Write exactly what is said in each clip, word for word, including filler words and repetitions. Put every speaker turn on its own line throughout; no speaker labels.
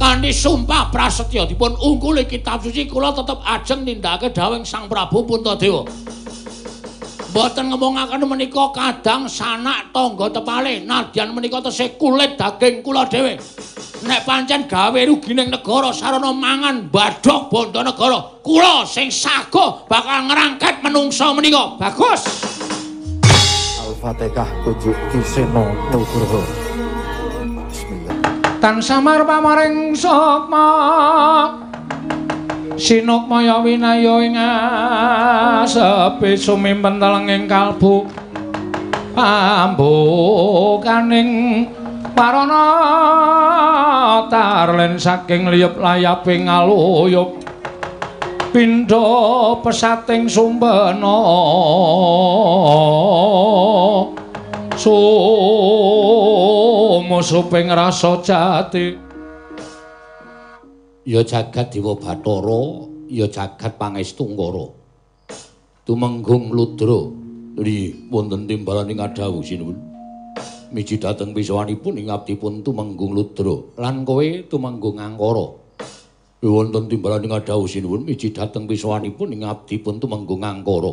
kanthi sumpah prasetya dipun ungguli kitab suci kula tetep ajeng nindakake dawuh Sang Prabu Puntadewa. Mboten ngemongaken menika kadang sanak tangga tepale nadyan menika tesih kulit daging kula dhewe. Nek pancen gawe rugining negara sarana mangan badhok bondo negara, kula sing sago bakal ngrangket menungsa menika. Bagus.
Al-Fatihah kunjuk Kisena Nugroho. Bismillah.
Tan samar pamaring sukma sinukmaya winaya ing asepe sumimpen telenging kalbu ambukaning parana tarlen saking liyep layaping aluyup pindha pesating sumbena sumusuping rasa jati.
Ya jagat Dewa Bathara, ya jagat Pangestu-ngkara. Tumenggung Ludra, nggih wonten timbalaning adhawuh sinuwun. Miji dhateng pisawanipun ing abdipun Tumenggung Ludra, lan kowe Tumenggung Angkara. Wonten timbalaning adhawuh sinuwun, miji dhateng pisawanipun ing abdipun Tumenggung Angkara.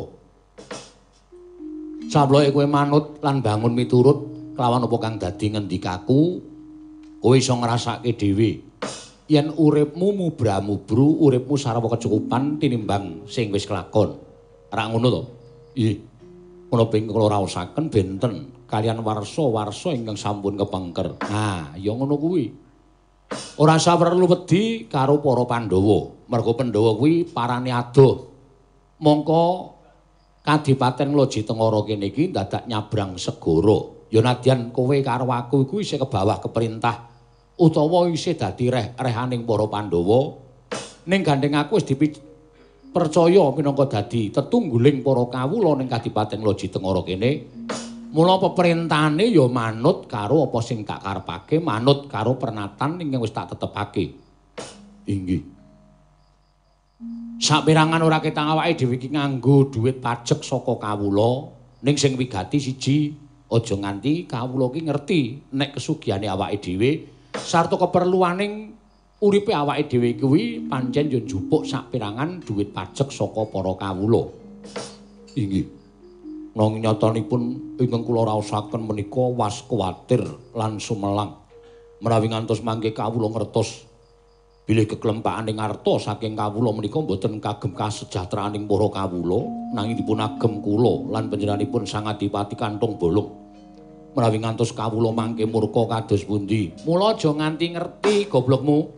Sabloke kowe manut lan bangun miturut kelawan apa kang dadi ngendikaku, kowe iso ngrasake dhewe. Yen uripmu mubra-mubru, uripmu sarwa kecukupan tinimbang sing wis kelakon. Ra ngono to? Nggih. Kula pengin kula raosaken benten kalian warsa-warsa ingkang sampun kepengker. Nah, ya ngono kuwi. Ora usah perlu wedi karo para Pandhawa. Merga Pandhawa kuwi parane adoh. Mongko Kadipaten Loji Tengara kene iki dadak nyabrang segara. Ya nadyan kowe karo aku iku isih kebawah keperintah utawa isih dadi reh-rehaning para Pandhawa ning gandeng aku wis dipercaya minangka dadi tetungguling para kawula ning Kadipaten Loji Tengara kene. Mula peperintahane ya manut karo apa sing tak karepake, manut karo pernatan ingkang wis tak tetepake. Inggih. Saperangan ora ketang awake dhewe iki nganggo dhuwit pajek saka kawula, ning sing wigati siji aja nganti kawula iki ngerti nek kesugihane awake dhewe sarta keperluaning uripe awake dhewe kuwi pancen yo njupuk saperangan dhuwit pajek saka para kawula. Inggih. Nanging nyatanipun ingkang kula raosaken menika was kuwatir lan sumelang. Menawi ngantos mangke kawula ngertos bilih keklempakaning arta saking kawula menika boten kagem kasejahteraning para kawula, nanging dipun agem kula lan panjenenganipun Sang Adipati Kanthong Bolong. Menawi ngantos kawula mangke murka kados pundi, mula aja nganti ngerti goblokmu.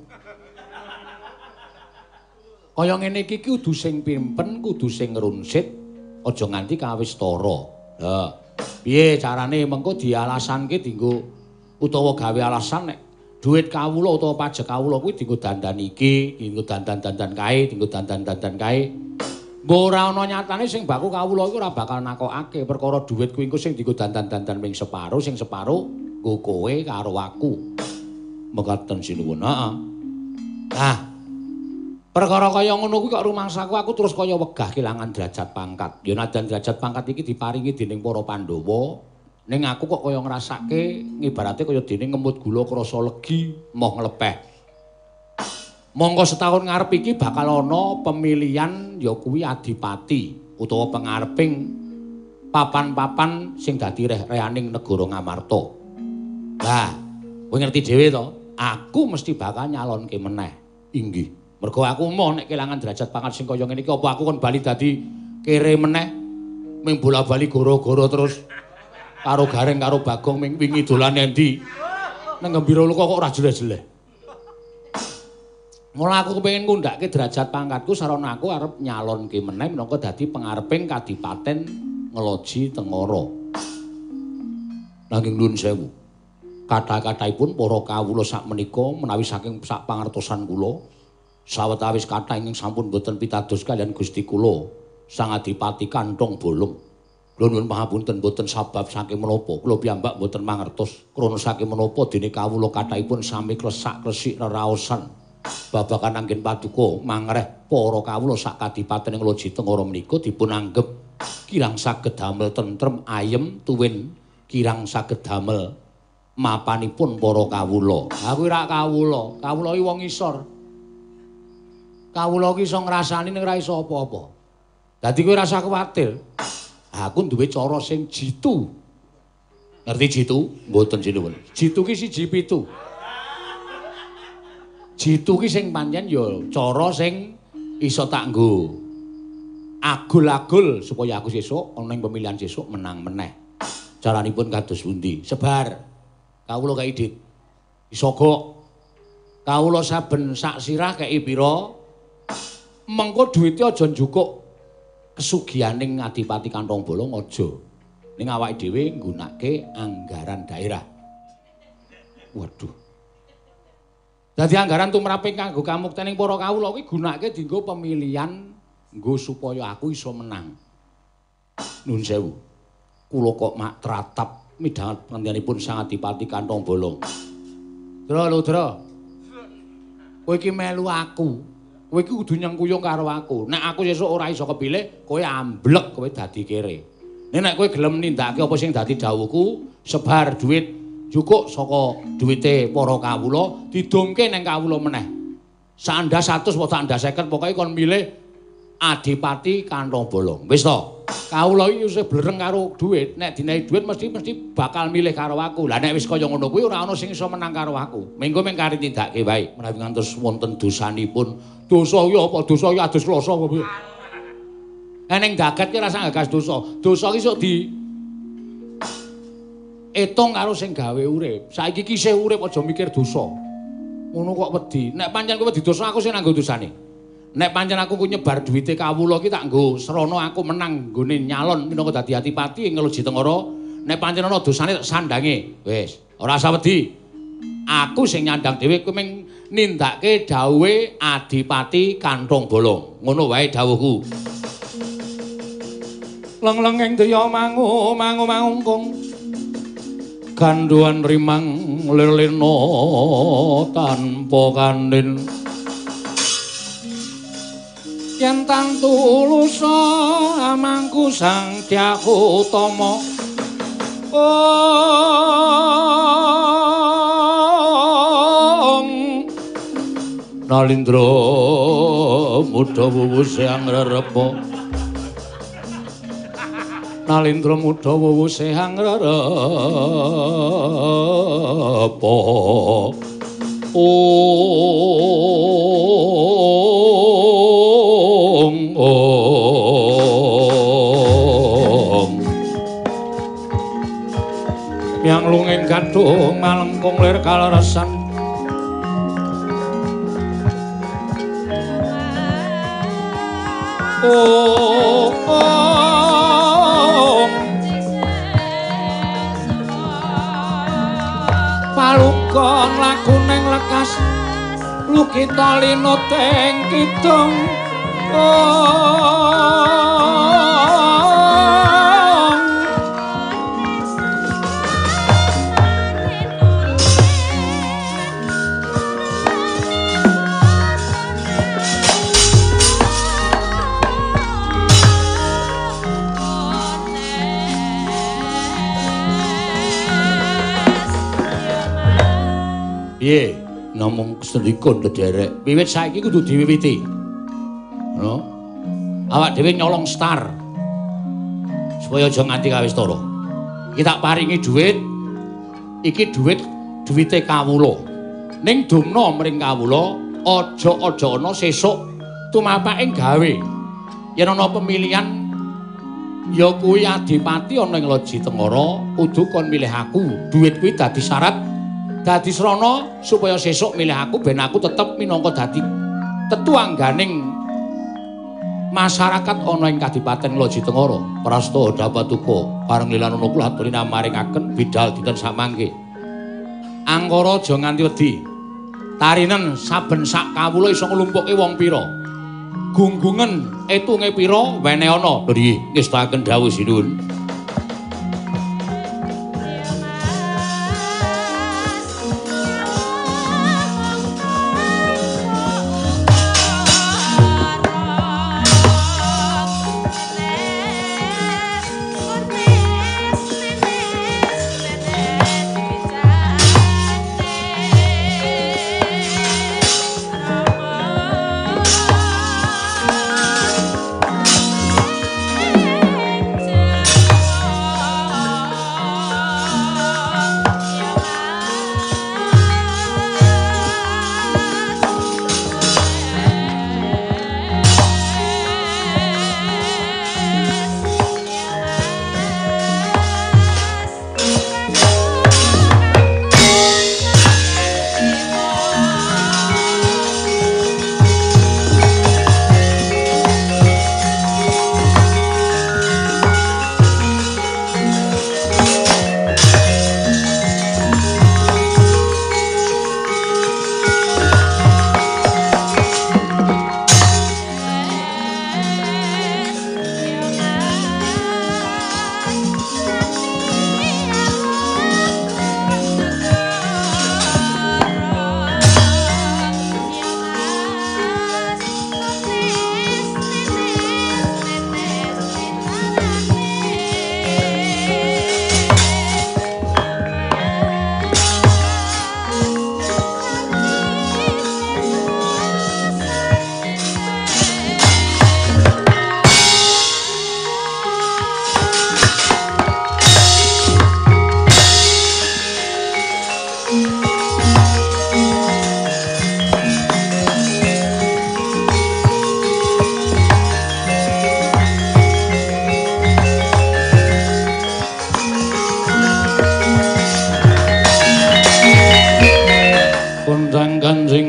Kaya ngene iki kudu sing pimpen, kudu sing ngrunsit, aja nganti kawis tara. Ha, piye carane mengko dialasanke dienggo utawa gawe alasan nek dhuwit kawula utawa pajak kawula kuwi dienggo dandan iki, dienggo dandan-dandan kae, dienggo dandan-dandan kae. Mbok ora ana nyatane sing baku kawula iku ora bakal nakokake perkara dhuwit kuwi engko sing dienggo dandan-dandan ping separo, sing separo nggo kowe karo aku. Mekaten sinuwun. Heeh. Nah, perkara kaya ngono kuwi kok rumangsaku aku terus kaya wegah kelangan derajat pangkat. Ya najan derajat pangkat iki diparingi dening para Pandhawa, ning aku kok kaya ngrasake ngibarate kaya dene ngemut gula krasa legi moh nglepeh. Monggo setahun ngarep iki bakal ana pemilihan ya kuwi adipati utawa pengareping papan-papan sing dadi reh-rehaning negara Ngamarta. Lah, kowe ngerti dhewe to, aku mesti bakal nyalonke meneh. Inggih. Mergo aku moh nek kelangan derajat pangkat sing kaya ngene iki apa aku kon bali dadi kere meneh ming bola-bali goro-goro terus karo Gareng karo Bagong ming wingi dolan endi. Nang Gembira Luka kok ora jelas-jelas. Mula aku kepengin ngundhake derajat pangkatku sarana aku arep nyalonke meneh minangka dadi pengareping Kadipaten Ngeloji Tengara. Nanging nuwun sewu. Kathah-kathahipun para kawula sakmenika menawi saking sak pangertosan kula sawetawis kathah ingkang sampun boten pitados kaliyan Gusti kula Sang Adipati Kanthong Bolong. Kula nuwun pangapunten boten sabab saking menapa kula piyambak boten mangertos krana saking menapa dene kawula kathahipun sami klesak-klesik reraosan babakan anggen paduka mangreh para kawula sak Kadipaten Ngeloji Tengara menika dipun anggep kirang saged damel tentrem ayem tuwin kirang saged damel mapanipun para kawula. Aku ora kawula, kawula iki wong isor. Kawula ki iso ngrasani ning ora iso apa-apa. Dadi kowe ora usah kuwatir. Aku duwe cara sing jitu. Ngerti jitu? Mboten sinuwun. Jitu ki siji pitu. Jitu ki sing pancen ya cara sing iso tak nggo agul-agul supaya aku sesuk ana ing pemilihan sesuk menang meneh. Caranipun kados pundi? Sebar. Kawula kei dit. Isogok. Kawula saben sak sirah kei pira? Mengko duwite aja njukuk kesugihaning Adipati Kantong Bolong aja. Ning awake dhewe nggunakake anggaran daerah. Waduh. Dadi anggaran tumraping kanggo kamuktening para kawula kuwi gunakake dienggo pemilihan nggo supaya aku iso menang. Nuwun sewu. Kula kok mak tratap midhanget panjenenganipun Sang Adipati Kantong Bolong. Dra lho, Dra. Kowe iki melu aku. Kowe iki kudu nyengkuyung karo aku. Nek aku sesuk ora iso kepilih, kowe amblek, kowe dadi kere. Nek nek kowe gelem nindakake apa sing dadi dawuhku, sebar duit cukup saka duwite para kawula didongke ning kawula meneh. Saanda seratus apa saanda seket pokoke kon milih Adipati Kantong Bolong. Wis to. Kawula iki isih blereng karo duit. Nek dinehi duit mesti mesti bakal milih karo aku. Lah nek wis kaya ngono kuwi ora ana sing iso menang karo aku. Mengko meng kari tindakke wae menawi ngantos wonten dosanipun. Dosa kuwi apa? Dosa kuwi adus kloso apa piye? Ning dagat ki rasa gagas dosa. Dosa ki sok di etung karo sing gawe urip. Saiki ki isih urip aja mikir dosa. Ngono kok wedi. Nek pancen kowe wedi dosa aku sing nanggo dosane. Nek pancen aku ku nyebar duwite kawula ki tak nggo srana aku menang nggone nyalon minangka dadi Adipati ing Ngluji Tengara. Nek pancen ana dosane tak sandange. Wis, ora usah wedi. Aku sing nyandang dhewe kowe mung nindakake dawuhe Adipati Kantong Bolong. Ngono wae dawuhku.
Leng-leng ing daya mangu mangu mangungkung. Ganduan rimang lelena tanpa kandhin. Yen tan tulusa amangku Sang Tyaku Utama. Ong Nalindra muda wuwuse angrerepa. Nalindra muda wuwuse angrerepa. Ong ong yang lunging gadung malengkung lir kaleresan. Oh, oh. Palukon lagu neng lekas lukita linut ing kidung. Oh.
Piye namung sendikon derek. Wiwit saiki kudu diwiwiti. No. Awak dhewe nyolong star. Supaya aja nganti kawistara. Iki tak paringi dhuwit. Iki dhuwit dhuwite kawula. Ning dumna mring kawula, aja-aja ana sesuk tumapaking gawe. Yen ana pemilihan ya kuwi Adipati ana ing Loji Tengara, kudu kon milih aku. Dhuwit kuwi dadi syarat dadi srana supaya sesuk milih aku ben aku tetep minangka dadi tetuangganing masyarakat ana ing Kadipaten Loji Tengara. Prasta Dapatuka pareng lilanana kula aturi namaringaken bidal dinten samangke. Angkara aja nganti wedi. Tarinen saben sak kawula iso nglumpukke wong pira. Gunggungen etunge pira wene ana. Lho nggih ngestaken dawuh sinuwun.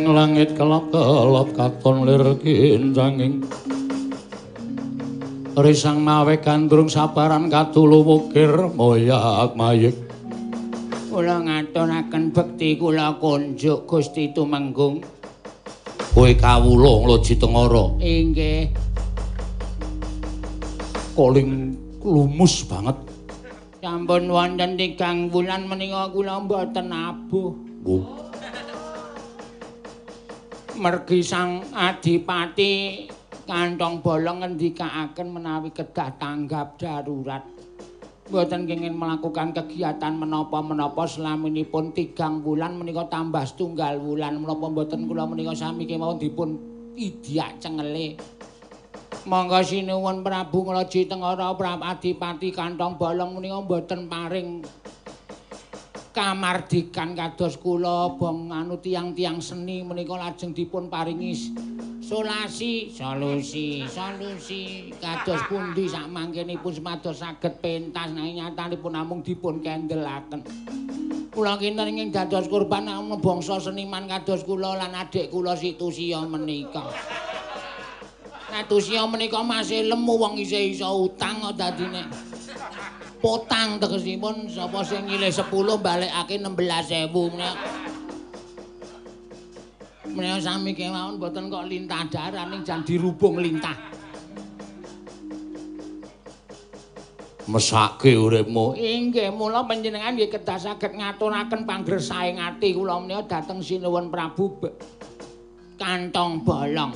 langit kelap-kelap katon lir kincanging risang mawe gandrung sabaran katulu wukir moyak mayik.
Kula ngaturaken bekti kula kunjuk Gusti Tumenggung.
Kowe kawula Ngloji Tengara.
Inggih.
Koling lumus banget.
Sampun wonten tigang wulan menika kula mboten abuh.
Oh.
Mergi Sang Adipati Kantong Bolong ngendikaaken menawi kedah tanggap darurat. Mboten kenging melakukan kegiatan menapa-menapa selaminipun tigang wulan menika tambah setunggal wulan menapa mboten kula menika sami kemawon dipun idyak cengele. Monggo sinuwun Prabu Ngloji Tengara Prabu Adipati Kantong Bolong menika mboten paring kamardikan kados kula bong anu tiang-tiang seni menika lajeng dipun paringi solasi solusi solusi kados pundi sak mangkenipun semados saged pentas nanging nyatanipun namung dipun kendelaken. Kula kinten ingkang dados kurban namung bangsa seniman kados kula lan adik kula Situsia menika. Situsia menika masih lemu wong isih iso utang kok dadine. Potang tegesipun sapa sing nyilih sepuluh balekake enam belas ewu menika. Menika sami kemawon mboten kok lintah daran ning jan dirubung lintah.
Mesake uripmu.
Inggih, mula panjenengan nggih kedah saged ngaturaken panggresahing ati kula menika dhateng sinuwun Prabu Kantong Bolong.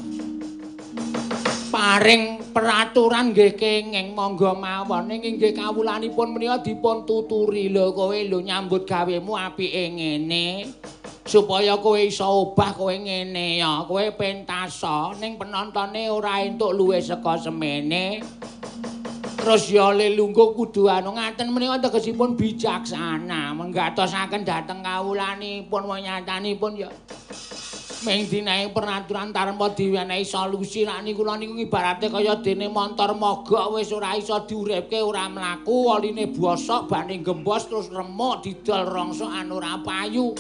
Paring peraturan nggih kenging monggo mawon ning inggih kawulanipun menika dipun tuturi lho kowe lho nyambut gawemu apike ngene supaya kowe iso obah kowe ngene ya kowe pentasa ning penontone ora entuk luwih saka semene terus ya lelungguh kudu anu ngaten menika tegesipun bijaksana menggatosaken dhateng kawulanipun nyatanipun ya ming dinae peraturan tanpa diwenehi solusi rak niku kula niku ibarate kaya dene montor mogok wis ora iso diuripke ora mlaku waline bosok bane gembos terus remuk didol rongso anu ora payu.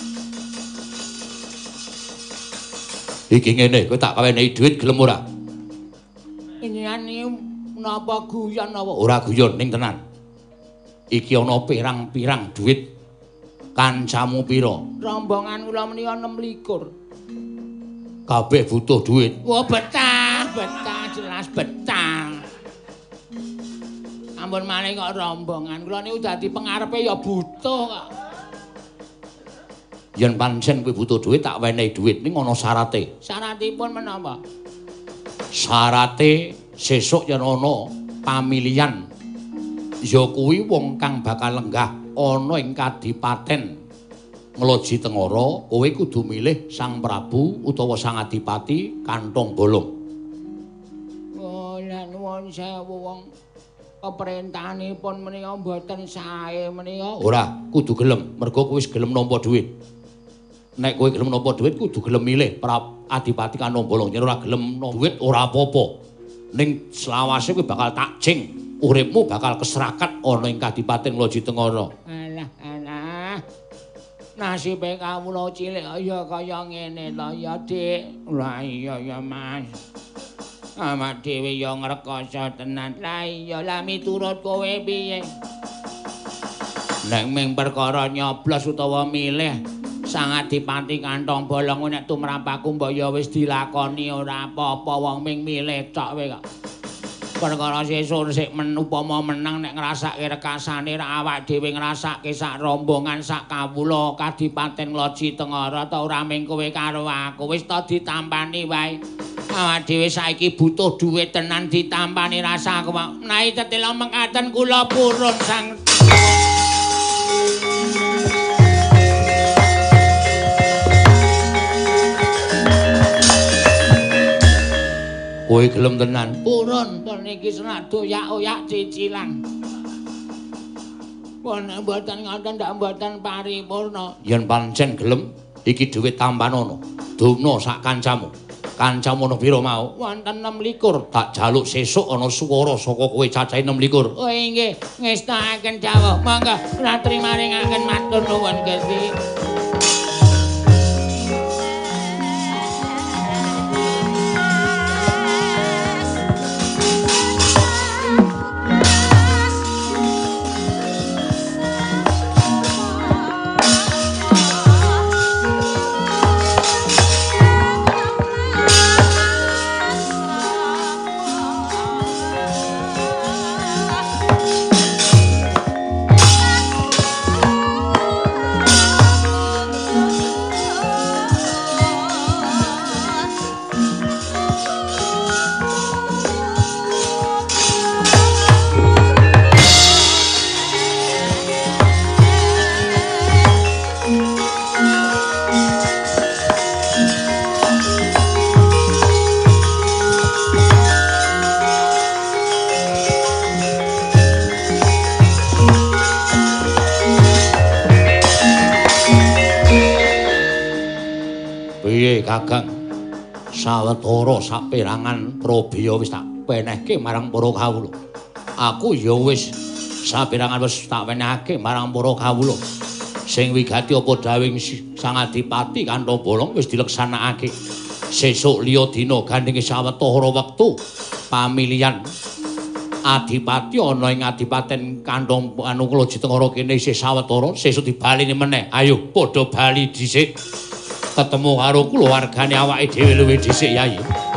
Iki ngene kowe tak kawenehi dhuwit gelem ora?
Nyani napa guyon apa?
Ora guyon ning tenan. Iki ana pirang-pirang dhuwit. Kancamu pira?
Rombongan kula menika enam likur.
Kabeh butuh duit.
Wah betah, betah jelas betah. Ampun malih kok rombongan kula niku dadi pengarepe ya butuh kok.
Yen pancen kowe butuh duit tak wenehi duit ning ana syarate.
Syaratipun menapa?
Syarate sesuk yen ana pamilihan ya kuwi wong kang bakal lenggah ana ing kadipaten Ngloji Tengara, kowe kudu milih Sang Prabu utawa Sang Adipati Kantong Bolong.
Oh, lan nuwun sewu wong peperintahanipun menika mboten sae menika.
Ora, kudu gelem, mergo kowe wis gelem nampa dhuwit. Nek kowe gelem nampa dhuwit kudu gelem milih Prabu Adipati Kantong Bolong. Yen ora gelem nampa dhuwit ora apa-apa. Ning selawase kowe bakal tak jing. Uripmu bakal keserakat ana ing Kadipaten Ngloji Tengara.
Alah, alah. Nasibe kawula cilik ya kaya ngene to ya, Dik. Lah iya ya, Mas. Awak dhewe ya ngrekoso tenan. Lah iya, lah miturut kowe piye? Nek ming perkara nyoblos utawa milih Sang Adipati Kantong Bolong nek tumrap aku mbok ya wis dilakoni ora apa-apa wong ming milih tok kowe kok. Perkara sesuk sik men upama menang nek ngrasake rekasane ra awak dhewe ngrasake sak rombongan sak kawula Kadipaten Ngloji Tengara ta ora ming kowe karo aku wis ta ditampani wae. Awak dhewe saiki butuh dhuwit tenan ditampani rasa aku. Menawi tetela mengkaten kula purun Sang
Kowe gelem tenan?
Purun, pun niki senak doyak-oyak cicilan. Pun mboten ngoten ndak mboten paripurna.
Yen pancen gelem, iki dhuwit tampanono. Dono sak kancamu. Kancamu ono pira mau?
Wonten enam likur.
Tak jaluk sesuk ana swara saka kowe cacahe enam likur.
Oh inggih, ngestakaken dawuh. Monggo ratri maringaken matur nuwun Gusti. Kakang sawetara saperangan probiya wis tak wenehke marang para kawula. Aku ya wis saperangan wis tak wenehake marang para kawula. Sing wigati apa dawing Sang Adipati Kantha Bolong wis dileksanakake. Sesuk liya dina gandenge sawetara wektu pamilihan Adipati ana ing Adipaten Kantha anu Kula Jitengara kene isih sawetara, sesuk dibalini meneh. Ayo padha bali dhisik. Ketemu karo keluargane awake dhewe luwih dhisik, Yayi.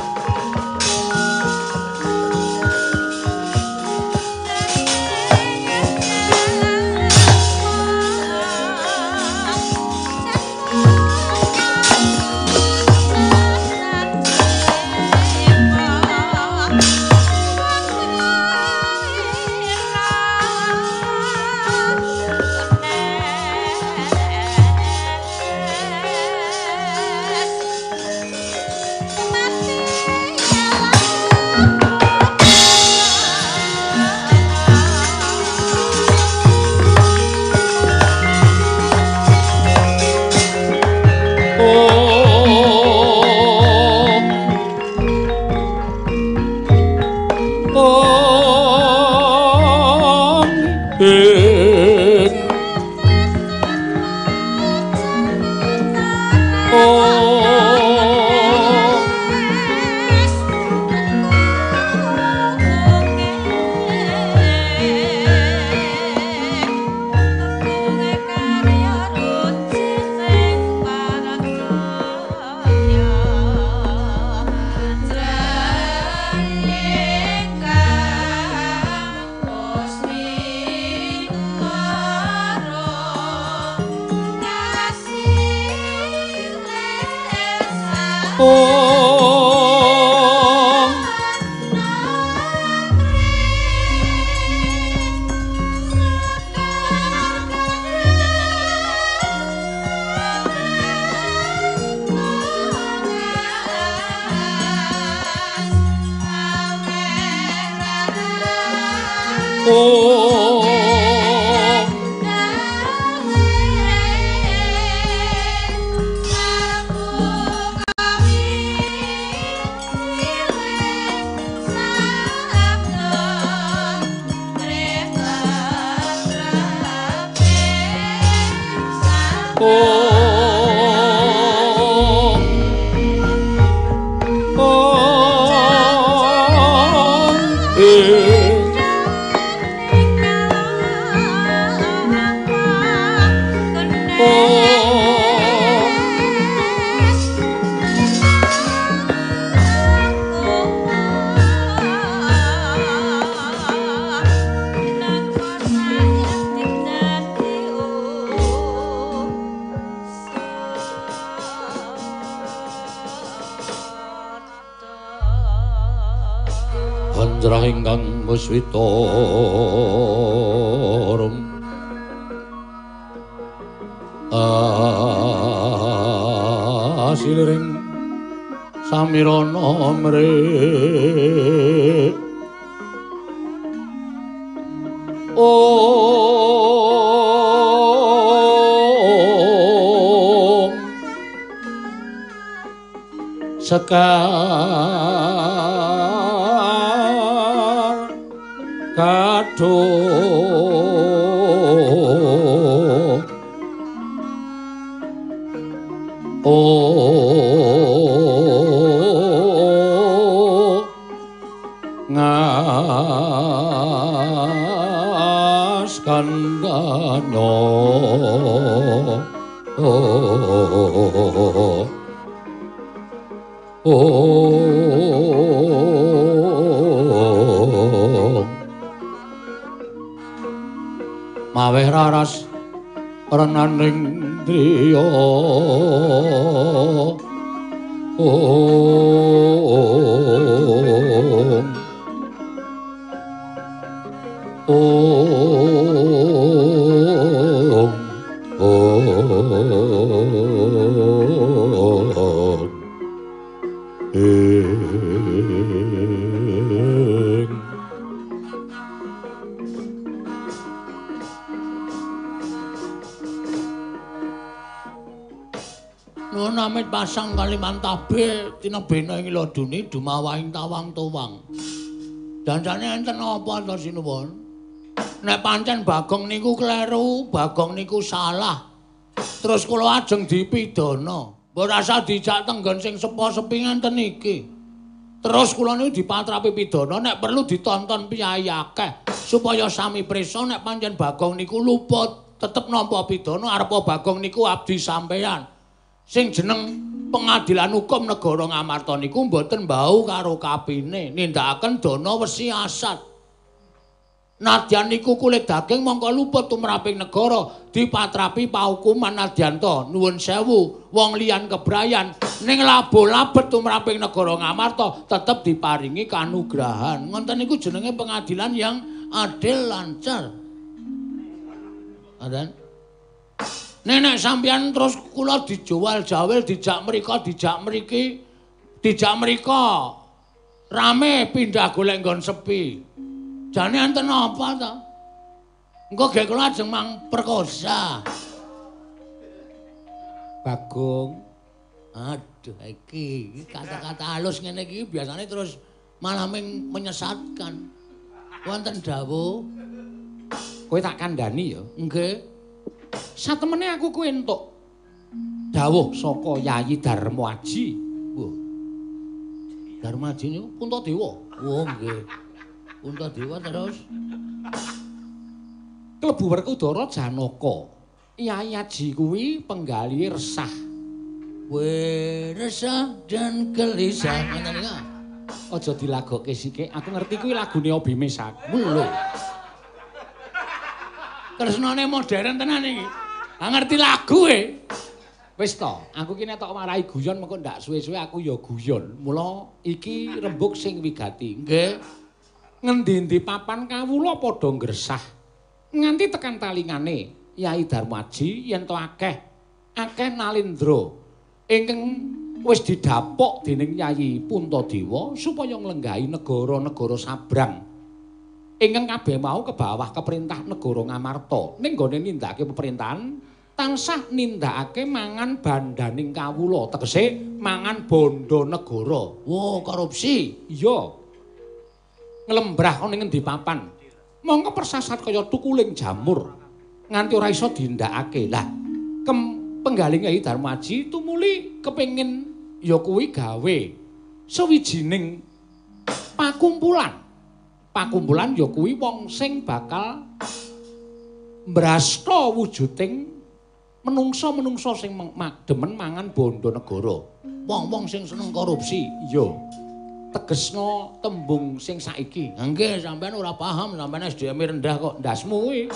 Switorum asiliring samirana mrih Om Sekar Kaduh Oh Ngas Kandanya Oh Oh Maweh raras renaning driya Om Om Om Ing Nuna amit pasang kaliman tabe tinebena ing lodune dumawahing tawang towang. Dandane enten apa to sinuwun? Nek pancen Bagong niku kleru, Bagong niku salah. Terus kula ajeng dipidana. Mbok rasa dijak tenggon sing sepo-sepi ngenten iki. Terus kula niku dipatrapi pidana nek perlu ditonton piyai akeh supaya sami prisa nek pancen Bagong niku luput tetep nampa pidana arepa Bagong niku abdi sampeyan. Sing jeneng pengadilan hukum negara Ngamarta niku mboten bau karo kapine nindakaken dana wesi asat. Nadyan niku kulit daging mongko luput tumraping negara dipatrapi pahukuman nadyan to nuwun sewu wong liyan kebrayan ning labo labet tumraping negara Ngamarta tetep diparingi kanugrahan. Ngoten niku jenenge pengadilan yang adil lancar. Adan Nenek sampeyan terus kula dijual-jawil dijak mriko dijak mriki dijak mriko rame pindah golek nggon sepi. Jane enten apa to? Engko gek kula ajeng mang perkosa.
Bagong.
Aduh iki kata-kata halus ngene iki biasane terus malah menyesatkan. Wonten dawuh.
Kowe tak kandhani ya.
Nggih.
Satemene aku kuwi entuk dawuh saka Yayi Darma Aji.
Wah. Darma Aji niku Puntadewa. Oh nggih. Puntadewa terus
klebu Werkudara Janaka. Yayi Aji kuwi penggali resah.
Weh resah dan gelisah ngoten niku.
Aja dilagokke sithik. Aku ngerti kuwi lagune Obime Saku lho.
Tresnane modern tenan iki. Ah ngerti lagu e.
Wis to, aku ki nek tok marahi guyon mengko ndak suwe-suwe aku ya guyon. Mula iki rembug sing wigati.
Nggih.
Ngendi-endi papan kawula padha ngresah. Nganti tekan talingane Yayi Darmaji yen to akeh akeh nalindra ingkang wis didapuk dening Yayi Puntadewa supaya nglenggahi negara-negara sabrang. Ingkang kabeh mau ke bawah keperintah negara Ngamarta. Ning gone nindakake pemerintahan tansah nindakake mangan bandaning kawula, tegese mangan bondo negara.
Wo, korupsi.
Iya. Nglembrah ana ning endi papan. Mongko persasat kaya tukuling jamur nganti ora iso dindakake. Lah, kem penggaling Yayi Darmaji tumuli kepengin ya kuwi gawe sewijining pakumpulan. Pakumpulan ya kuwi wong sing bakal mbrasta wujuding menungsa-menungsa sing demen mangan bondo negara.
Wong-wong sing seneng korupsi.
Iya. Tegesna tembung sing saiki.
Nggih, sampean ora paham, sampean S D M rendah kok ndasmu kuwi.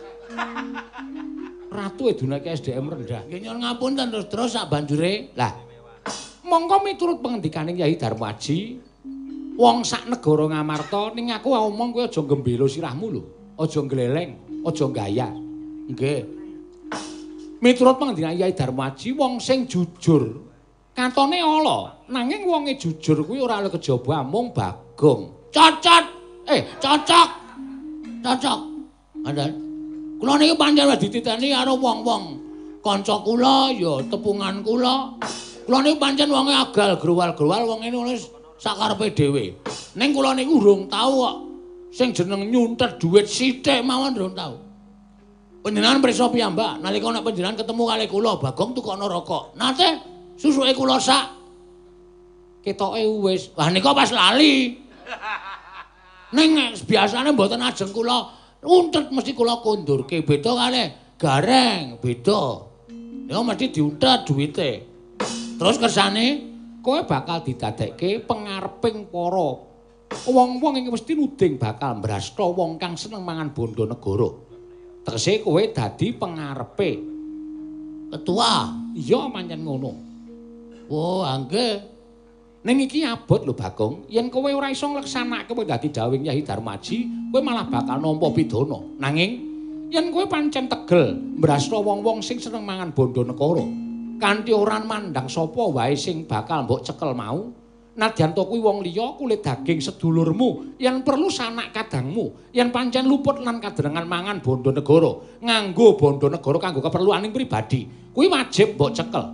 Ratu edunake S D M rendah.
Nggih nyuwun ngapunten terus terus sak banjure.
Lah, mongko miturut pengendikaning Yayi Darmaji, wong sak negara Ngamarta ning aku omong kowe aja gembelo sirahmu lho. Aja gleleng, aja gaya.
Nggih.
Miturut pengendikaning Yayi Darmaji, wong sing jujur katone ala, nanging wonge jujur kuwi ora oleh kejaba mung Bagong.
Cocot. Eh, cocok. Cocok. Andal. Kula niki pancen wis dititeni karo wong-wong kanca kula ya tepungan kula. Kula niku pancen wonge agal growal-growal wong ngene wis sakarepe dhewe. Ning kula niku urung tau kok sing jeneng nyuntet dhuwit sithik mawon urung tau. Panjenengan prisa piyambak nalika nek panjenengan ketemu kali kula Bagong tukokno rokok. Nate susuke kula sak
Ketoke wis.
Wah nika pas lali. Ning biasane mboten ajeng kula untet mesti kula kondurke. Beda kalih gareng, beda. Nika mesti diuntet duwite. Terus kersane
kowe bakal didadekke pengareping para wong-wong iki mesti nuding bakal mbrasta wong kang seneng mangan bondo negara. Tegese kowe dadi pengarepe
ketua.
Iya pancen ngono.
Oh, angge.
Ning iki abot lho Bagong, yen kowe ora iso ngleksanake kowe dadi dawing Yayi Darmaji, kowe malah bakal nampa pidana. Nanging yen kowe pancen tegel mbrasta wong-wong sing seneng mangan bondo negara, kanthi ora mandang sapa wae sing bakal mbok cekel mau, nadyan to kuwi wong liya kulit daging sedulurmu, yen perlu sanak kadangmu, yen pancen luput lan kaderengan mangan bondo negara, nganggo bondo negara kanggo keperluaning pribadi, kuwi wajib mbok cekel.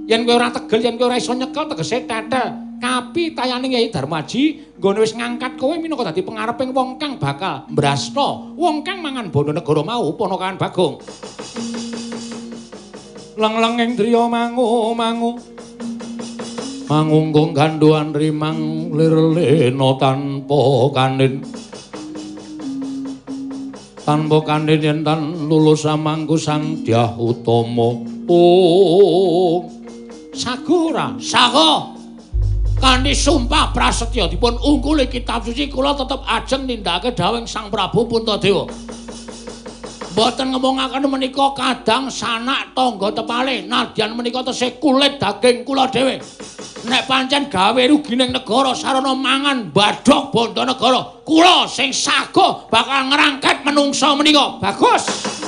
Yen kowe ora tegel, yen kowe ora iso nyekel tegese tetel. Kapi tayane Kyai Darmaji nggone wis ngangkat kowe minangka dadi pengareping wong kang bakal mbrasta wong kang mangan bondo negara mau Ponokawan Bagong. Leng-lenging driya mangu-mangu mangungkung ganduan rimang lir-lena tanpa kanin. Tanpa kanin yen tan lulus samangku Sang Dyah Utama. Oh, sago ora? Sago. Kanthi sumpah prasetya dipun ungkuli kitab suci kula tetep ajeng nindakake dawuh Sang Prabu Puntadewa. Mboten ngomongaken menika kadang sanak tangga tepale nadyan menika tesih kulit daging kula dhewe. Nek pancen gawe rugi ning negara sarana mangan badhok bondo negara, kula sing sago bakal ngrangket menungsa menika. Bagus.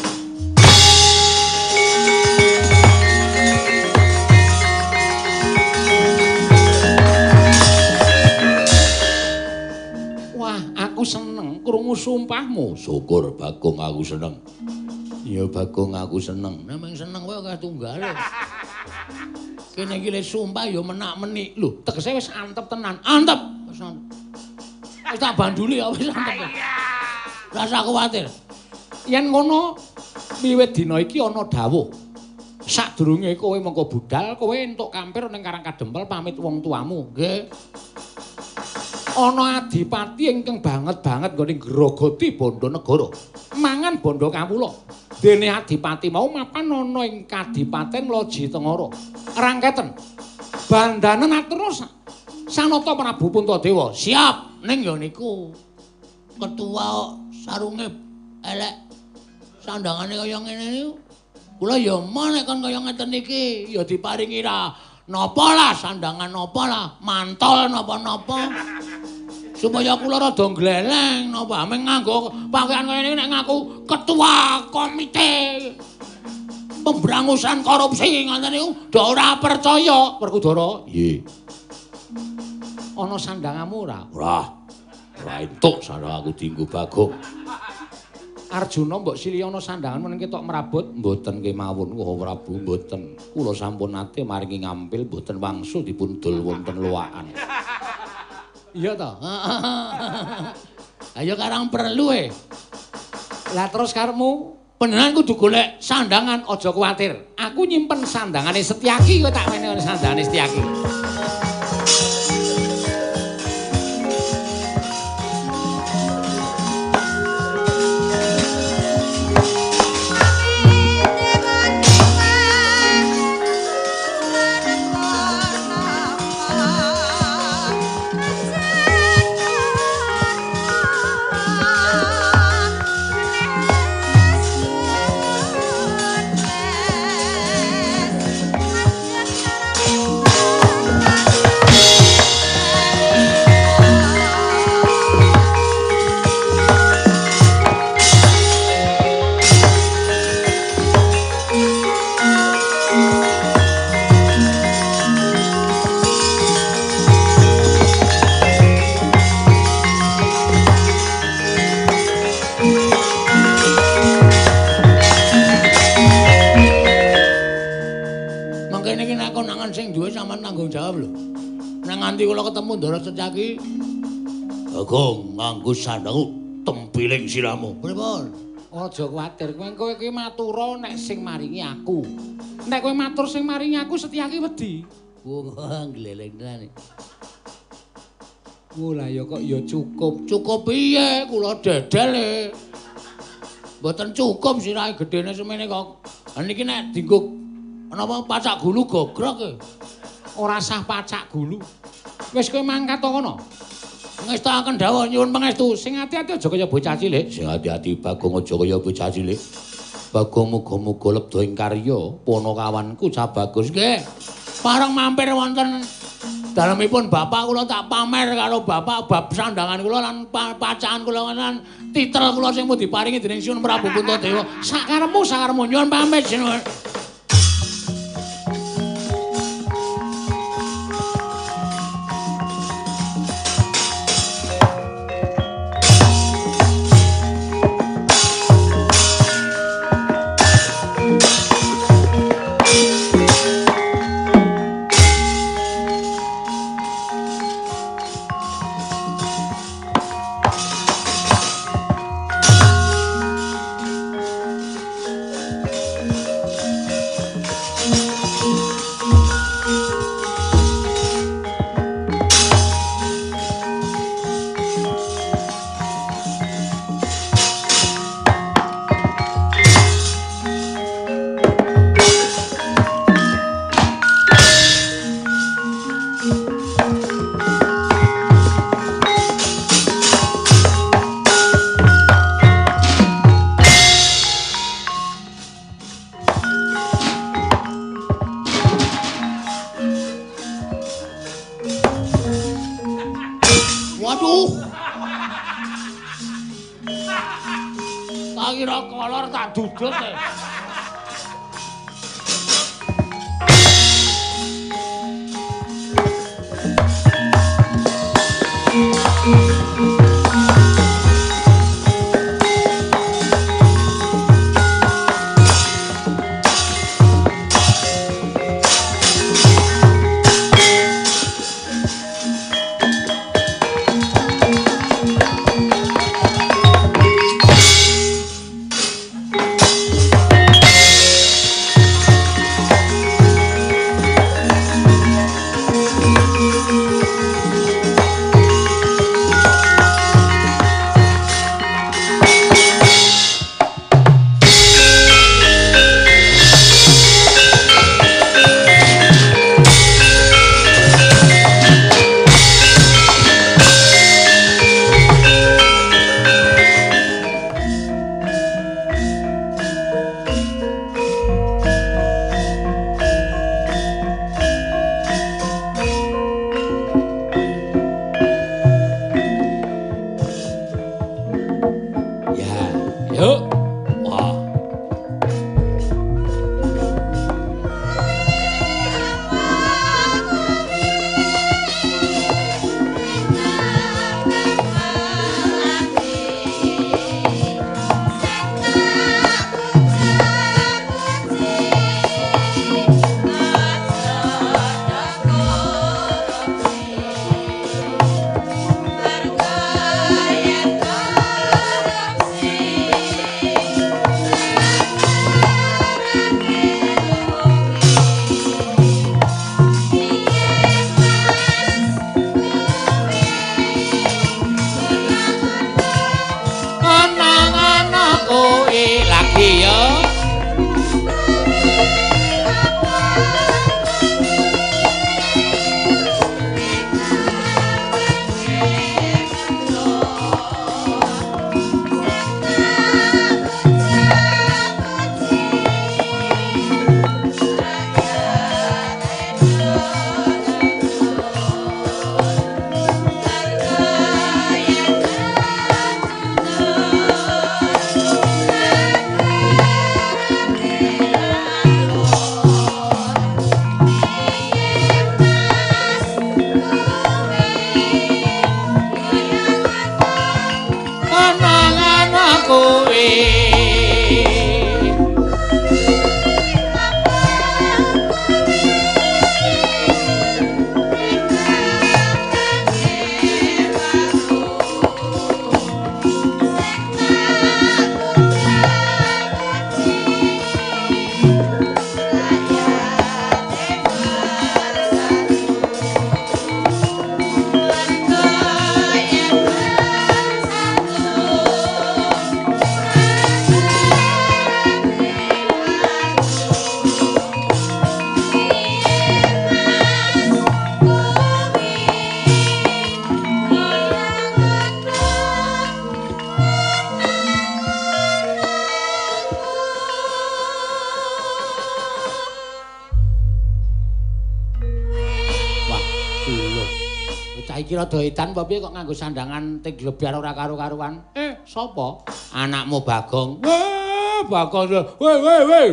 Aku seneng krungu sumpahmu. Syukur Bagong aku seneng. Ya Bagong aku seneng. Nemeng seneng wae akeh tunggale. Kene iki le sumpah ya menak-menik. Lho, tegese wis antep tenan. Antep. Wis antep. Wis tak banduli ya wis antep. Ora usah kuwatir. Yen ngono wiwit dina iki ana dawuh. Sadurunge kowe mengko budal, kowe entuk kampir ning Karang Kadempel pamit wong tuamu. Nggih. Ana adipati ingkang banget-banget nggone grogoti bondo negara. Mangan bondo kawula. Dene adipati mau mapan ana ing Kadipaten Loji Tengara. Rangketen. Bandanen aturus Sanata Prabu Puntadewa. Siap ning ya niku. Ketua sarunge elek. Sandangane kaya ngene niku. Kula ya mah nek kon kaya ngeten iki ya diparingi ra napa lah sandangan napa lah mantol napa-napa. Supaya kula rada gleleng napa ameng nganggo pakaian kaya ngene nek ngaku ketua komite pemberangusan korupsi ngoten niku ndak ora percaya Werkudara. Nggih. Ana sandanganmu ora? Ora. Ora entuk sandang aku dienggo Bagong. Arjuna mbok siliya ana sandangan meneng ketok merabot mboten kemawon Wah Prabu mboten. Kula sampun nate maringi ngampil mboten wangsul dipun dol wonten loakan. Iya toh? Ayo karang perlu e. Lah terus karepmu beneran kudu golek sandangan aja kuwatir. Aku nyimpen sandangane Setyaki kowe tak meneh sandangane Setyaki. Nganti kula ketemu Ndara Setyaki Bagong nganggo sandangku tempiling siramu. Pripun? Aja kuwatir, kowe kowe iki matura nek sing maringi aku. Nek kowe matur sing maringi aku Setyaki wedi. Wah, gleleng tenan. Mula ya kok ya cukup. Cukup piye? Kula dedel e. Mboten cukup sirahe gedene semene kok. Niki nek dienggo napa pacak gulu gogrok e. Ora sah pacak gulu. Wis kowe mangkat to kono. Ngestakaken dawuh nyuwun pangestu, sing ati-ati aja kaya bocah cilik. Sing ati-ati Bagong aja kaya bocah cilik. Bagong muga-muga lebda ing karya Ponokawanku cah bagus nggih. Pareng mampir wonten dalemipun bapak kula tak pamer karo bapak bab sandangan kula lan pacakan kula lan titel kula sing mau diparingi dening Sun Prabu Puntadewa. Sakarepmu sakarepmu nyuwun pamit jenengan.
Waduh. Tak kira kolor tak dudut e. Rada edan apa piye kok nganggo sandangan ting glebyar ora karo-karuan? Eh, sapa? Anakmu Bagong. Weh, Bagong. Weh, weh, weh.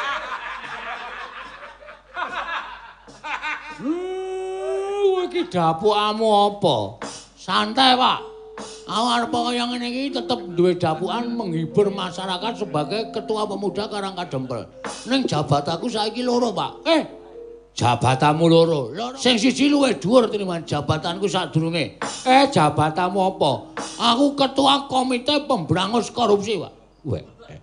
Kowe iki dapukamu apa? Santai, Pak. Aku arep kaya ngene iki tetep duwe dapukan menghibur masyarakat sebagai ketua pemuda Karangkadempel. Ning jabatanku saiki loro, Pak. Eh, jabatanmu loro. Sing siji luwih dhuwur tinimbang jabatanku sadurunge. Eh, jabatanmu apa? Aku ketua komite pemberangus korupsi, Pak. Weh.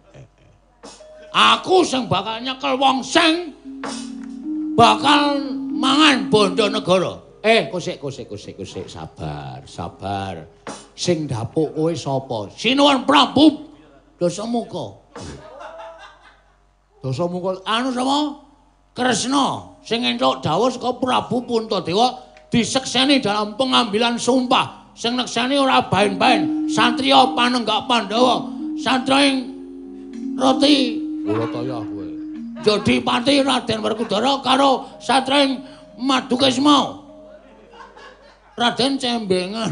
Aku sing bakal nyekel wong sing bakal mangan bondo negara. Eh, kosek kosek kosek kosek sabar, sabar. Sing dapuk kowe sapa? Sinuwun Prabu Dasamuka. Dasamuka anu sapa? Kresna sing entuk dawuh saka Prabu Puntadewa
disekseni dalam pengambilan sumpah. Sing nekseni ora bain-bain, satriya panenggak Pandhawa, satriya Roti Ulataya kowe. Jodipati Raden Werkudara karo satriya Madukisma. Raden Cembengan.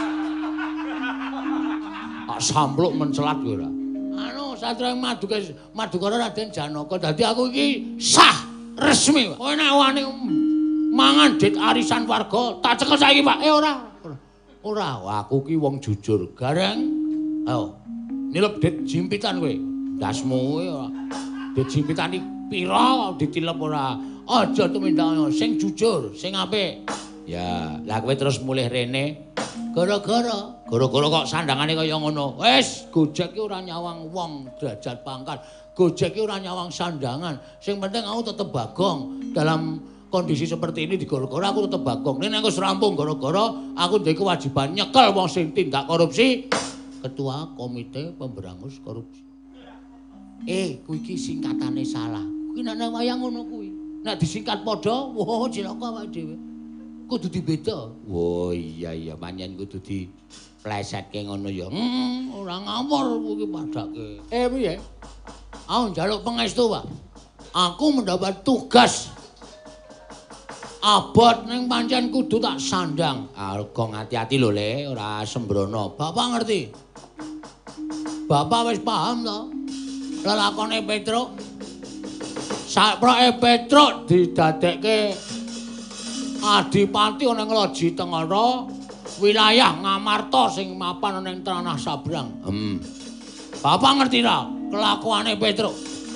Tak sampluk mencelat kowe ora. Anu satriya Madukis Madukara Raden Janaka. Dadi aku iki sah resmi. Kowe nek wani mangan dit arisan warga, tak cekel saiki, Pak. Eh ora. Ora, aku ki wong jujur. Gareng. Ayo. Nilep dit jimpitan kowe. Dasmu kowe ora. Dit jimpitan iki pira ditilep ora. Aja tumindak sing jujur, sing apik. Ya, lah kowe terus mulih rene gara-gara gara-gara kok sandangane kaya ngono. Wis, Gojek ki ora nyawang wong derajat pangkat. Gojek ki ora nyawang sandangan. Sing penting aku tetep Bagong. Dalam kondisi seperti ini di gara-gara aku tetep Bagong. Nek aku rampung gara-gara aku duwe kewajiban nyekel wong sing tindak korupsi. Ketua Komite Pemberangus Korupsi. Eh, kuwi iki singkatane salah. Kuwi nek nang wayang ngono kuwi. Nek disingkat padha, wah cilaka awake dhewe. Kudu dibeda. Oh iya iya pancen kudu diplesetke ngono ya. Hmm, ora ngawur kuwi padake. Eh piye? Aku njaluk pangestu, Pak. Aku mendapat tugas abot ning pancen kudu tak sandang. Ah, kok hati-hati lho, Le, ora sembrono. Bapak ngerti? Bapak wis paham to? Lelakone Petruk. Saproke Petruk didadekke Adipati ana ing Loji Tengara, wilayah Ngamarta sing mapan ana ing tanah sabrang. Hmm. Bapak ngerti ra kelakuane Petruk?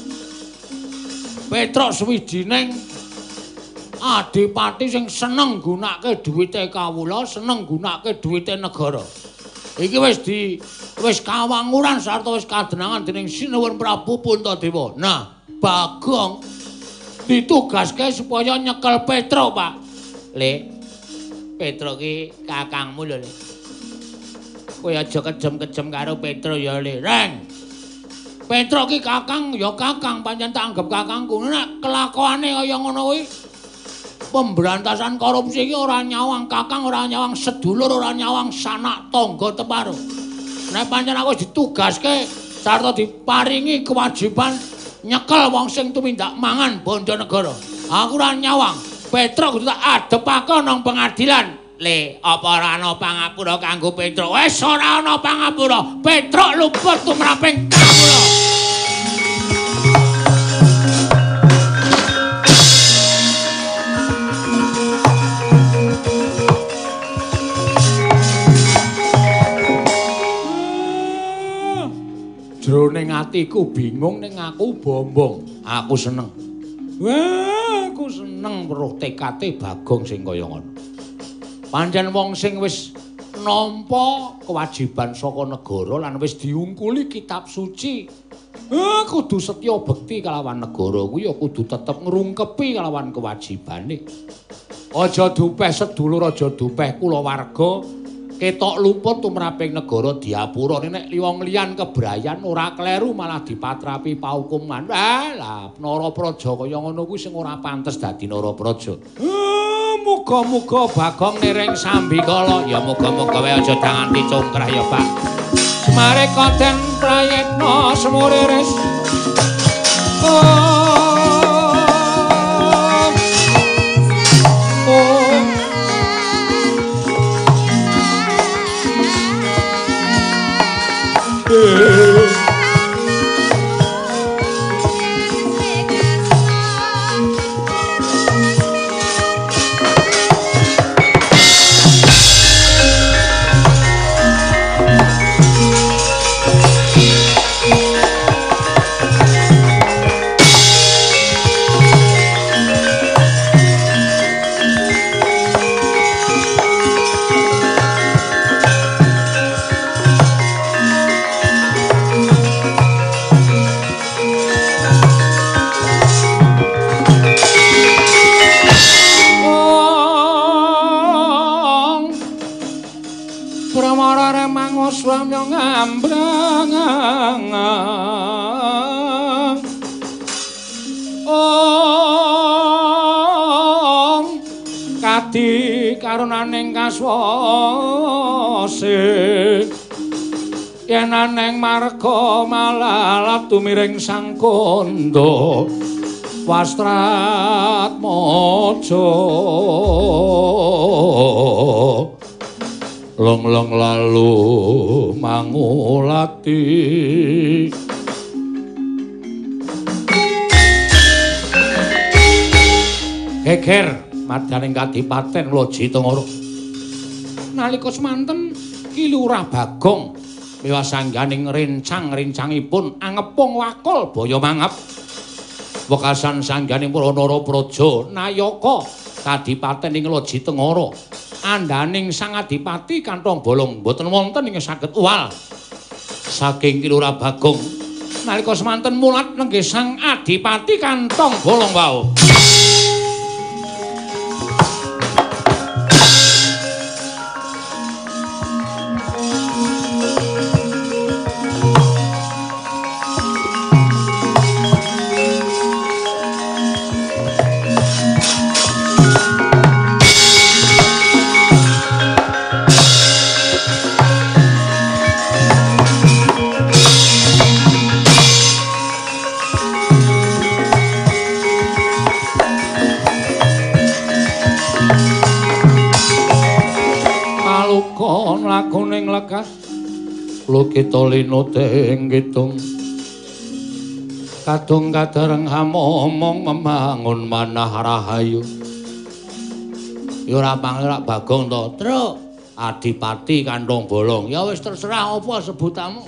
Petruk suwijining adipati sing seneng gunakake dhuwite kawula, seneng gunakake dhuwite negara. Iki wis di wis kawanguran sarta wis kadenangan dening Sinuwun Prabu Puntadewa. Nah, Bagong ditugaske supaya nyekel Petruk, Pak. Le, Petruk ki kakangmu lho, Le. Kowe aja kejem-kejem karo Petruk ya, Le. Reng. Petruk ki kakang ya kakang, pancen tak anggap kakangku. Nek kelakuane kaya ngono kuwi, pemberantasan korupsi ki ora nyawang kakang, ora nyawang sedulur, ora nyawang sanak tangga teparo. Nek pancen aku ditugaske sarta diparingi kewajiban nyekel wong sing tumindak mangan bondo negara. Aku ora nyawang. Petruk kudu tak adepake nang pengadilan. Le, apa ora ana pangapura kanggo Petruk? Wis ora ana pangapura. Petruk luput tumraping kawula. Jroning atiku bingung ning aku bombong. Aku seneng. Wah, aku seneng weruh tekate Bagong sing kaya ngono. Pancen wong sing wis nampa kewajiban saka negara lan wis diungkuli kitab suci. Eh, kudu setya bekti kalawan negara kuwi ya kudu tetep ngrungkepi kalawan kewajibane. Aja dupeh sedulur, aja dupeh kulawarga. Ketok luput tumraping negara diapura nek wong liyan kebrayan ora kleru malah dipatrapi paukuman. Ah, lah Narapraja kaya ngono kuwi sing ora pantes dadi Narapraja. Ah, muga-muga Bagong niring sambikala. Ya muga-muga wae aja nganti congkrah ya, Pak. Mare konten prayekna semuriris. Oh. Swamya ngambrang Om Kati karunaning kaswase yen aneng marga malalat tumiring sang kandha wastrat maja long-long lalu mangulati geger madyaning kadipaten Loji Tengara nalika semanten Ki Lurah Bagong miwah sangganing rencang-rencangipun angepung wakul baya mangap wekasan sangganing Pranara Praja Nayaka kadipaten ing Loji Tengara andaning sang adipati kantong bolong boten wonten ing saged uwal saking Ki Lurah Bagong nalika semanten mulat nenggih sang adipati kantong bolong wau lakuning lekas lukita linuteng kitung kadung kadereng hamomong membangun manah rahayu ya ora pangerak Bagong to truk adipati kantong bolong ya wis terserah apa sebutanmu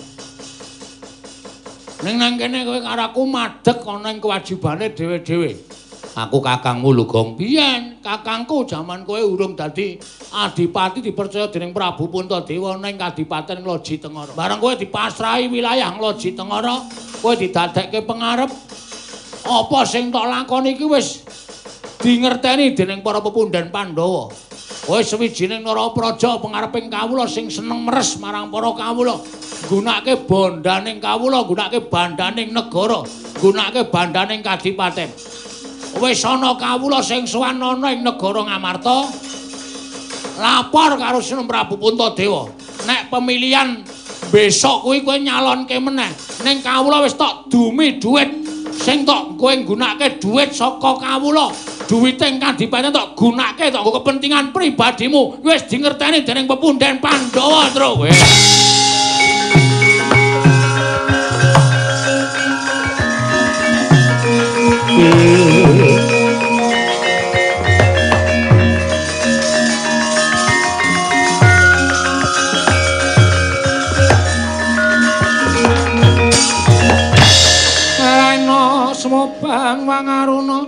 ning nang kene kowe karo aku madhek ana ing kewajibane dhewe-dhewe aku kakangmu Lugong biyen kakangku jaman kowe urung dadi adipati dipercaya dening Prabu Puntadewa ning Kadipaten Loji Tengara bareng kowe dipasrahi wilayah Loji Tengara kowe didadekke pengarep apa sing tok lakoni iki wis dingerteni dening para pepundhen Pandhawa kowe sawijining Narapraja pengareping kawula sing seneng meres marang para kawula gunakake bondaning kawula gunakake bandaning negara gunakake bandaning kadipaten wis ana kawula sing sowan ana ing negara Ngamarta lapor karo Sinten Prabu Puntadewa nek pemilihan besok kuwi kowe nyalonke meneh ning kawula wis tok dumi dhuwit sing tok kowe nggunakake dhuwit saka kawula dhuwiting kadipaten tok gunakake tok nggo kepentingan pribadimu wis dingerteni dening pepundhen Pandhawa tru wis Semobang wangaruna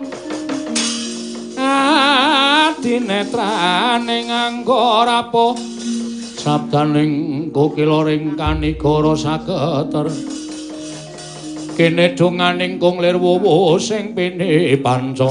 adinetraning angga rapuh sabdaning kokiloring kanigara saketer kene donganing kunglir wuwu sing pene panca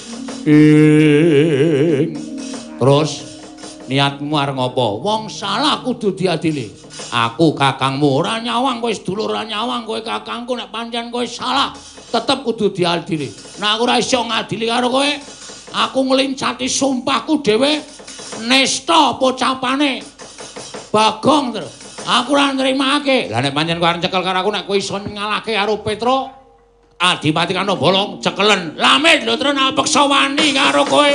ing terus niatmu arep ngopo wong salah kudu diadili aku kakangmu ora nyawang kowe sedulur ora nyawang kowe kakangku nek pancen kowe salah tetep kudu diadili. Nah aku ora iso ngadili karo kowe. Aku nglincati sumpahku dhewe nesta pocapane Bagong terus. Aku ora nrimake. Lah nek pancen kowe arep cekel karo aku nek kowe iso ngalahke karo Petro Adipati Kano Bolong cekelen. Lamit lho terus nek peksa wani karo kowe.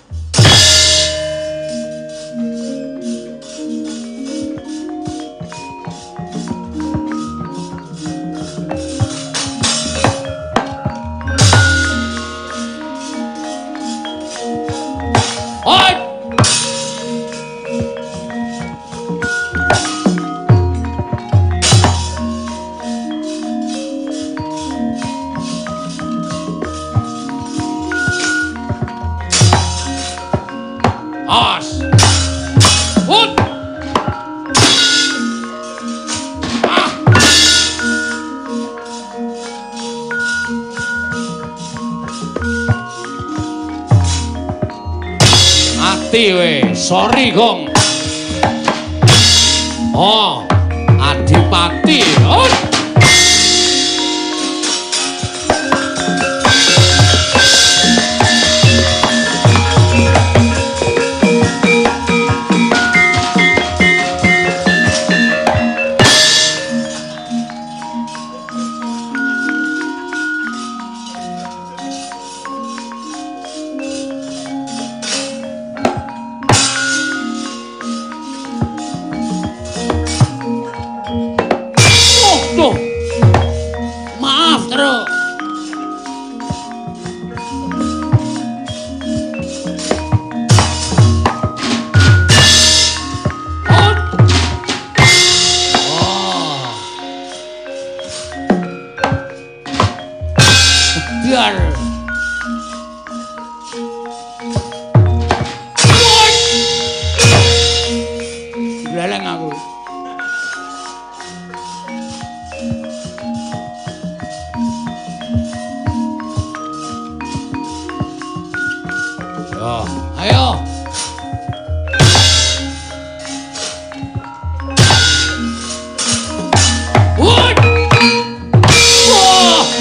Sorry Gong. Oh, Adipati. Oh. aku. Yo, ayo. Woi! Wah!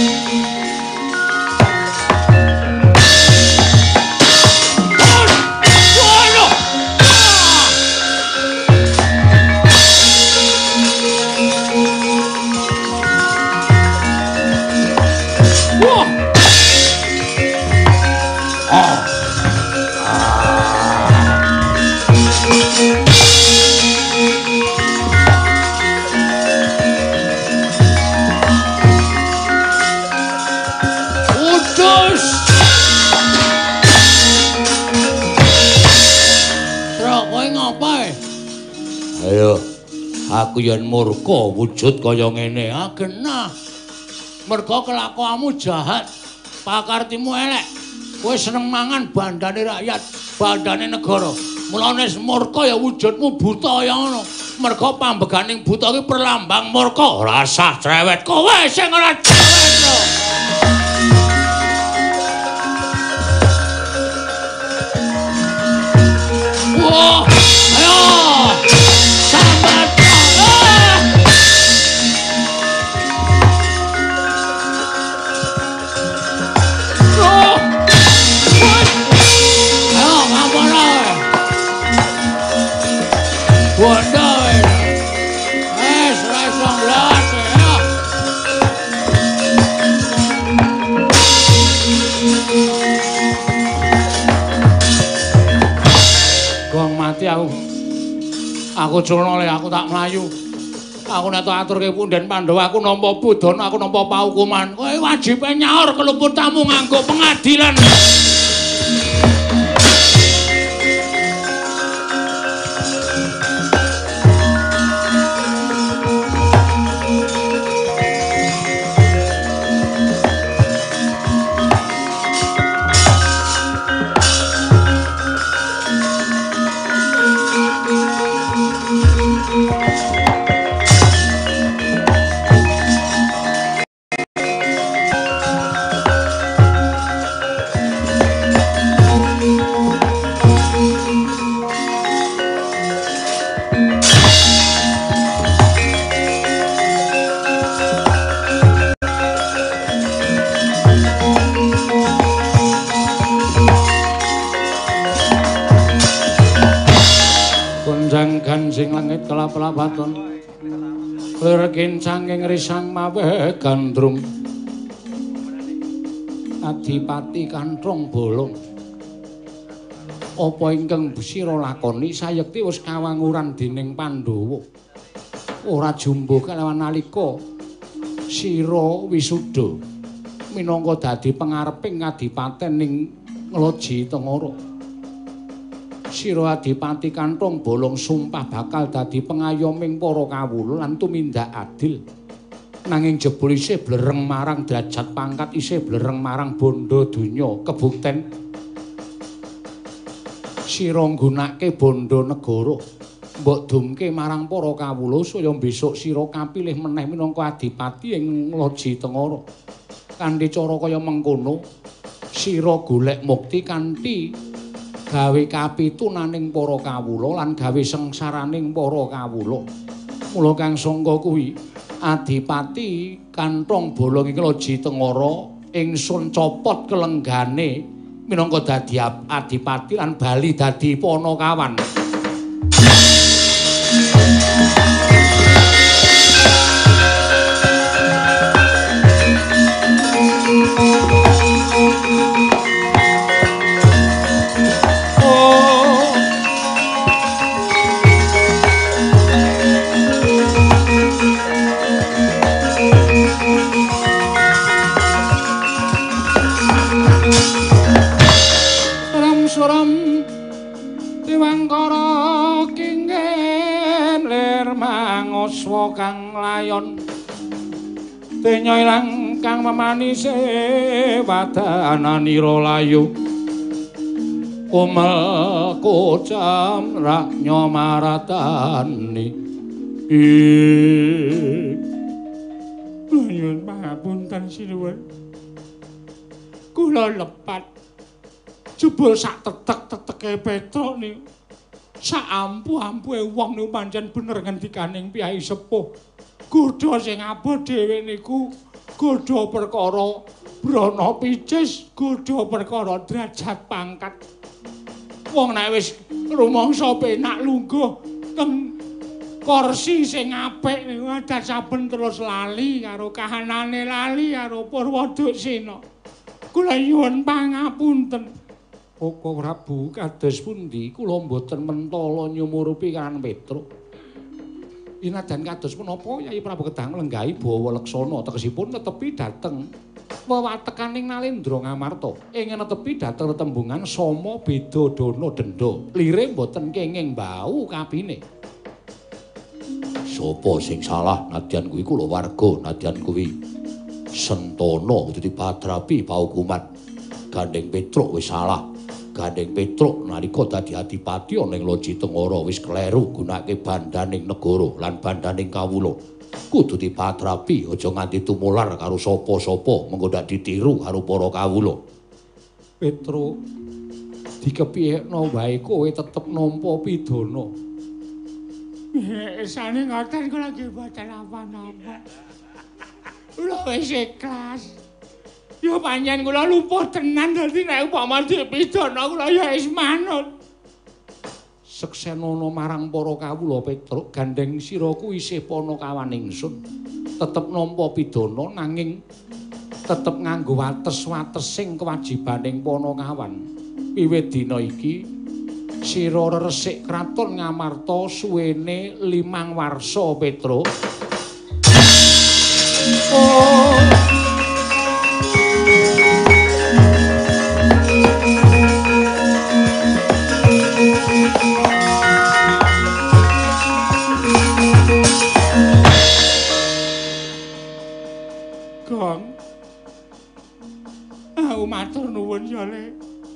Ayo, aku yen murka wujud kaya ngene, ah genah. Merga kelakuanmu jahat, pakartimu elek. Kowe seneng mangan bandane rakyat, bandane negara. Mulane murka ya wujudmu buta ya ngono. Merga pambeganing buta iki perlambang murka. Ora sah cerewet, kowe sing ora cerewet lho. Wah, ayo. Sambat. Aku aku culno le aku tak mlayu. Aku nek tak aturke punden Pandhawa aku nampa budana aku nampa paukuman. Kowe wajib nyaur keluput tamu nganggo pengadilan. Sing langit kelap-lapaton lir kincanging risang mawe gandrung Adipati Kanthong Bolong apa ingkang sira lakoni sayekti wis kawanguran dening Pandhawa ora jumbo kalawan nalika sira wisuda minangka dadi pangareping Kadipaten ning Ngloji Tengara. Sira Adipati Kanthong Bolong sumpah bakal dadi pengayoming para kawula lan tumindak adil. Nanging jebul isih blereng marang derajat pangkat, isih blereng marang bondo donya. Kebukten sira nggunakake bondo negara mbok dumke marang para kawula saya besok sira kapilih meneh minangka adipati ing Ngloji Tengara. Kanthi cara kaya mengkono sira golek mukti kanthi gawe kapitunaning para kawula lan gawe sengsaraning para kawula. Mula kang sangka kuwi Adipati Kanthong Bolong ing Ngloji Tengara ingsun copot kelenggane minangka dadi adipati lan bali dadi Panakawan. Kang layon tenya ilang kang memanise wadananira layu kumel ko jam raknya maratani ih nyuwun pangapunten sinuwun kula lepat jebul sak tetek-teteke Petruk niku sak ampuh-ampuhe wong niku pancen bener ngendikaning piyai sepuh godha sing abot dhewe niku godha perkara brana picis godha perkara derajat pangkat wong nek wis rumangsa penak lungguh teng kursi sing apik niku adat saben terus lali karo kahanane lali karo Purwoduksina kula nyuwun pangapunten Koko Prabu kados pundi kula mboten mentala nyumurupi Kakang Petruk inadan kados menapa Yai Prabu Kedang lenggahi bawa leksana tegesipun netepi dhateng wewatekaning Nalendra Ngamarta ing netepi dhateng tembungan Soma Beda Dana Denda lire mboten kenging bau kapine sapa sing salah nadyan kuwi kula warga nadyan kuwi Sentana dadi patrapi paukuman Gandeng Petruk wis salah Gandeng Petruk nalika dadi adipati ana ing Loji Tengara wis kleru gunakake bandaning negara lan bandaning kawula. Kudu dipatrapi aja nganti tumular karo sapa-sapa mengko ndak ditiru karo para kawula. Petruk dikepiyekno wae kowe tetep nampa pidana. Sane ngoten kula nggih boten apa-apa. Kula wis ikhlas. Ya pancen kula lumpuh tenan dadi nek upama dipidana kula ya wis manut. Seksenana marang para kawula Petruk gandeng sira kuwi isih panakawan ingsun. Tetep nampa pidana nanging tetep nganggo wates-watesing kewajibaning panakawan. Wiwit dina iki sira resik kraton Ngamarta suwene limang warsa Petruk. Oh Gong, aku matur nuwun ya Le.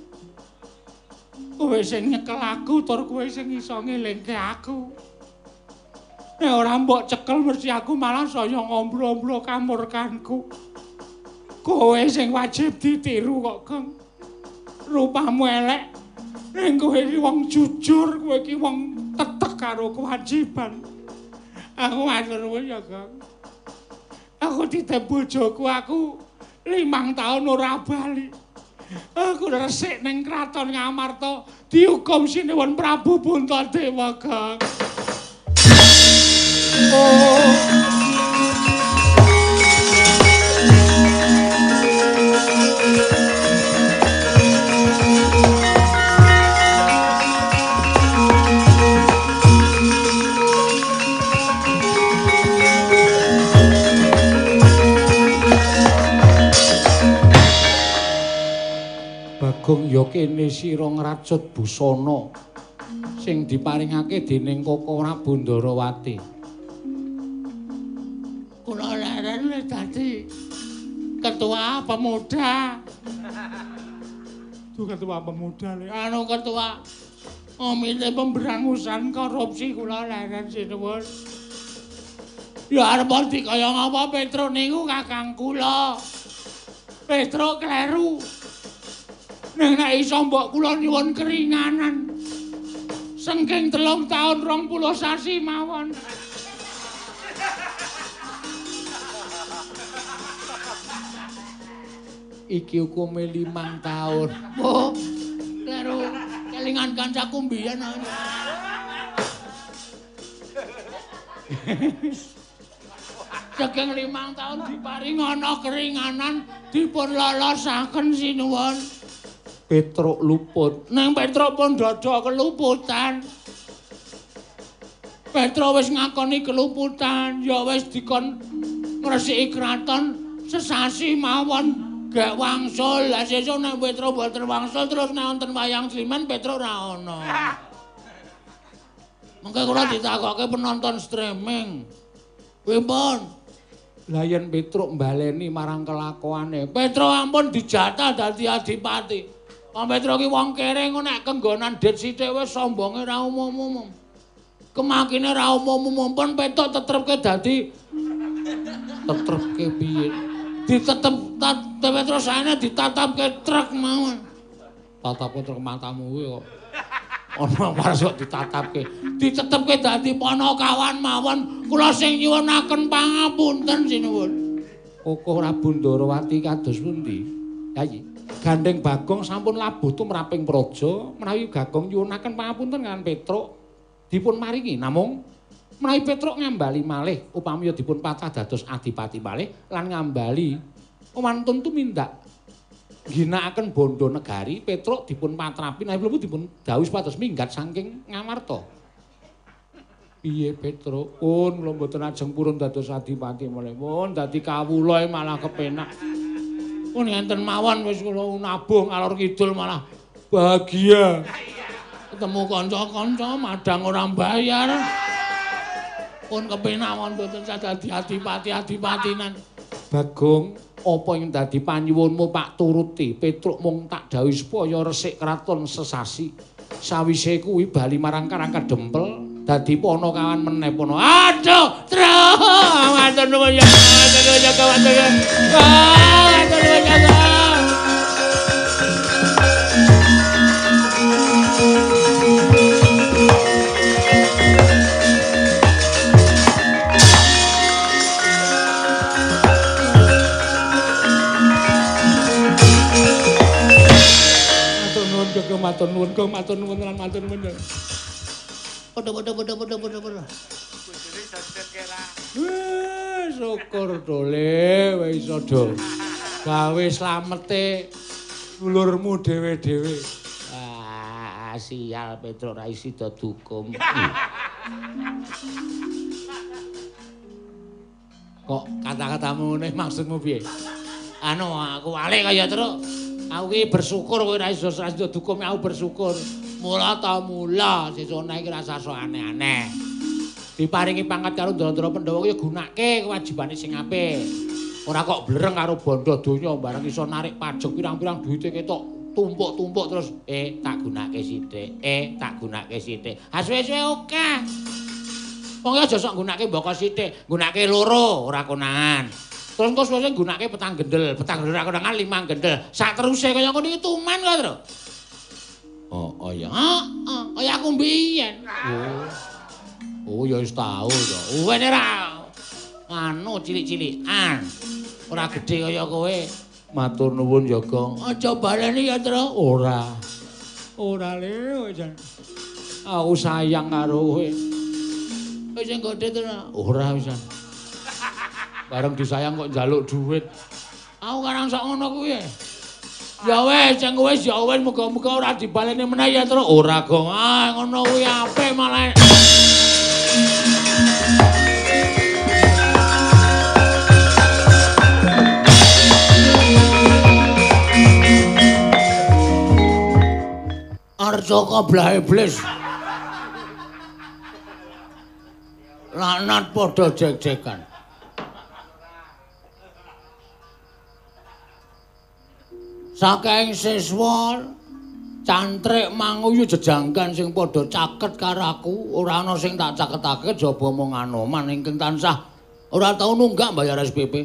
Kowe sing nyekel aku tur kowe sing iso ngelingke aku. Nek ora mbok cekel mesti aku malah saya ngombro-ombro kamurkanku. Kowe sing wajib ditiru kok, Gong. Rupamu elek. Ning kowe iki wong jujur, kowe iki wong tetek karo kewajiban. Aku matur nuwun ya, Gong. Aku ditep bojoku aku limang tahun ora bali. Aku resik ning kraton Ngamarta dihukum Sinuwun Prabu Puntadewa, Gong. Oh. Bagong ya kene sira ngracut busana sing diparingake dening Koko Prabu Ndarawati. Kula leren wis dadi ketua pemuda. Tuh ketua pemuda le. Anu ketua komite pemberangusan korupsi kula leren sinuwun. Ya arep dikaya ngapa Petruk niku kakang kula. Petruk kleru. Nek nek iso mbok kula nyuwun keringanan. Sengking telung taun rong puluh sasi mawon. Iki hukume limang taun. Oh, karo kelingan kancaku mbiyen. Sengking limang taun diparing ana keringanan dipun lolosaken sinuwun. Petruk luput. Nang Petruk pun dada keluputan. Petruk wis ngakoni keluputan, ya wis dikon ngresiki kraton sesasi mawon gak wangsul. Lah sesuk nek Petruk boten wangsul terus nek wonten wayang Sliman Petruk ora ana. Mengke kula ditakokke penonton streaming. Pripun? Lah yen Petruk mbaleni marang kelakuane, Petruk ampun dijatah dadi adipati. Pak Petro ki wong kere engko nek kenggonan det sithik wis sombonge ra umum-umum. Kemakine ra umum-umum pun petok tetrepke dadi tetrepke piye? Ditetep Pak Petro saene ditatapke truk mawon. Tatapke truk matamu kuwi kok. Ana pas kok ditatapke. Ditetepke dadi Panakawan mawon. Kula sing nyuwunaken pangapunten sinuwun. Koko Prabu Ndarawati kados pundi? Yayi. Gandeng Bagong sampun labuh tumraping praja menawi Bagong nyuwunaken pangapunten kan Petruk dipun maringi namung menawi Petruk ngambali malih upami dipun patah dados adipati malih lan ngambali wantun tumindak ginakaken bondo negari Petruk dipun patrapi nawi mlebu dipun dawuh pados minggat saking Ngamarta. Piye Petruk? Pun kula mboten ajeng purun dados adipati malih. Pun dadi kawula malah kepenak. Pun ngenten mawon wis kula nabung alor kidul malah bahagia. Ketemu kanca-kanca madang ora bayar. Pun kepenak mawon mboten dadi adipati-adipatinan. Bagong, apa yang dadi panyuwunmu Pak turuti? Petruk mung tak dawuhi supaya resik kraton sesasi. Sawise kuwi bali marang Karangka Dempel. Dadi Panakawan meneh pono. Aduh, terus matur nuwun ya. Matur nuwun ya, matur nuwun. Matur nuwun ya. Matur nuwun Jaga, matur nuwun Kang, matur nuwun lan matur nuwun. Padha padha padha padha padha padha. Bojone jajan kera. Wih, syukur dole wis iso do. Gawe slamete dulurmu dhewe-dhewe. Ah, sial Petruk ra isi do dukum. Kok kata-katamu ngene maksudmu piye? Anu aku walik kaya terus. Aku ki bersyukur kowe ra iso ra iso dukum aku bersyukur. Mula ta mula sesuk iki rasa sok aneh-aneh. Diparingi pangkat karo Ndara Pandhawa ya gunake kewajibane sing apik. Ora kok blereng karo bondo donya bareng iso narik pajak pirang-pirang duwite ketok tumpuk-tumpuk terus eh tak gunake sithik, eh tak gunake sithik. Ha suwe-suwe oke. Wong aja sok gunake mboko sithik, gunake loro ora konangan. Terus engko suwe-suwe gunake petang gendel, petang gendel ora konangan limang gendel. Sak teruse kaya ngono iki tuman kok, Tru. Oh, oh ya. Heeh, kaya aku mbiyen. Oh. Oh, ya wis tau to. Wene ra anu cilik-cilikan. Ora gedhe kaya kowe. Matur nuwun, Jaga. Aja baleni ya, Tru. Ora. Ora le, jan. Aku sayang karo kowe. Wis sing gedhe, Tru. Ora wisan. Bareng disayang kok njaluk dhuwit. Aku karang sak ngono kuwi. Ya wis, sing wis ya wis muga-muga ora dibaleni meneh ya, Tru. Ora, Gong. Ah, ngono kuwi apik malah. Arja kablah iblis. Laknat padha jek-jekan. Saking siswa cantrik manguyu jejanggan sing padha caket karo aku, ora ana sing tak caketake jaba mung Anoman ingkang tansah ora tau nunggak bayar S P P.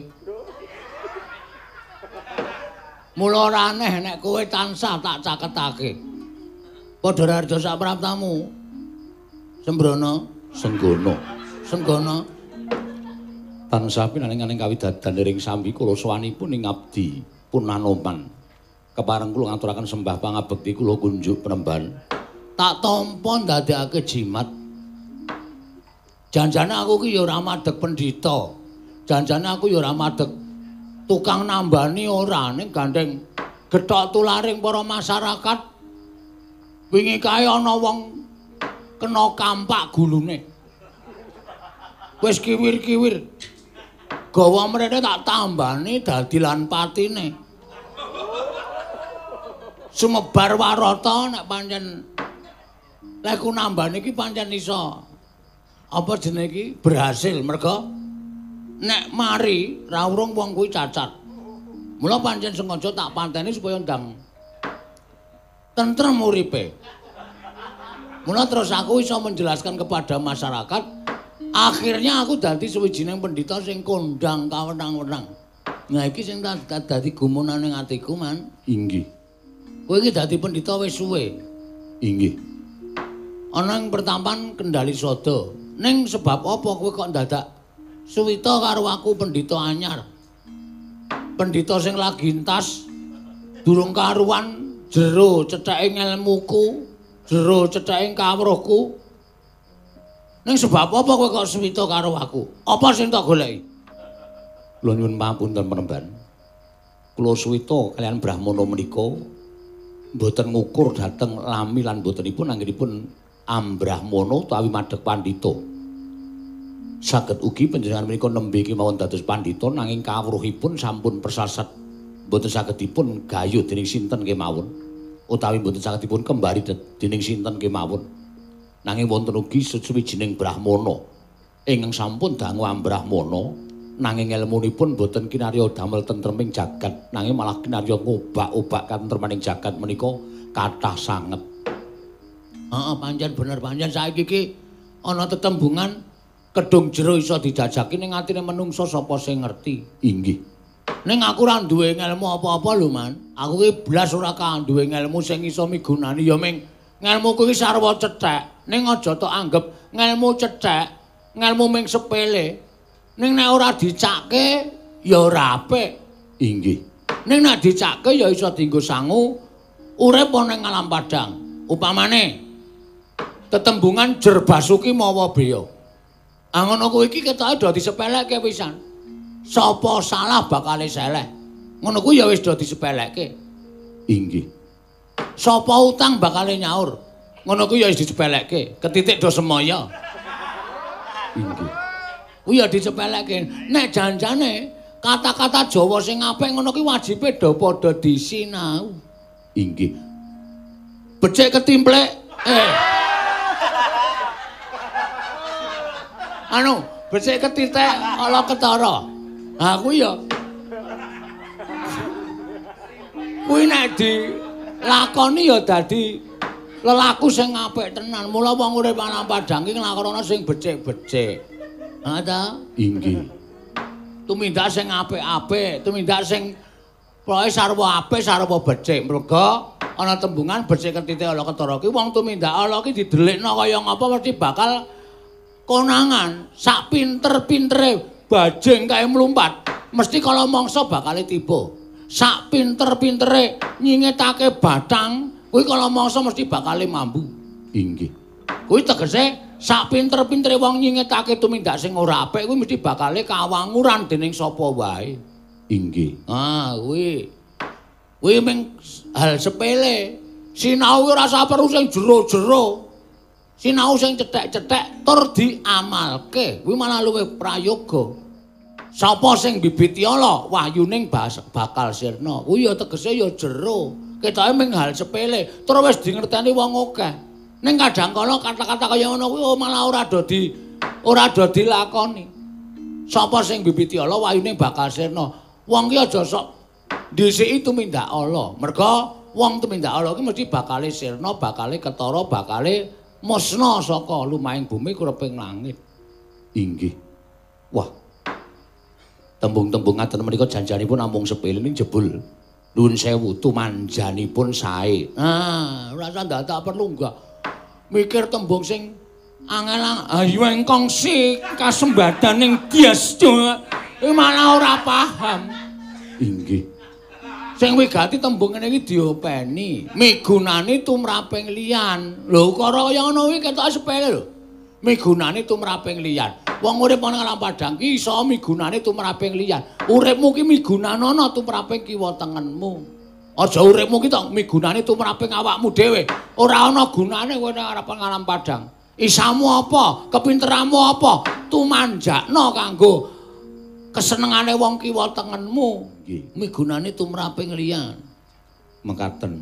Mula ora aneh nek kowe tansah tak caketake. Padha rarja sak praptamu. Sembrono, Senggono, Senggono. Tansah pinaning-aning kawidadan ring sambi kula sowanipun ing abdi pun Anoman. Kepareng kula ngaturaken sembah pangabekti kula kunjuk penemban. Tak tampa ndadekake jimat. Janjane aku ki ya ora madheg pendhita. Janjane aku ya ora madheg tukang nambani ora ning gandeng gethok tularing para masyarakat. Wingi kae ana wong kena kampak gulune. Wis kiwir-kiwir. Gawa mrene tak tambani dadi lan patine. Sumebar warata nek pancen lek ku nambane iki pancen iso apa jenenge iki berhasil merga nek mari ra urung wong kuwi cacat. Mula pancen sengaja tak panteni supaya ndang tentrem uripe. Mula terus aku iso menjelaskan kepada masyarakat, akhirnya aku dadi suwijining pendhita sing kondang kawenang-wenang. Nah iki sing dadi gumunan ning atiku, Man.
Inggih.
Kowe iki dadi pendhita wis suwe.
Inggih.
Ana ing pertampan Kendali Sada. Ning sebab apa kowe kok dadak suwita karo aku pendhita anyar? Pendhita sing lagi entas durung karuan jero cetheke ngelmuku, jero cetheke kawruhku. Ning sebab apa kowe kok suwita karo aku? Apa sing tak goleki?
Kula nyuwun pamunten Penemban. Kula suwita kalian Brahmana menika mboten ngukur dhateng lami lan botenipun anggenipun ambrahmana utawi madheg pandhita. Saged ugi panjenengan menika nembe kemawon dados pandhita nanging kawruhipun sampun persasat mboten sagedipun gayuh dening sinten kemawon utawi mboten sagedipun kembali dening sinten kemawon. Nanging wonten ugi suwijining brahmana ingkang sampun dangu ambrahmana nanging ilmunipun boten kinarya damel tentreming jagat nanging malah kinarya ngobak-obak katentremaning jagat menika kathah sanget.
Heeh, pancen bener pancen saiki iki ana tetembungan kedung jero iso dijajaki ning atine menungsa sapa sing ngerti.
Inggih.
Ning aku ora duwe ngelmu apa-apa lho, Man. Aku iki blas ora duwe ngelmu sing iso migunani ya ming ngelmuku iki sarwa cethek. Ning aja tok anggap ngelmu cethek, ngelmu ming sepele. Ning nek ora dicakke ya ora apik.
Inggih.
Ning nek dicakke ya iso dienggo sangu urip ana ing alam padang. Upamane tetembungan jer basuki mawa beya. Ah ngono kuwi iki ketoke dadi sepelekke pisan. Sapa salah bakale seleh. Ngono kuwi ya wis dadi sepelekke.
Inggih.
Sapa utang bakale nyaur. Ngono kuwi ya wis disepelekke. Ketitik do semaya.
Inggih.
Kuwi ya disepelekke. Nek janjane kata-kata Jawa sing apik ngono kuwi wajibe do padha disinau.
Inggih.
Becik ketimplek. Eh. Anu, becik ketitik ala ketara. Ha kuwi ya. Kuwi nek dilakoni ya dadi lelaku sing apik tenan. Mula wong urip ana padang iki nglakonana sing becik-becik. Ha ta?
Inggih.
Tumindak sing apik-apik, tumindak sing pokoke sarwa apik, sarwa becik. Merga ana tembungan becik ketitik ala ketara ki wong tumindak ala ki didelikna kaya ngapa mesti bakal konangan. Sak pinter-pintere bajing kae mlumpat, mesti kala mangsa bakal tiba. Sak pinter-pintere nyingetake batang, kuwi kala mangsa mesti bakal mambu.
Inggih.
Kuwi tegese sak pinter-pintere wong nyingetake tumindak sing ora apik kuwi mesti bakal kawanguran dening sapa wae.
Inggih.
Ah, kuwi. Kuwi mung hal sepele. Sinau ora usah perlu sing jero-jero. Sinau sing cethek-cethek tur diamalke. Kuwi malah luwih prayoga. Sapa sing bibiti ala wahyuning bakal sirna. Kuwi ya tegese ya jero. Ketoke mung hal sepele, tur wis dingerteni wong akeh. Ning kadang kala kata-kata kaya ngono kuwi malah ora dadi ora dadi lakoni. Sapa sing bibiti ala wahyuning bakal sirna. Wong ki aja sok dhisiki tumindak ala. Merga wong tumindak ala ki mesti bakale sirna, bakale ketara, bakale musna saka lumahing bumi kureping langit.
Inggih. Wah. Tembung-tembung ngaten menika janjanipun namung sepele ning jebul. Nuwun sewu tumanjanipun sae.
Ah, ora usah dadak perlu enggak. Mikir tembung sing angel ayu engkong si kasembadan ning dias. Iki malah ora paham.
Inggih.
Sing wigati tembung ngene iki diopeni, migunani tumraping liyan. Lho ukara kaya ngono kuwi ketok sepele lho. Migunani tumraping liyan. Wong urip ana alam padang ki iso migunani tumraping liyan. Uripmu ki migunanana tumraping kiwa tengenmu. Aja uripmu ki tok migunani tumraping awakmu dhewe. Ora ana gunane kowe ning arep alam padang. Isamu apa? Kepinteranmu apa? Tumanjakna kanggo kesenengane wong kiwa tengenmu.
Nggih.
Migunani tumraping liyan.
Mekaten.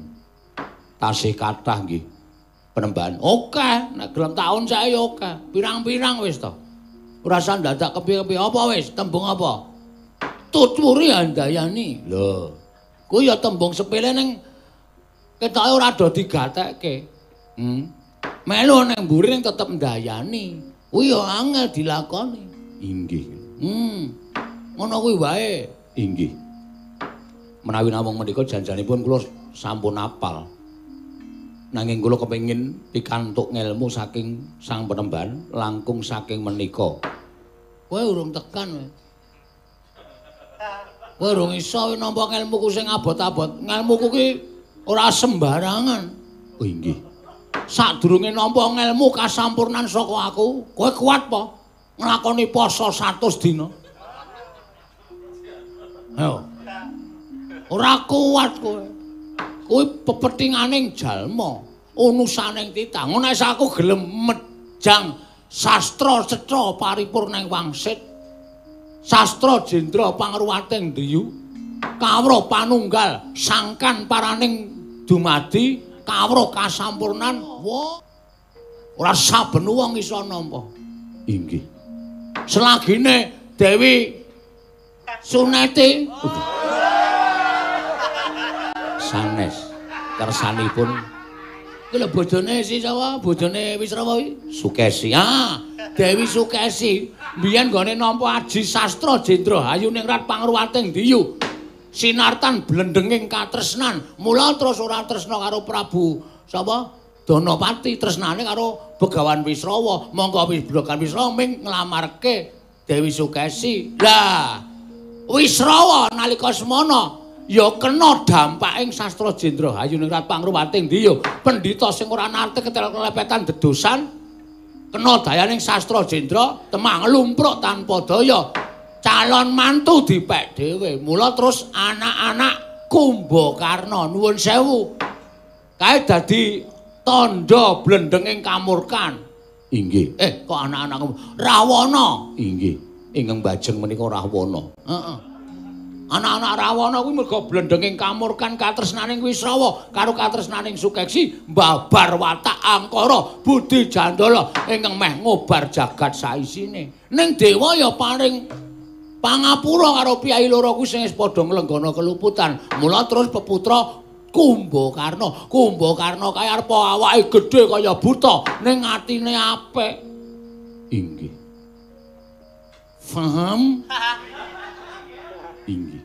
Tasih kathah nggih. Penembahan.
Oke, nek gelem taun sae ya oke. Pirang-pirang wis to. Ora usah dadak kepiye-kepiye apa wis, tembung apa? Tuturi handayani. Lho. Kuwi ya tembung sepele ning Ketoke ora do digatekke. Hmm. Melu ning mburi ning tetep ndayani. Kuwi ya angel dilakoni.
Inggih.
Hmm. Ngono kuwi wae.
Inggih. Menawi namung menika janjanipun kula sampun apal. Nanging kula kepengin pikantuk ngelmu saking Sang Penemban langkung saking menika.
Kowe urung tekan kowe. Kowe urung iso nampa ngelmuku sing abot-abot. Ngelmuku ki ora sembarangan.
Oh inggih.
Sadurunge nampa ngelmu kasampurnan saka aku, kowe kuat apa? Nglakoni poso satus dina. Ayo. Ora kuat kowe. Kowe pepethinganing jalma, unusaning titah. Ngono aku gelem mejang sastra cetha paripurning wangsit. Sastra jendra pangruwating Driyu. Kawruh panunggal sangkan paraning dumadi, kawruh kasampurnan. Wah. Ora saben wong iso nampa.
Inggih.
Selagine Dewi Suneti
sanes kersanipun
ki lho bojone si sapa? Bojone Wisrawa kuwi?
Sukesi.
Ah, Dewi Sukesi. Biyen gone nampa aji sastra jendra ayu ning rat pangruwating Driyu. Sinartan blendenging katresnan. Mula terus ora tresna karo Prabu sapa? Danapati, tresnane karo Begawan Wisrawa. Monggo Begawan Wisrawa ming nglamarke Dewi Sukesi. Lah, Wisrawa nalika semana ya kena dampaking sastra jendra ayu ning rat pangruwating Driyu. Pendhita sing ora nate ketel-kelepetan dedosan kena dayaning sastra jendra temang lumpruk tanpa daya. Calon mantu dipek dhewe. Mula terus anak-anak Kumbakarna nuwun sewu. Kae dadi tandha blendenging kamurkan.
Inggih.
Eh, kok anak-anak Rawana?
Inggih. Ingkang bajeng menika Rawana.
Heeh. Anak-anak Rawana kuwi merga blendenging kamurkan katresnaning Wisrawa karo katresnaning Sukesi mbabar watak angkara budi jandala ingkang meh ngobar jagat saisine. Ning dewa ya paring pangapura karo piyai loro kuwi sing wis padha nglenggana keluputan. Mula terus peputra Kumbakarna. Kumbakarna kaya arep awake gedhe kaya buta ning atine apik.
Inggih.
Paham?
Inggih.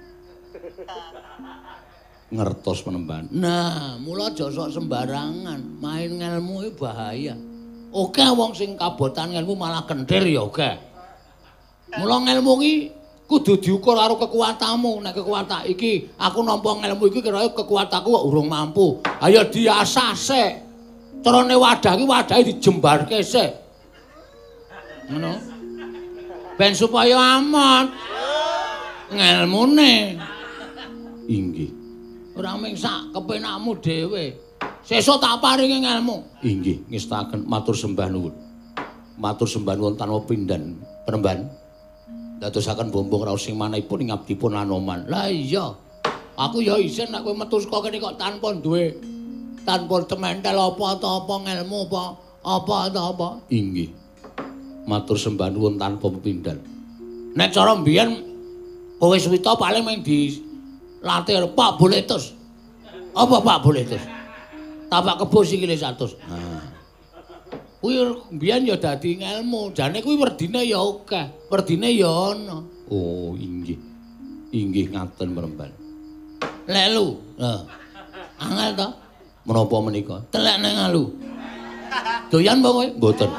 Ngertos Penemban.
Nah, mula aja sok sembarangan. Main ngelmu iki bahaya. Oke wong sing kabotan ngelmu malah kenthir ya oke. Mula ngelmu iki kudu diukur karo kekuatanmu. Nek kekuatan iki aku nampa ngelmu iki kira kekuatanku kok urung mampu. Ayo diasah sik. Carane wadah iki wadahe dijembarke sik. Ngono. Ben supaya aman. Ngelmune.
Inggih.
Ora mung sak kepenakmu dhewe. Sesuk tak paringi ngelmu.
Inggih, ngestaken matur sembah nuwun. Matur sembah nuwun tanpa pindhan Penemban. Dadosaken bombong raos sing manahipun ing abdipun Anoman.
Lah iya. Aku ya isin nek kowe metu saka kene kok tanpa duwe tanpa tementel apa ta apa ngelmu apa apa ta apa.
Inggih. Matur sembah nuwun tanpa pepindhan.
Nek cara mbiyen kowe suwita paling mung di latih Pak Boletus. Apa Pak Boletus? Tapak kebo sikile seratus. Nah. Kuwi mbiyen ya dadi ngelmu. Jane kuwi werdine ya akeh. Werdine ya ana.
Oh, inggih. Inggih ngaten Penemban.
Lelu. Heeh. Angel to?
Menapa menika?
Telek nang alu. Doyan apa kowe?
Mboten.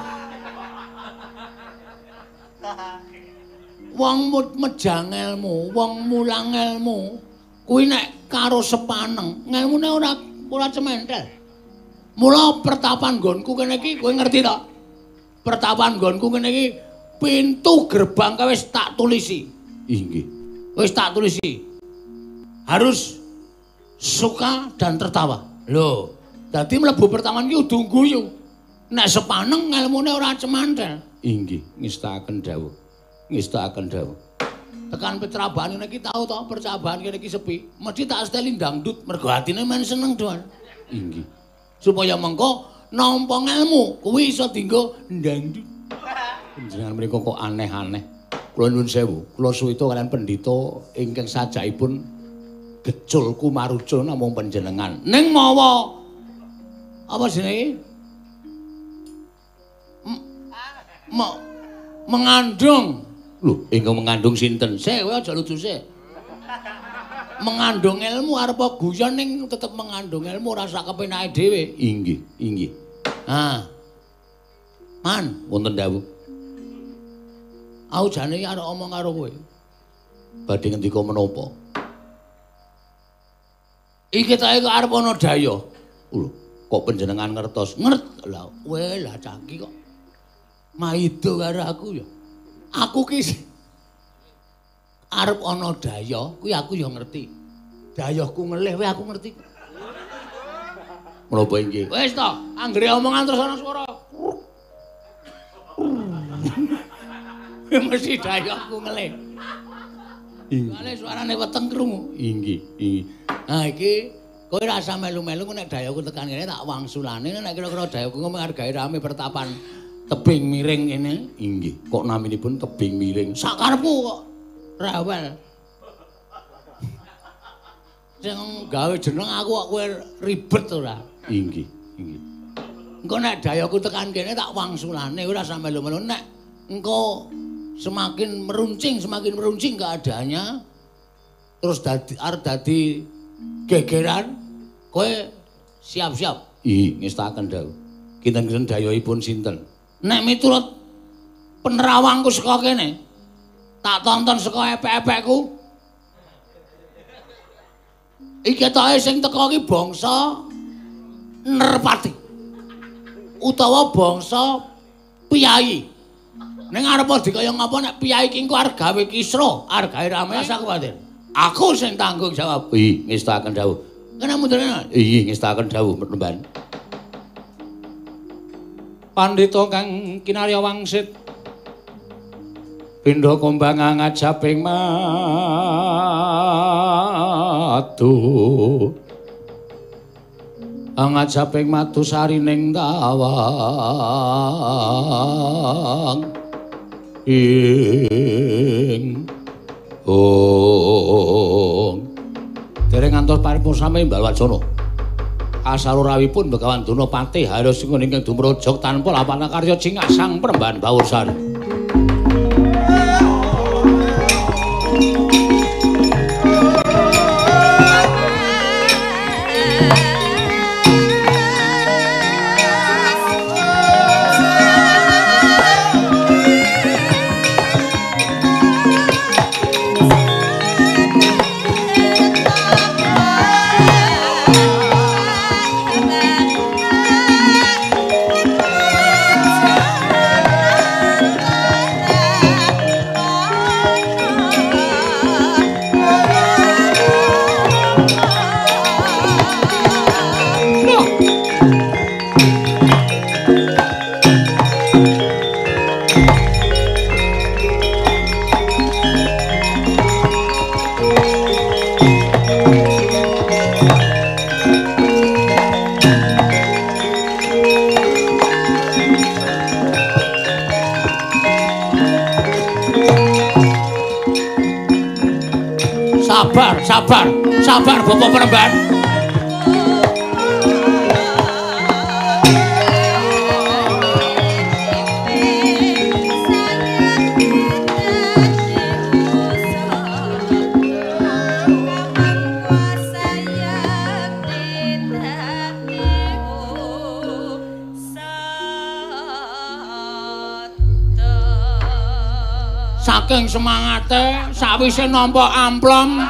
Wong mejang ilmu, wong mulang ilmu, kuwi nek karo sepaneng, ngelmune ora ora cementel. Mula pertapan nggonku kene iki kowe ngerti to? Pertapan nggonku kene iki pintu gerbang wis tak tulisi.
Inggih.
Wis tak tulisi. Harus suka dan tertawa. Lho, dadi mlebu pertapan iki kudu guyu. Nek sepaneng ngelmune ora cementel.
Inggih, ngestakaken dawuh. Ngestakaken dawuh.
Tekan Petrabaan ngene iki tau to percabaan kene iki sepi. Mesti tak steli dangdut mergo atine men seneng doan.
Inggih.
Supaya mengko nampa ngelmu kuwi iso dienggo dangdut.
Panjenengan mriku kok aneh-aneh. Kula nuwun sewu, kula suwita kalian pendhita ingkang sajakipun
geculku marucul namung panjenengan. Ning mawa apa jenenge? Me, mengandung. Lho, ingkang mengandung sinten? Sik, kowe aja lucu sik. Mengandung ilmu arepa guyon ning tetep mengandung ilmu rasa kepenake dhewe. Inggih, inggih. Ah. Man, wonten dawuh. Aku jane iki arep omong karo kowe. Badhe ngendika menapa? Iki ta kok arep ana daya. Lho, kok panjenengan ngertos? Ngert. Lah, kowe lah cangki kok. Maido karo aku ya. Aku ki arep ana daya, kuwi aku ya ngerti. Dayahku ngelih kowe aku ngerti. Menapa inggih? Wis to, anggere omongan terus ana swara. Mesti dayahku ngelih. Kale suarane weteng krungu. Inggih, inggih. Nah iki kowe ora usah melu-melu nek dayahku tekan kene tak wangsulane nek kira-kira dayahku ngomong hargae rame pertapan tebing miring kene. Inggih, kok naminipun tebing miring. Sakarepku kok rewel. Sing gawe jeneng aku kok kowe ribet ora? Inggih, inggih. Engko nek dayahku tekan kene tak wangsulane ora usah melu-melu nek engko semakin meruncing, semakin meruncing keadaannya, terus dadi, arep dadi gegeran, kowe siap-siap. Ih, ngestaken dawuh. Kinten-kinten dayahipun sinten? Nek miturut penerawangku saka kene, tak tonton saka epek-epekku. Iki ketoke sing teko iki bangsa Nerpati. Utawa bangsa Piyai. Ning arep dikaya ngapa nek piyai iki engko arep gawe kisra, arep gawe rame asa kuwatir. Aku sing tanggung jawab. Ih, ngestaken dawuh. Kena mundurane. Ih, ngestaken dawuh Mremban. Pandhita kang kinarya wangsit pindha kumbang ngajaping matu. Ngajaping matu sarining tawang. Ing ong dereng ngantos paripun sami Mbal Wacana kasarurawipun Begawan Dunapati harus ingkang dumrojog tanpa lapan karya cingak sang Premban Bawursari. Sabar, sabar, sabar Bapak Premban. Saking semangate sawise nampa amplom.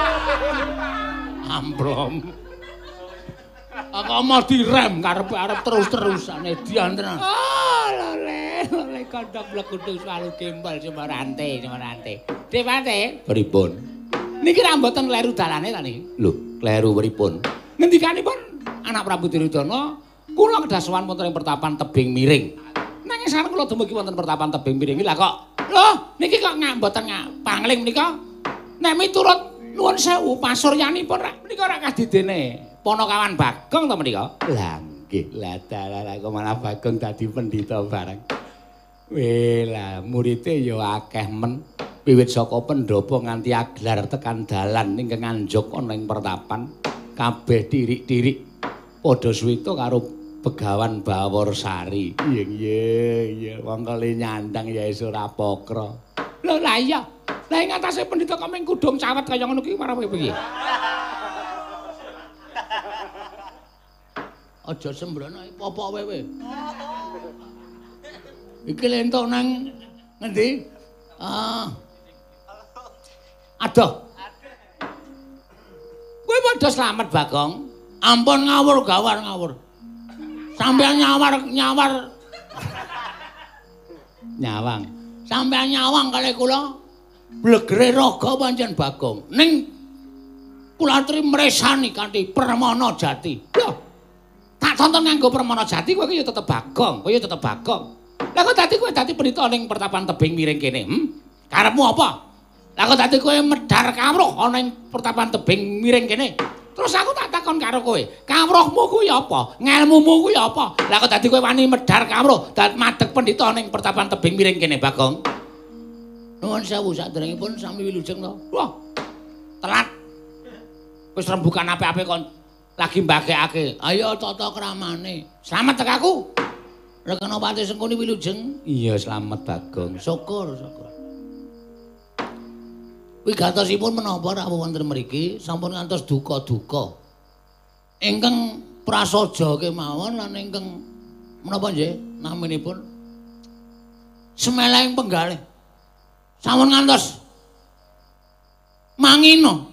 Amplom. Kok mau direm karepe arep terus-terusane diantren. Oh, lole, lole kandhak blekuthus walu gembal Semarante, Semarante. Dewate, pripun? Niki ra mboten kleru dalane ta niki? Lho, kleru pripun? Ngendikanipun anak Prabu Duryudana, kula kedah sowan wonten ing pertapan tebing miring. Nanging sareng kula dumugi wonten pertapan tebing miring iki lha kok lho, niki kok ngak mboten ngak pangling menika. Nek miturut nuwun sewu pasuryanipun rak menika rak kadidene Ponokawan Bagong to menika. Lah nggih, lah dalah kok malah Bagong dadi pendhita bareng. Weh lah murite ya akeh men. Wiwit saka pendopo nganti aglar tekan dalan ingkang nganjuk ana ing pertapan kabeh tirik-tirik padha suwita karo Begawan Bawor Sari. Iya iya wong kali nyandang ya iso rapokra. Lho lah iya. Lah ing atase pendhita kok ming kudung cawet kaya ngono ki marang piye? Aja sembrono popok wewe. Iki lentok nang ngendi? Ah. Aduh. Kowe padha slamet, Bagong. Ampun ngawur gawar ngawur. Sampeyan nyawar nyawar. Nyawang. Sampeyan nyawang kali kula. Blegere raga pancen Bagong. Ning kula aturi mresani kanthi Permana Jati. Lho. Tak tonton nganggo Permana Jati kowe ya tetep Bagong, kowe ya tetep Bagong. Lah kok dadi kowe dadi pendhita ning pertapan tebing miring kene, hm? Karepmu apa? Lah kok dadi kowe medhar kawruh ana ing pertapan tebing miring kene. Terus aku tak takon karo kowe, kawruhmu kuwi apa? Ngelmumu kuwi apa? Lah kok dadi kowe wani medhar kawruh dan madheg pendhita ning pertapan tebing miring kene, Bagong? Nuwun sewu sadèrèngipun sami wilujeng to. Wah. Telat. Wis rembugan apik-apik kon lagi mbagekake. Ayo tata kramane. Slamet tek aku. Rekana Pati Sengkuni wilujeng. Iya, slamet Bagong. Syukur, syukur. Wigatosipun menapa rawuh wonten mriki sampun ngantos duka-duka. Ingkang prasaja kemawon lan ingkang menapa nggih naminipun Semeleng Penggalih. Sampun ngantos mangina.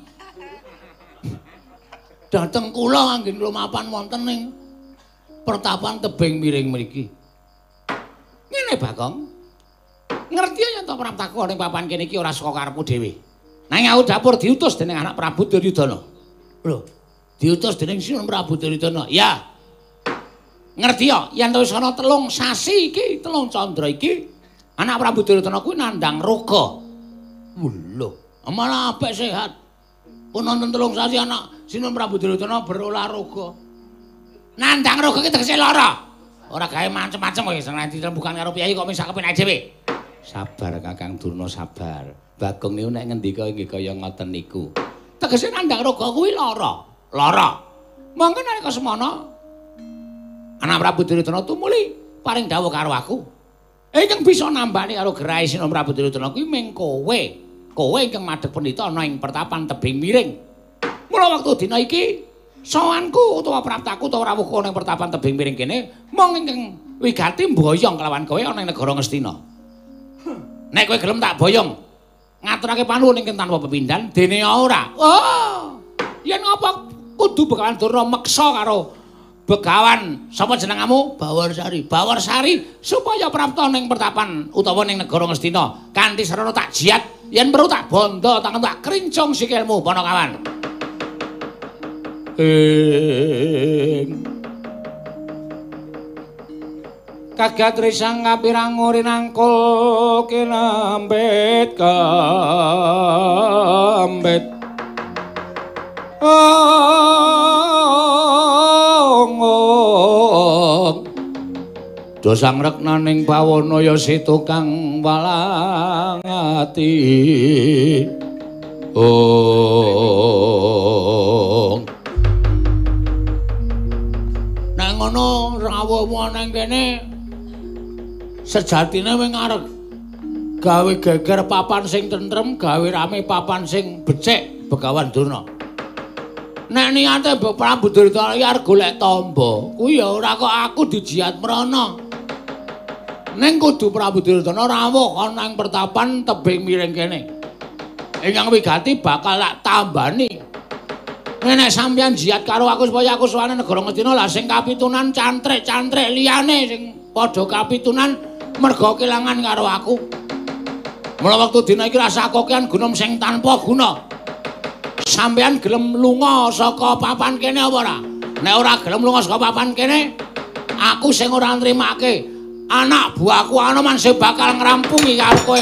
Dateng kula anggen kula mapan wonten ing pertapan tebing miring mriki. Ngene Bagong. Ngerti yen to praptaku ning papan kene iki ora saka karepmu dhewe. Nang aku dapur diutus dening anak Prabu Duryudana. Lho, diutus dening Sinun Prabu Duryudana. Ya. Ngerti ya, yen wis ana telung sasi iki, telung candra iki, anak Prabu Duryudana kuwi nandhang roga. Lho, malah apik sehat. Pun nonton telung sasi anak Sinun Prabu Duryudana berolahraga. Nandhang roga iki tegese lara. Ora gawe macem-macem kok sing nanti rembugan karo piyayi kok misak kepene dhewe. Sabar Kakang Durna, sabar. Bagong niku nek ngendika nggih kaya ngoten niku. Tegese nandhang roga kuwi lara. Lara. Mangke nalika semana anak Prabu Duryudana tumuli paring dawuh karo aku. Ingkang bisa nambani karo gerahe Sinun Prabu Duryudana kuwi mung kowe. Kowe ingkang madheg pendhita ana ing pertapan tebing miring. Mula wektu dina iki sowanku utawa praptaku utawa rawuhku ning pertapan tebing miring kene mung ingkang wigati mboyong kelawan kowe ana ing negara Ngastina. Nek kowe gelem tak boyong ngaturake panuwun ingkang tanpa pepindhan dene ora. Oh. Yen ngapa kudu Begawan Durna meksa karo Begawan sapa jenengmu? Bawor Sari. Bawor Sari supaya prapta ning pertapan utawa ning negara Ngastina kanthi sarana tak jiat yen perlu tak bondo tangan tak krincung sikilmu Panakawan. Ing kagat risang kapirang urinangkul kinambet kambet ong dosang reknaning pawana si tukang walang ati ong nang ngono rawuhmu nang kene sejatine wing arep gawe geger papan sing tentrem, gawe rame papan sing becik Begawan Durna. Nek niate Prabu Duryudana iki arep golek tamba, kuwi ya ora kok aku dijiat mrana. Ning kudu Prabu Duryudana rawuh ana ing pertapan tebing miring kene. Ingkang wigati bakal tak tambani. Nek sampeyan jiat karo aku supaya aku suwane negara Ngastina lah sing kapitunan cantrik-cantrik liyane sing padha kapitunan merga kelangan karo aku. Mula wektu dina iki rasa kokean gunom sing tanpa guna. Sampeyan gelem lunga saka papan kene apa ora? Nek ora gelem lunga saka papan kene, aku sing ora nrimake anak buahku Anoman sing bakal ngrampungi karo kowe.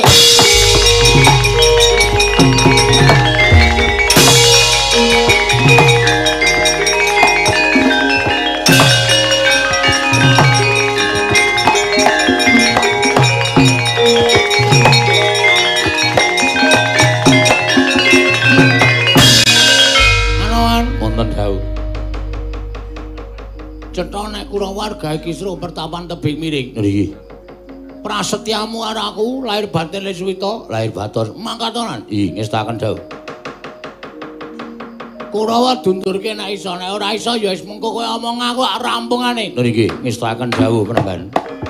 entha nek Kurawa gawe kisruh pertapan tebing miring.
Niki.
Prasetyamu karo aku lahir batin Liswita, lahir batos mangkatonan.
Ih, ngestaken dawuh.
Kurawa dundurke nek iso, nek ora iso ya wis mengko kowe omong aku rampungane.
Niki, ngestaken dawuh penemban.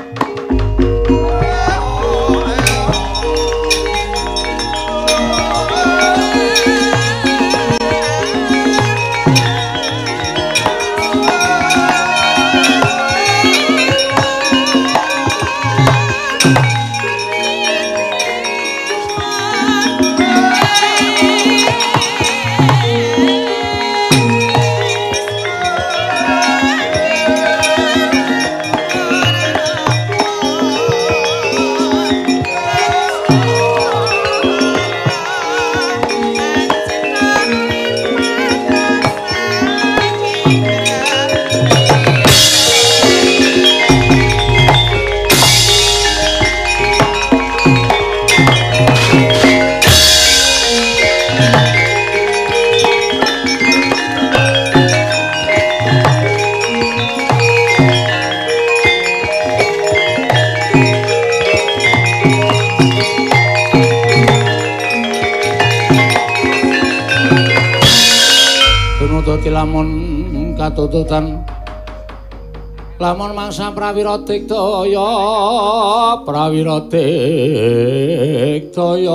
Lamun katututan lamun mangsa prawira digdaya prawira digdaya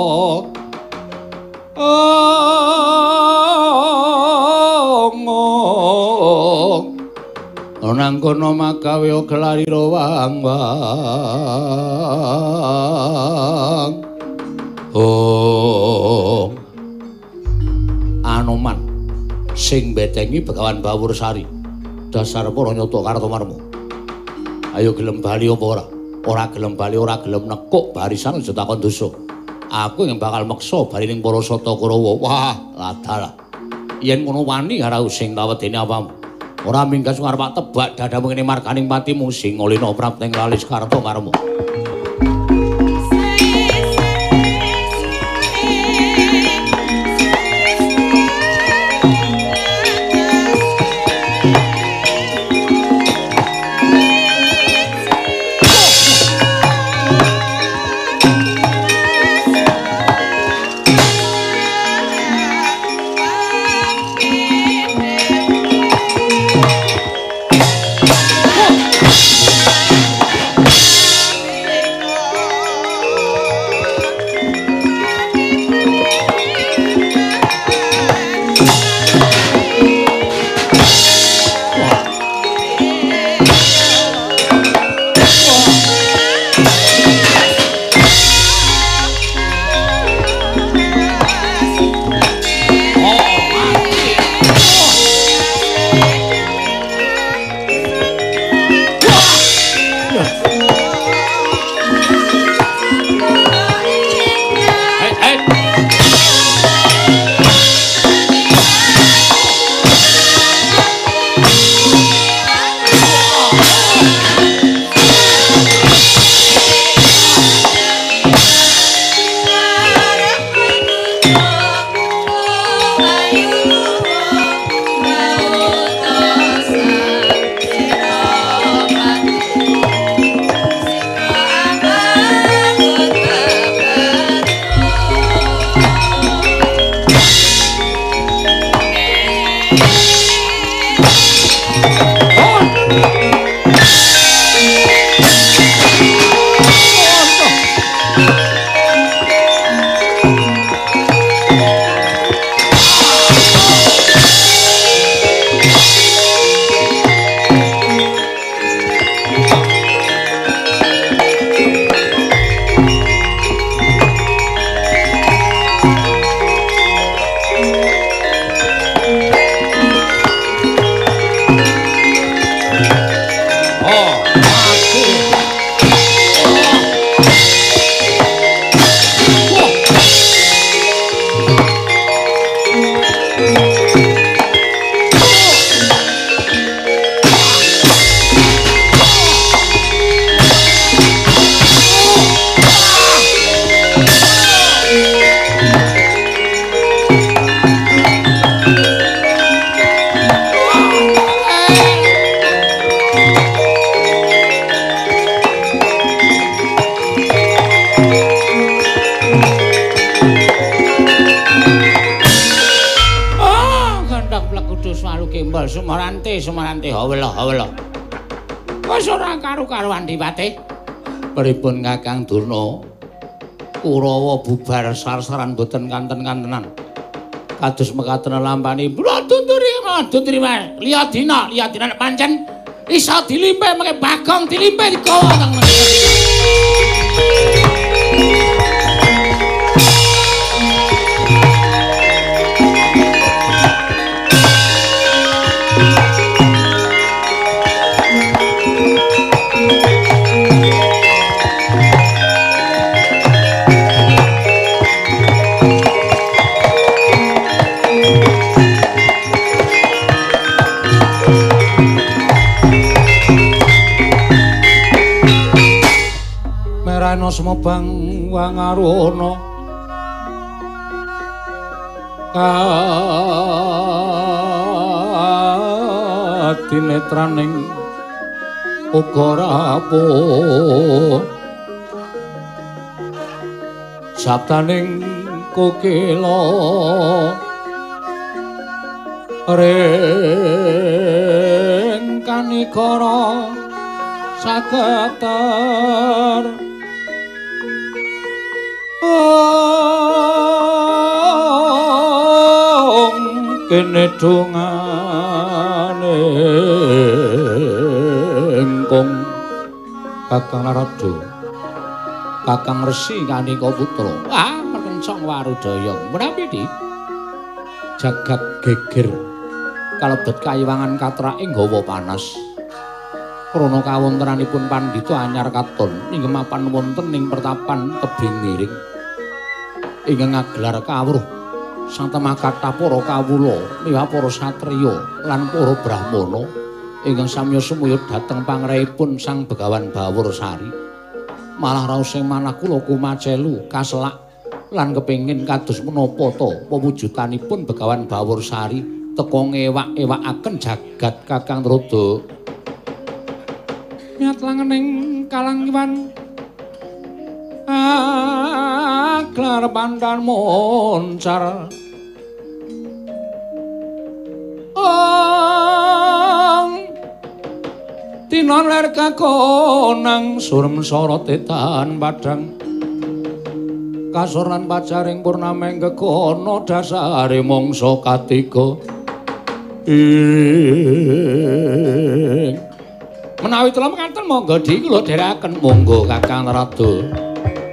ngong nang kono magawe gelari rowang wang oh Anoman sing betengi Begawan Bawursari dasar para nyata Kartomarma. Ayo gelem bali apa ora? Ora gelem bali, ora gelem nekuk barisan aja takon dosa. Aku yang bakal meksa bali ning para Sata Kurawa. Wah, ladal. Yen ngono wani karo sing tawedene apamu. Ora minggas ngarep tebak dadamu ngene marganing patimu sing ngolina prapteng lalis Kartomarma. timbal Sumaranti Sumaranti hawela hawela. Wis ora karu-karuan Dipati. Pripun Kakang Durna? Kurawa bubar sar-saran boten kanten-kantenan. Kados mekaten lampani Bratunduri Madunduri Mas. Liya dina, liya dina nek pancen iso dilimpe mengke Bagong dilimpe digawa teng Merana semobang wangarwana kadinetraning uga rapuh sabdaning kokila ring kanikara sagetar Om kene dongane engkong Kakang Narada Kakang Resi Kanika Putra ah merencong warudaya menawi di jagat geger kalebet kayiwangan katraking gawa panas krana kawontenanipun pandhita anyar katon inggih mapan wonten ing pertapan tebing miring ingkang ngagelar kawruh santemakata para kawula miwah para satriya lan para brahmana ingkang samya sumuya dhateng pangrahipun Sang Begawan Bawur Sari malah raos ing manah kula kumacelu kaselak lan kepengin kados menapa ta pewujudanipun Begawan Bawur Sari teka ngewak-ewakaken jagat Kakang Narada nyat langening kalangiwan aglar pandan moncar ong tinon ler kakonang surem sorot etan padang kasoran pacaring purnameng kekono dasare mangsa katiga ing menawi tela mekaten monggo di kula dherekaken monggo Kakang Narada.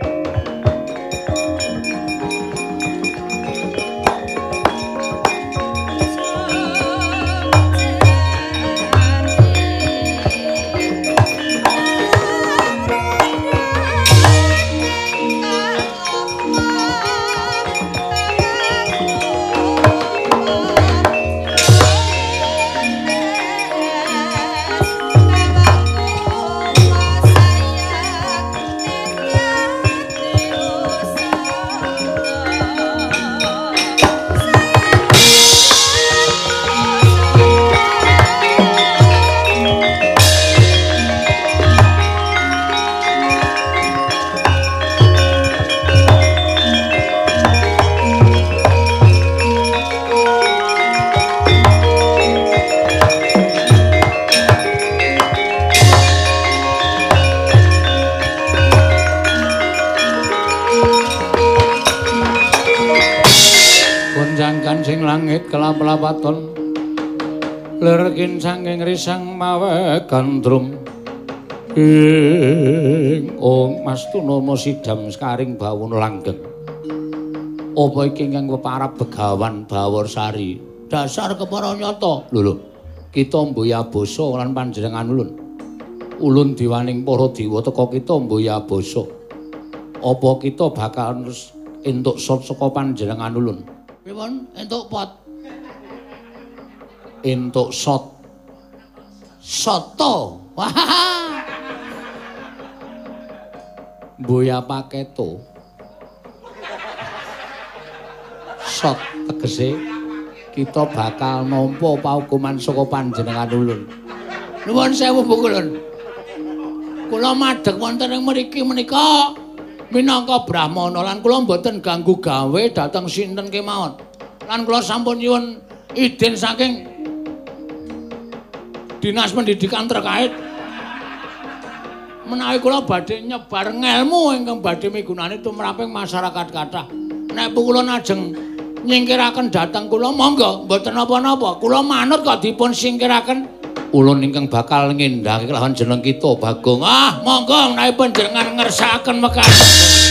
Sing langit kelap-lapaton lerkin saking risang mawe gandrum ing ong mastunama sidam skaring bawun langgeng apa iki ingkang peparab Begawan Bawur Sari dasar kepara nyata lho lho kita mboya basa lan panjenengan ulun ulun diwaning para dewa teka kita mboya basa apa kita bakal entuk sot saka panjenengan ulun pripun entuk pot entuk sot soto wah mboya paketo sot tegese kita bakal nampa paukuman saka panjenengan ulun nuwun sewu Bu Kulun kula madheg wonten ing mriki menika minangka brahmana lan kula mboten ganggu gawe dhateng sinten kemawon lan kula sampun nyuwun idin saking dinas pendidikan terkait menawi kula badhe nyebar ngelmu ingkang badhe migunani tumraping masyarakat kathah. Nek kula ajeng nyingkiraken dhateng kula monggo mboten napa-napa. Kula manut kok dipun singkiraken. Ulun ingkang bakal ngendhake kelawan jeneng kita Bagong. Ah, monggo menawi panjenengan ngersakaken mekaten.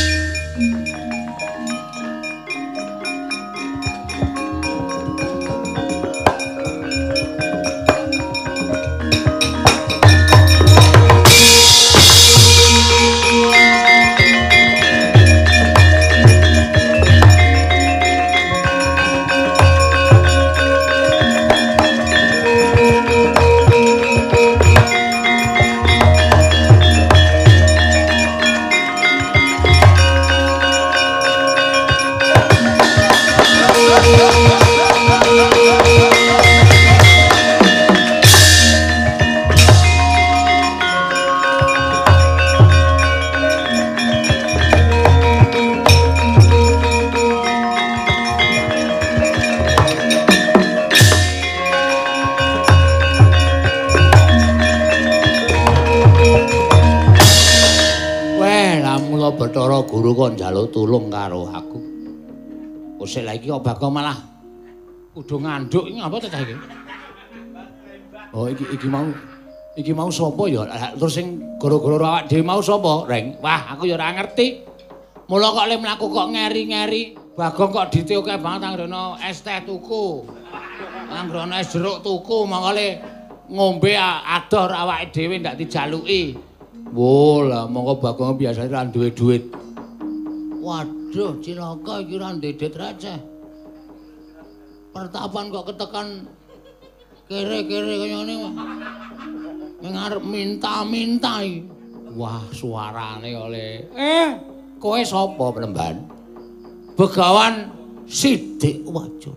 Bathara Guru kok njaluk tulung karo aku. Kosek lha iki kok Bagong malah kudu nganduk iki ngapa ta iki? Oh iki iki mau iki mau sapa ya? Terus sing gara-gara awak dhewe mau sapa, Reng? Wah, aku ya ora ngerti. Mula kok le mlaku kok ngeri-ngeri. Bagong kok ditiuke banget anggrono es teh tuku. Anggrono es jeruk tuku, mongko le ngombe ador awake dhewe ndak dijaluki. Wo lah mongko Bagong biasane ra duwe duit. Waduh, cilaka iki ra ndedet receh. Pertapan kok ketekan kere-kere kaya ngene wae. Ning arep minta-minta iki. Wah, suarane oleh. Eh, kowe sapa, Plemban? Begawan Sidik Wajon.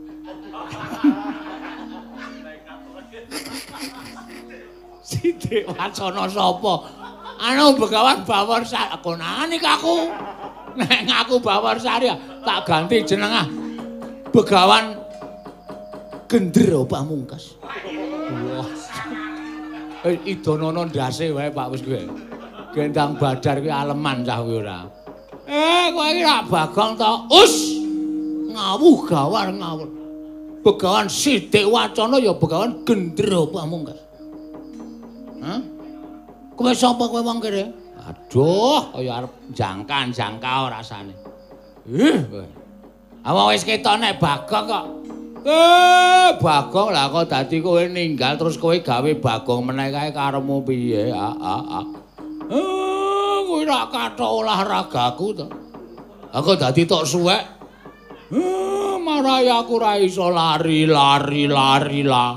Sidik Wacana sapa? Anu Begawan Bawor Sari. Konane aku. Nek ngaku Bawor Sari tak ganti jeneng ah. Begawan Gendro Pamungkas. Wah. Eh idonono ndase wae Pak wis kowe. Gendang Badar kuwi aleman cah kuwi ora. Eh kowe iki rak Bagong to. Us. Ngawuh gawar ngawur. Begawan Sidik Wacana ya Begawan Gendro Pamungkas. Hah? Kowe sapa kowe wong kene? Aduh, kaya arep jangkan-jangkau rasane. Ih, kowe. Awak wis ketok nek Bagong kok. Eh, Bagong lah kok dadi kowe ninggal terus kowe gawe Bagong meneh kae karepmu piye? Ah, ah, ah. Eh, kowe rak kathok olahragaku to. Aku dadi tok suwek. Eh, marai aku ra iso lari-lari lari lah.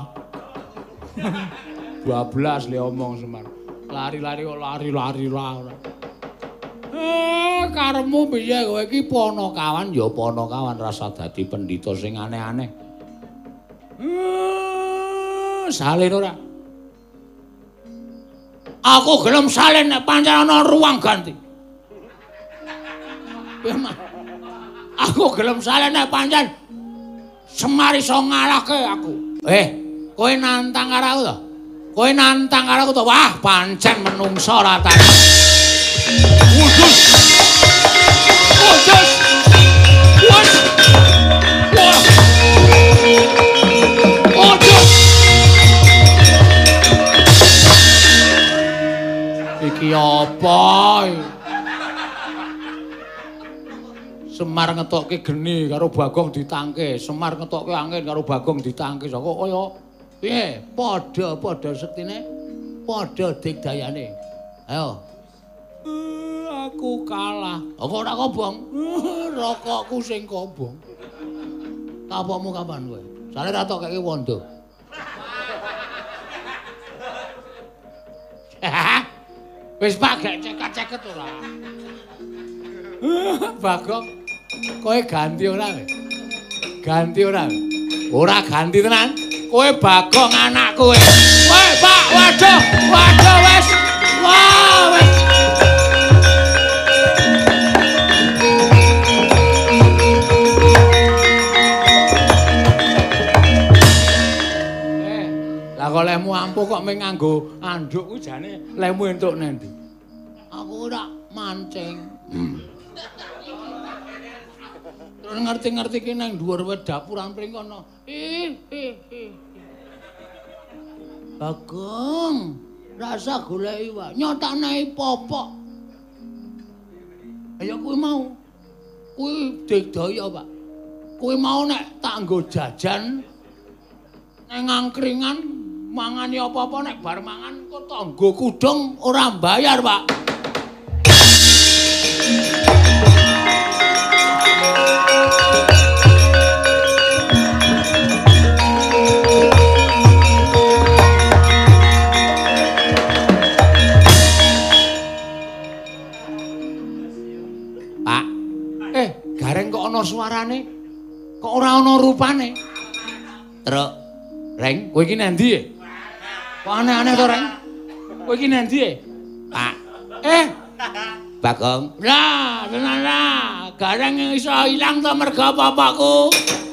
dua belas le omong Semar. Lari-lari kok lari-lari lah. Eh, karepmu piye kowe iki ponokawan ya ponokawan rasa dadi pendhita sing aneh-aneh. Eh, salin ora? Aku gelem salin nek pancen ana ruang ganti. Piye mah? Aku gelem salin nek pancen Semar iso ngalahke aku. Eh, kowe nantang karo aku to? Kowe nantang karo aku to? Wah, pancen menungsa ratane. Wudus. Wudus. Wus. Wah. Wudus. Iki apa? Semar ngetokke geni karo Bagong ditangke. Semar ngetokke angin karo Bagong ditangke. Kok kaya piye? Padha-padha sektine, padha digdayane. Ayo. Uh, aku kalah. Apa ora kobong? Uh, rokokku sing kobong. Kapokmu kapan kowe? Sare ra tok keke wondo. Wis Pak gek ceket-ceket ora. Uh, Bagong, kowe ganti ora? Ganti ora? Ora ganti tenan. Kowe Bagong anakku kowe. Woi, Pak, waduh, waduh wis. Wah, wis. Eh, lah kok lemu ampuh kok meng nganggo anduk ku jane lemu entuk nendi? Aku ora mancing. Hmm. Terus ngerti-ngerti ki nang dhuwur wit dapur ampring kono. Ih, ih, ih. Bagong, rasa goleki wae. Nyotane popok. Ayo kuwi mau. Kuwi digdaya, Pak. Kuwi mau nek tak nggo jajan nang angkringan mangani apa-apa nek bar mangan kok tak nggo kudung ora bayar, Pak. Pak, eh gareng kok ana suarane? Kok ora ana rupane? Truk, Reng, kowe iki nendi e? Kok aneh-aneh to, Reng? Kowe iki nendi e? Pak. Eh, Bagong. Lah, tenan lah. Gareng iso ilang to merga bapakku.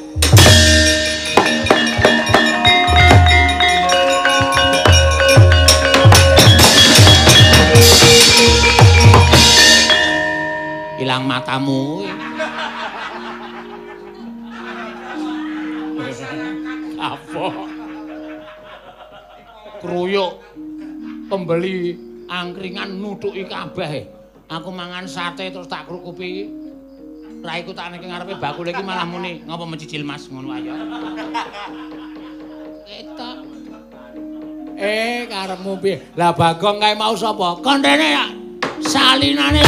Ilang matamu. Apa? Kruyuk pembeli angkringan nutuki kabeh. Aku mangan sate terus tak krukupi. Ra iku tak nek ngarepe bakul iki malah muni ngapa mencicil Mas ngono ayo. Ketok. Eh karepmu piye? Lah Bagong kae mau sapa? Kontene ya. Salinane.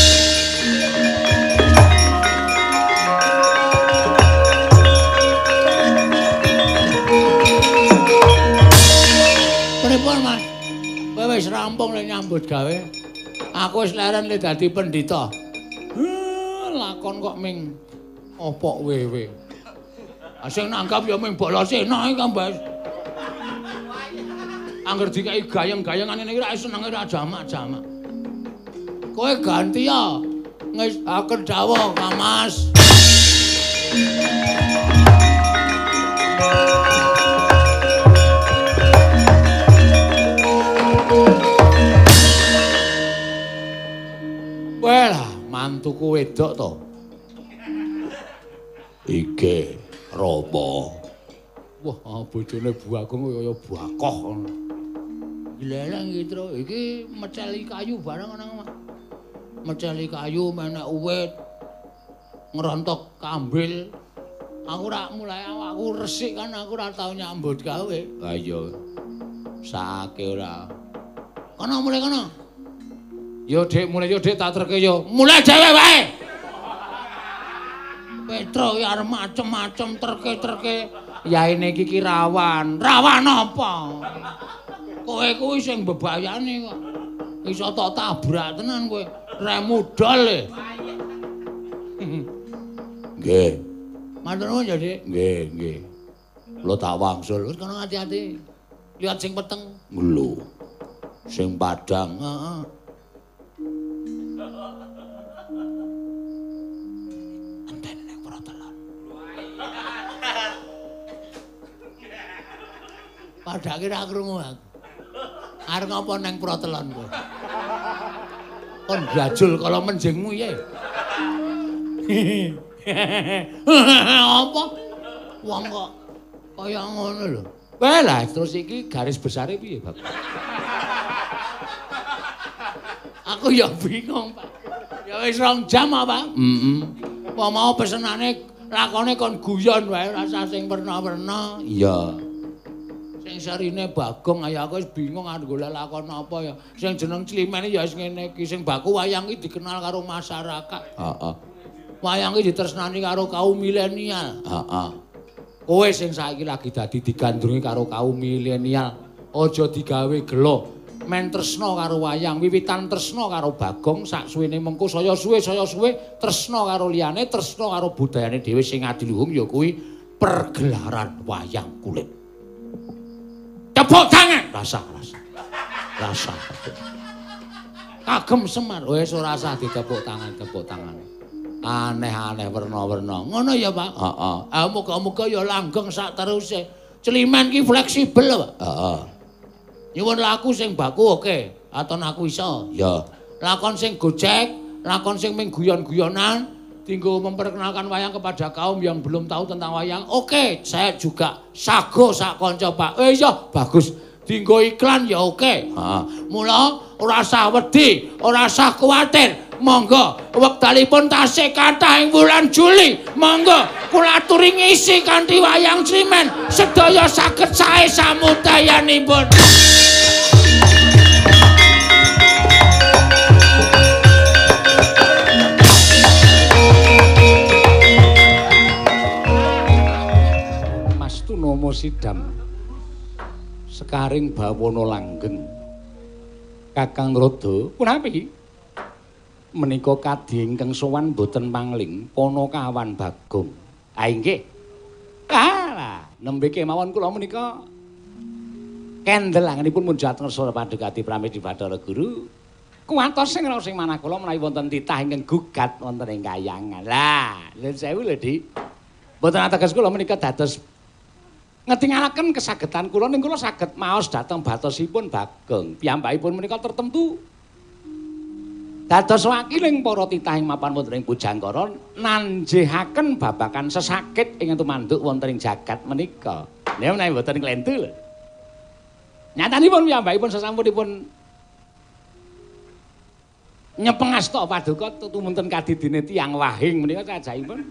Pripun Mas? Kowe wis rampung lek nyambut gawe. Aku wis leren le dadi pendhita. Huh, lakon kok ming opok wewe. Sing nanggap ya ming bolose enak iki Kambas. Angger dikai gayeng-gayengan ngene iki ra seneng ra jamak-jamak. Kowe ganti ya. Ngis aku dawuh, Mas. Well, mantuku wedok to. Iki Rama. Wah, bojone Bu Agung kaya bakoh ngono. Gileleng iki, Tru. Iki meceli kayu barang nang omah. Meceli kayu menek uwit. Ngerontok kambil. Aku ora mulai awakku resik kan aku ora tau nyambut gawe. Ha iya. Sake ora. Kono mulai kono. Yo Dik, mulai yo Dik tak terke yo. Mulai dhewe wae. Petro ya arep macem-macem terke-terke. Yaine iki ki rawan. Rawan apa? Kowe kuwi sing bebayane kok. Iso tok tabrak tenan kowe. Rem mudal e. Nggih. Matur nuwun ya, Dik. Nggih, nggih. Lo tak wangsul. Wis kono ati-ati. Lihat sing peteng. Lho. Sing padang, heeh. Entene nek protelon. Padake ra krungu aku. Arep ngopo neng protelon kowe? Kon brajul kala menjingmu ya. Apa? Wong kok kaya ngono lho. Wah lah terus iki garis besare piye, Bab? Aku ya bingung, Pak. Ya wis rong jam apa? Heeh. Apa mau pesenane lakone kon guyon wae rasa sing werna-werna. Iya. Sing sarine Bagong ayo aku wis bingung arep golek lakon apa ya. Sing jeneng Climene ya wis ngene iki sing baku wayang iki dikenal karo masyarakat. Heeh. Wayang iki ditresnani karo kaum milenial. Heeh. Kowe sing saiki lagi dadi digandrungi karo kaum milenial, aja digawe gelo. Men tresna karo wayang, wiwitan tresna karo Bagong, sak suwene mengko saya suwe saya suwe tresna karo liyane, tresna karo budayane dhewe sing adiluhung ya kuwi pergelaran wayang kulit. Tepuk tangan. Rasa, rasa. Rasa. Kagem Semar. Wis ora usah ditepuk tangan, tepuk tangan. Aneh-aneh werna-werna. Ngono ya, Pak? Heeh. Ah muga-muga ya langgeng sak teruse. Climen ki fleksibel, Pak. Heeh.
Nyuwun laku sing baku oke, aton aku iso.
Ya.
Lakon sing gojek, lakon sing ming guyon-guyonan, tinggal memperkenalkan wayang kepada kaum yang belum tahu tentang wayang. Oke, saya juga sago sak kanca Pak. Eh iya, bagus. Tinggal iklan ya oke. Ha, mula ora usah wedi, ora usah kuwatir. Monggo wektalipun tasih kathah ing wulan Juli. Monggo kula aturi ngisi kanthi wayang Srimen. Sedaya saged sae samudayanipun.
Mastu Nomo Sidam. Sekaring bawana langgeng. Kakang Rada, punapi? Menika kadhi ingkang sowan boten mangling Panakawan Bagong. Ah inggih. Ah, nembe kemawon kula menika kendel angenipun munjat ngersa padhekati pramila Bathara Guru. Kuwatos sing raos sing manah kula menawi wonten titah ingkang gugat wonten ing kayangan. Lah, nuwun sewu lho, Dik. Boten ateges kula menika dados ngetingalaken kesagetan kula ning kula saged maos dhateng batosipun Bagong. Piyambakipun menika tertentu dados wakiling para titah ing mapan wonten ing Pujangkara nanjehaken babakan sesakit ingkang tumanduk wonten ing jagat menika. Nggih menawi boten klentu lho. Nyatanipun piyambakipun sasampunipun nyepeng asta paduka tumunten kadidine tiyang wahing menika sajaipun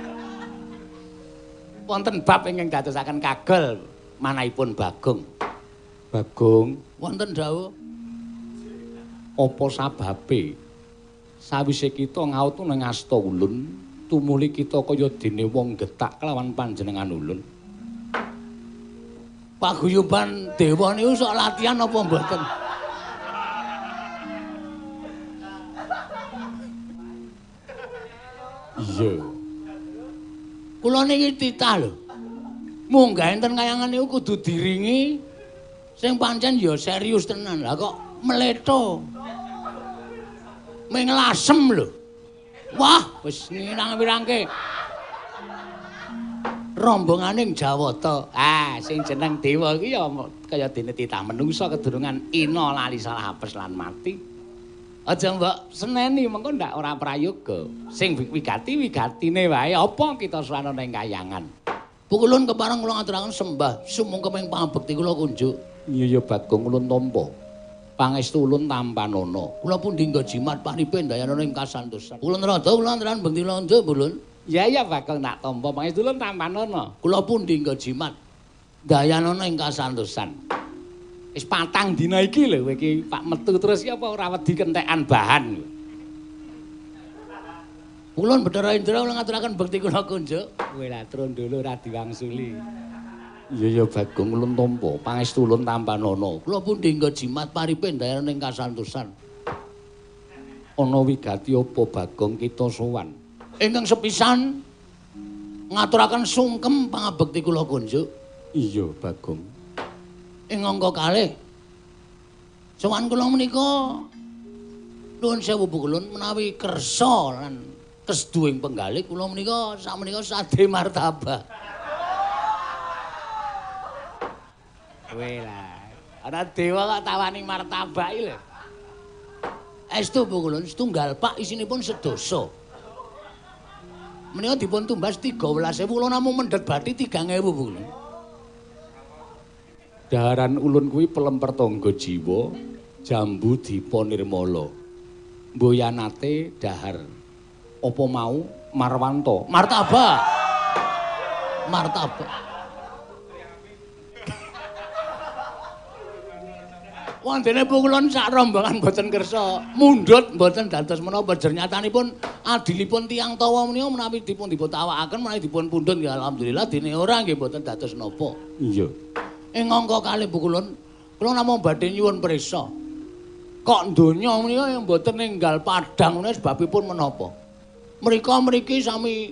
wonten bab ingkang dadosaken kagel manahipun Bagong. Bagong, wonten dawuh apa sababe sawise kita ngaut ning asta ulun tumuli kita kaya dene wong getak kelawan panjenengan ulun. Paguyuban dewa niku sok latihan apa mboten? Iya. Kula niki titah lho. Munggah enten kayangan niku kudu diringi sing pancen ya serius tenan. Lah kok mletho. Ming lasem lho. Wah, wis ngirang-wirangke. Rombonganing Jawata. Ah, sing jeneng dewa iki ya kaya dene titah menungsa kedurungan ina lali salah apes lan mati. Aja mbok seneni mengko ndak ora prayoga. Sing wigati wigatine wae apa kita swarana ning kayangan. Pukulun kepareng kula ngaturaken sembah sumangga ping pangabekti kula kunjuk. Iya ya Bagong ulun tampa. Pangestu ulun tampanana. Kula pundi nggo jimat paripe dayanana ing kasantosan. Ulun rada kula antaraning bekti londo ulun. Ya ya Bagong tak tampa pangestu ulun tampanana. Kula pundi nggo jimat dayanana ing kasantosan. Wis patang dina iki lho kowe iki Pak metu terus iki apa ora wedi kentekan bahan. Ulun Bathara Indra kula ngaturaken bekti kula kunjuk. Kowe lah trondolo ora diwangsuli. Iya ya Bagong ulun tampa, pangestu ulun tampanana. Kula pundi nggo jimat paripe daerah ning kasantosan. Ana wigati apa Bagong kita sowan? Ingkang sepisan ngaturaken sungkem pangabekti kula kunjuk. Iya Bagong. Ing angka kalih sowan kula menika nuwun sewu Pukulun menawi kersa lan kesduing penggalih kula menika sakmenika sade martabak. Kowe lah ana dewa kok tawani martabak iki lho. Estu Pukulun setunggal pak isinipun sedasa. Menika dipun tumbas tiga welas ewu kula namung mendhet bathi tigang ewu Pukulun. Daharan ulun kuwi pelemper tangga jiwa, jambu dipa nirmala. Mboyanate dahar. Apa mau marwanto? Martabak. Martabak. Wondene Pukulun sak rombongan boten kersa mundhut boten dados menapa jernyatanipun adilipun tiyang tawa menika menawi dipun diputawakaken menawi dipun pundhut ya alhamdulillah dene ora nggih boten dados napa. Iya. Ing angka kalih Pukulun, kula namung badhe nyuwun prisa. Kok donya menika yang mboten ninggal padhang menika sebabipun menapa? Mrika mriki sami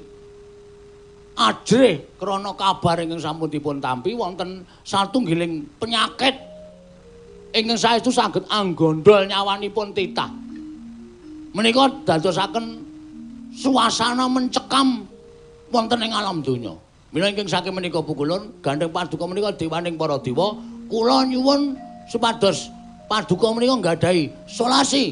ajrih krana kabar ingkang sampun dipun tampi wonten satunggiling penyakit ingkang saestu saged anggondol nyawanipun titah. Menika dadosaken suasana mencekam wonten ing alam donya. Mila ingkang saking menika Pukulun gandeng paduka menika dewaning para dewa kula nyuwun supados paduka menika nggadahi solasi.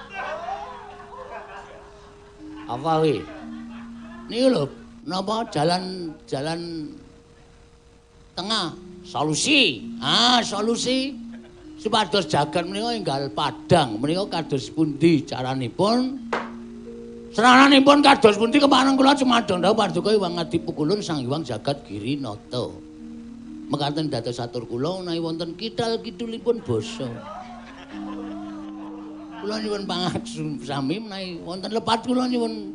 Apa kuwi? Niki lho, napa jalan jalan tengah solusi. Ah, solusi supados jagat menika enggal padang. Menika kados pundi caranipun? Serananipun kados pundi kepareng kula cumadong dawuh paduka Hyang Adi Pukulun Sang Hyang Jagat Girinata. Mekaten dados satur kula menawi wonten kidal-kidulipun basa. Kula nyuwun pangapunten sami menawi wonten lepat kula nyuwun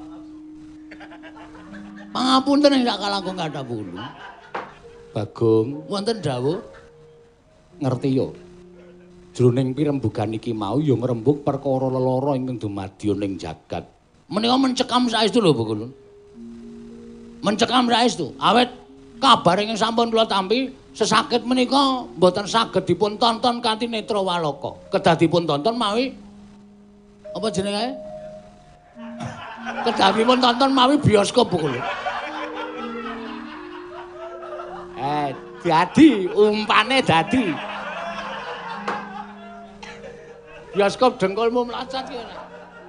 pangapunten ing sak kalangkung kathah kula. Bagong, wonten dawuh ngerti yo. Jroning pirembugan iki mau ya ngrembug perkara lelara ingkang dumadya ning jagat. Menika mencekam saestu lho, Bu Kulun. Mencekam saestu. Awet kabar ingkang sampun kula tampi sesakit menika mboten saged dipun tonton kanthi netra waloka. Kedah dipun tonton mawi apa jenenge? Kedah dipun tonton mawi bioskop, Bu Kulun. Eh, dadi umpane dadi. Bioskop dengkulmu mlacat ki ora.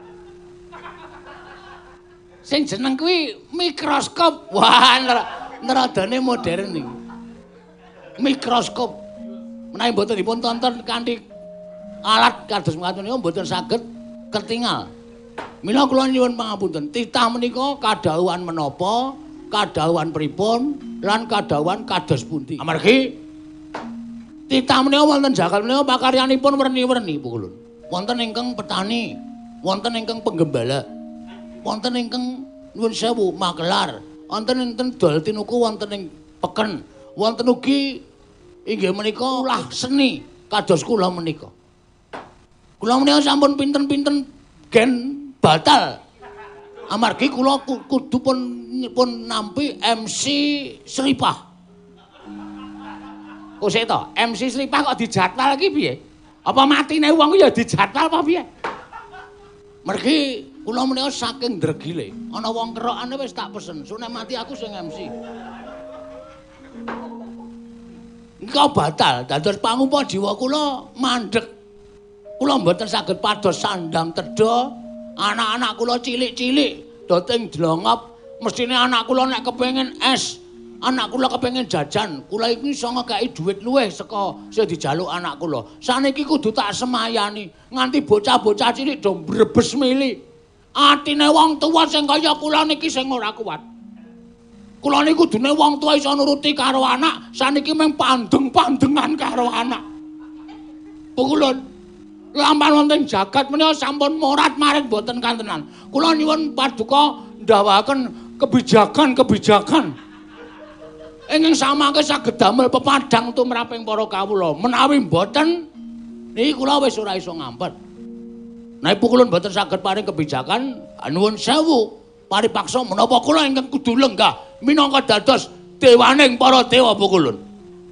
Sing jeneng kuwi mikroskop. Wah, neradane modern iki. Mikroskop. Menawi mboten dipun tonton kanthi alat kados mekaten niku mboten saged ketingal. Mila kula nyuwun pangapunten, titah menika kadhawuhan menapa, kadhawuhan pripun, lan kadhawuhan kados pundi. Amargi titah menika wonten jagal menika pakaryanipun werni-werni, Bu Kulun. Wonten ingkang petani, wonten ingkang penggembala, wonten ingkang nuwun sewu makelar, wonten enten dol tinuku wonten ing peken, wonten ugi inggih menika ulah seni kados kula menika. Kula menika sampun pinten-pinten gen batal. Amargi kula kudu pun pun nampi M C Sripah. Kok sik to, M C Sripah kok dijadwal iki piye? Apa matine wong ya dijadwal apa piye? Mergi kula menika saking dregile, ana wong kerokane wis tak pesen, sunek mati aku sing M C. Engko batal, dados pangumpa jiwa kula mandhek. Kula mboten saged pados sandang tedha, anak-anak kula cilik-cilik doting dlongop, mestine anak kula nek kepengin es, anak kula kepengin jajan, kula iki iso ngekeki dhuwit luwih saka sing dijaluk anak kula. Saniki kudu tak semayani, nganti bocah-bocah cilik do mbrebes mili. Atine wong tuwa sing kaya kula niki sing ora kuat. Kula niku kudune wong tuwa iso nuruti karo anak, saniki mung pandeng-pandengan karo anak. Pukulun, lampah wonten jagat menika sampun morat-marit boten kantenan. Kula nyuwun paduka ndawaken kebijakan-kebijakan ingkang samangke saged damel pepadang tumraping para kawula. Menawi mboten niki kula wis ora iso ngampet. Nek pukulun mboten saged paring kebijakan, nuwun sewu paripaksa menapa kula ingkang kudu lenggah minangka dados dewaning para dewa pukulun.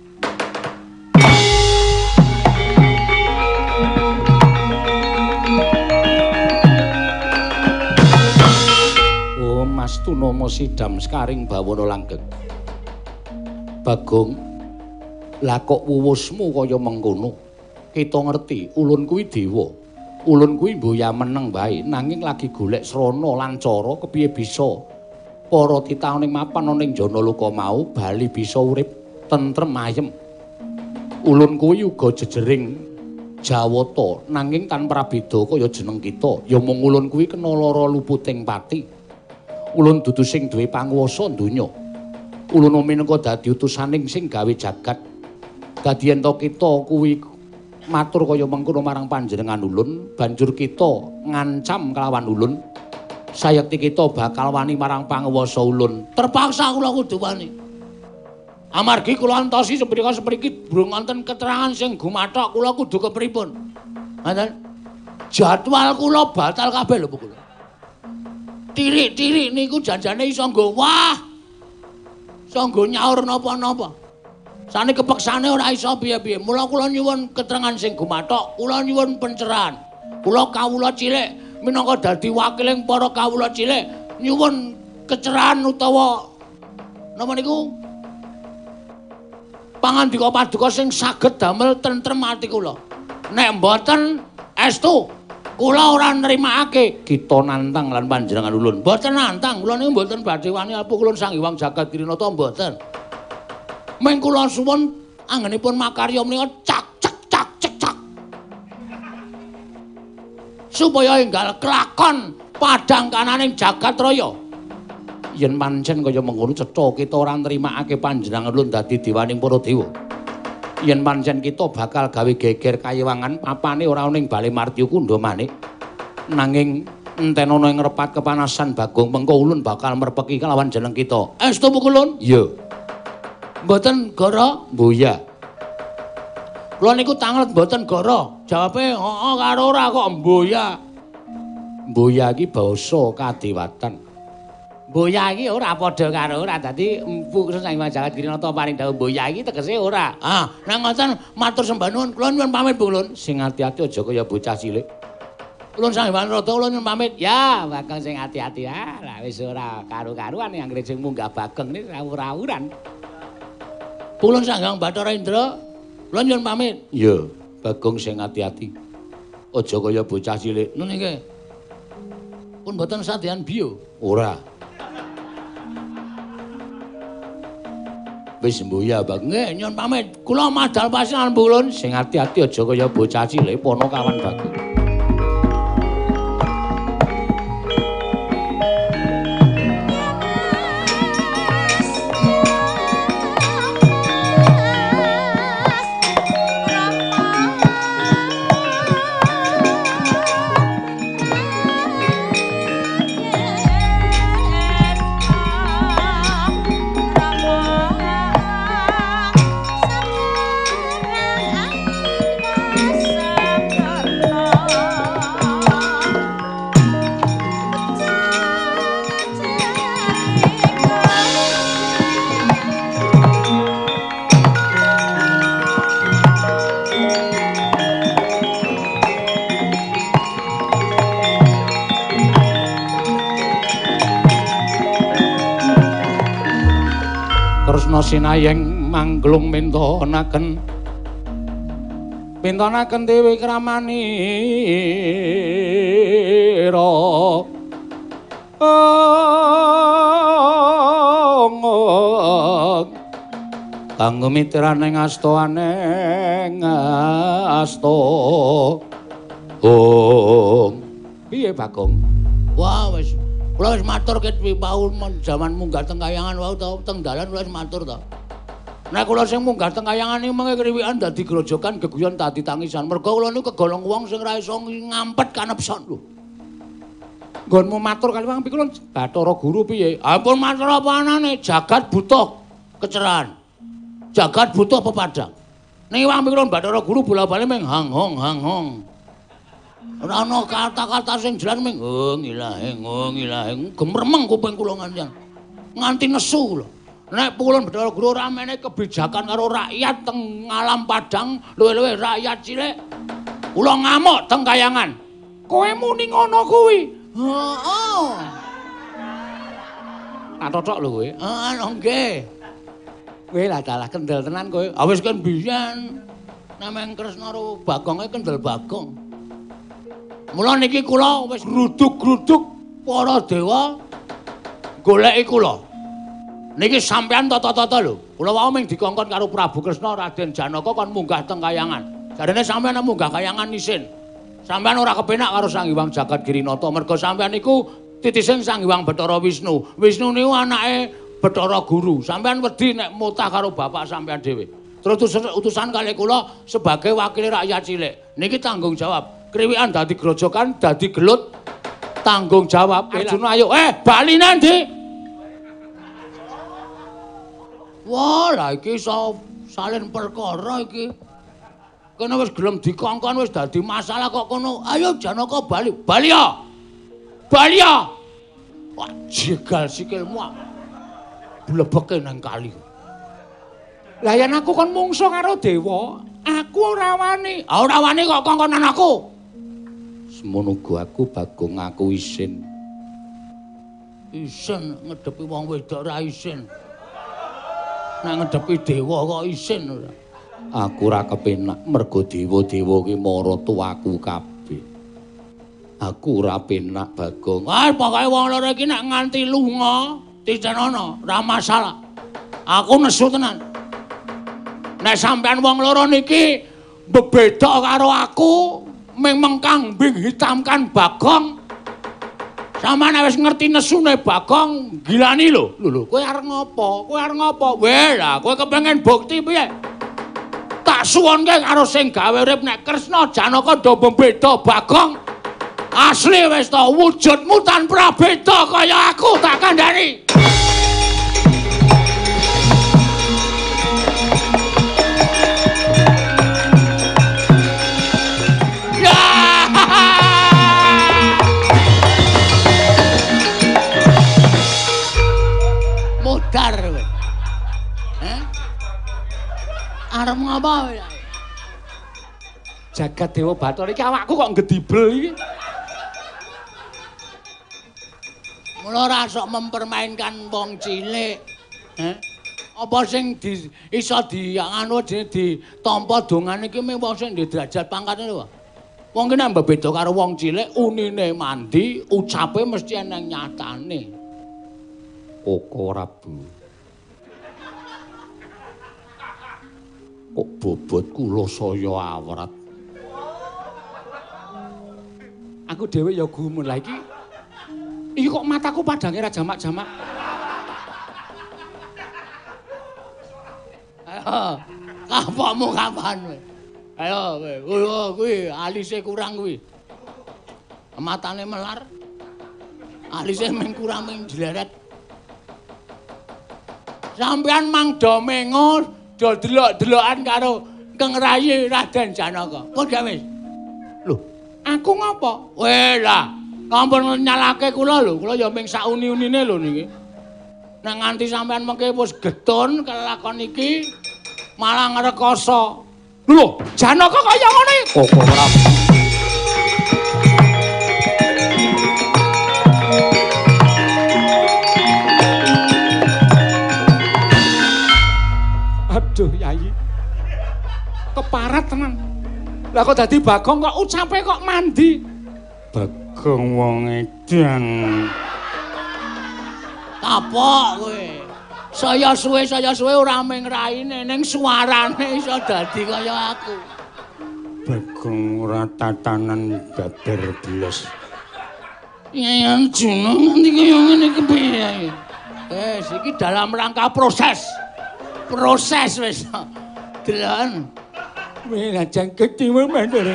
Oh, Mastu Nomo Sidam Skaring Bawana Langgeng. Bagong, lah kok wuwusmu kaya mengkono? Kita ngerti, ulun kuwi dewa. Ulun kuwi mboya meneng bae, nanging lagi golek srana lan cara kepiye bisa para titah ning mapan ning Janaloka mau bali bisa urip tentrem ayem. Ulun kuwi uga jejering Jawata, nanging tanpa beda kaya jeneng kita. Ya mung ulun kuwi kena lara luputing pati. Ulun dudu sing duwe panguwasa donya. Ulun minangka dadi utusaning sing gawe jagat. Dadi ento kita kuwi matur kaya mengkono marang panjenengan ulun, banjur kita ngancam kelawan ulun. Sayekti kita bakal wani marang panguwasa ulun. Terpaksa kula kudu wani. Amargi kula antosi seprika sepriki durung wonten keterangan sing gumathok, kula kudu kepripun. Ngoten. Jadwal kula batal kabeh lho kula. Tirik-tirik niku janjane iso nggo wah. Iso nggo nyaur napa-napa. Sane kepeksane ora iso piye-piye. Mula kula nyuwun keterangan sing gumathok, kula nyuwun pencerahan. Kula kawula cilik minangka dadi wakiling para kawula cilik nyuwun kecerahan utawa napa niku? pangandika paduka sing saged damel tentrem ati kula. Nek mboten estu kula ora nrimakake kita nantang lan panjenengan ulun. Mboten nantang, kula niku mboten badhe wani apu kula Sang Hyang Jagat Kirinata mboten. Meng kula suwun anggenipun makarya menika cak cek cak cek cak. Supaya enggal kelakon padang kananing jagat raya. Yen pancen kaya mengkono cetha kita ora nrimakake panjenengan ulun dadi dewaning para dewa. Yen pancen kita bakal gawe geger kayewangan papane ora ana ing Bale Martya Kundha manik. Nanging enten ana ing repat kepanasan Bagong mengko ulun bakal merpeki kelawan jeneng kita. Estu pukulun? Iya. Mboten gara? Mboya. Kula niku tanglet mboten gara. Jawabe heeh karo ora kok mboya. Mboya iki basa kadewatan. Mboya iki ora padha karo ora dadi empu Sang Hyang Jagat Kirinata paring dawuh mboya iki tegese ora. Ah, nek ngoten matur sembah nuwun kula nyuwun pamit Bu Ulun. Sing ati-ati aja kaya bocah cilik. Ulun Sang Hyang Rata kula nyuwun pamit. Ya, Bagong sing ati-ati ah, lah wis ora karu-karuan anggere sing munggah Bagong niku rawur-rawuran. Ulun Sang Hyang Bathara Indra kula nyuwun pamit. Iya, Bagong sing ati-ati. Aja kaya bocah cilik. Nun iki. Pun mboten sadean biyo. Ora. Wis mboya Bagong. Nggih, nyuwun pamit. Kula madal pasinan Bu Ulun. Sing ati-ati aja kaya bocah cilik pono kawan Bagong. Sinayeng manglung mintonaken mintonaken Dewi Kramanira kanggo mitraning asta aneng asta oh piye Bagong? Wah wis kula wis matur ket wau jaman munggah teng kayangan wau ta teng dalan wis matur ta. Nek kula sing munggah teng kayangan iki mengke kriwikan dadi grojokan geguyon dadi tangisan. Mergo kula niku kegolong wong sing ra iso ngampet kanepson lho. Nggonmu matur kaliwang pikulun Bathara Guru piye? Ampun matur apa anane jagat butuh kecerahan. Jagat butuh pepadang. Ning wong pikulun Bathara Guru bola-bali meng hang hong hang hong. Ora ana kata-kata sing jelas ming oh ngilahe oh ngilahe gemremeng kuping kula nganti nganti nesu kula. Nek Pukulun Bathara Guru ora meneh kebijakan karo rakyat teng alam padang luwih-luwih rakyat cilik kula ngamuk teng kayangan. Kowe muni ngono kuwi. Heeh. Tak totok lho kowe. Heeh nggih. Kowe lah dalah kendel tenan kowe. Ah wis kan biyen nameng Kresna karo Bagonge kendel Bagong. Mula niki kula wis gruduk-gruduk para dewa goleki kula. Niki sampeyan tata-tata lho. Kula wau ming dikongkon karo Prabu Kresna Raden Janaka kon munggah teng kayangan. Jarene sampeyan munggah kayangan isin. Sampeyan ora kepenak karo Sang Hyang Jagat Kirinata merga sampeyan niku titising Sang Hyang Bathara Wisnu. Wisnu niku anake Bathara Guru. Sampeyan wedi nek mutah karo bapak sampeyan dhewe. Terus utusan kali kula sebagai wakil rakyat cilik. Niki tanggung jawab. Kriwikan dadi grojokan, dadi gelut, tanggung jawab. Arjuna ayo, eh bali nanti. Wah, lah iki iso salin perkara iki. Kene wis gelem dikongkon wis dadi masalah kok kono. Ayo Janaka bali. Bali ya. Bali ya. Wah, jegal sikilmu. Blebeke nang kali. Lah yen aku kon mungsuh karo dewa, aku ora wani. Ah ora wani kok kongkonan aku. Semono uga aku Bagong ngaku isin. Isin ngedepi wong wedok ra isin. nek ngedepi dewa kok isin ora. Aku ora kepenak mergo dewa-dewa ki mara tuaku kabeh. Aku ora penak Bagong. Ah pokoke wong loro iki nek nganti lunga dicenono ora masalah. Aku nesu tenan. Nek sampean wong loro niki bebeda karo aku, memang kambing hitam kan Bagong. Sampeyan wis ngerti nesune Bagong, gilani lho. Lho lho, kowe arep ngopo? Kowe arep ngopo? Weh, lah kowe kepengin bukti piye? Tak suwonke karo sing gawe urip nek Kresna Janaka do beda Bagong. Asli wis to wujudmu tanpa beda kaya aku tak kandhani. Mudar kowe. Heh? Arep ngapa kowe? Jagat Dewa Bathara iki awakku kok ngedibel iki. Mula ora sok mempermainkan wong cilik. Heh? Apa sing di, iso di anu ditampa dongan iki mung wong sing ndek derajat pangkat lho. Wong ki nek beda karo wong cilik unine mandi, ucape mesti ana nyatane. Koko Rabu. Kok bobot kula saya awrat. Aku dhewe ya gumun lah iki. Iki kok mataku padange ra jamak-jamak. Ayo, kapokmu kapan kowe? Ayo kowe, kowe kuwi alise kurang kuwi. Matane melar. Alise mung kurang mung jleret. Sampeyan mang do mengo, do delok-delokan karo kengrayi Raden Janaka. Kok gawe? Lho, aku ngopo? Weh lah, kampun nyalake kula lho, kula ya ming sauni-unine lho niki. Nek nganti sampeyan mengke wis gedon kelakon iki malah ngrekoso. Lho, Janaka kaya ngono iki. Kok ora. Aduh, Yayi. Keparat tenan. Lah kok dadi Bagong kok ucape kok mandi? Bagong wong edan. Kapok kowe. Saya suwe saya suwe ora mung raine ning suarane iso dadi kaya aku. Bagong ora tatanan babar blas. Yayan Juno nanti kaya ngene kepiye? Eh, iki dalam rangka proses. Proses wis. Deloken. Wis lajeng ketimu mandor.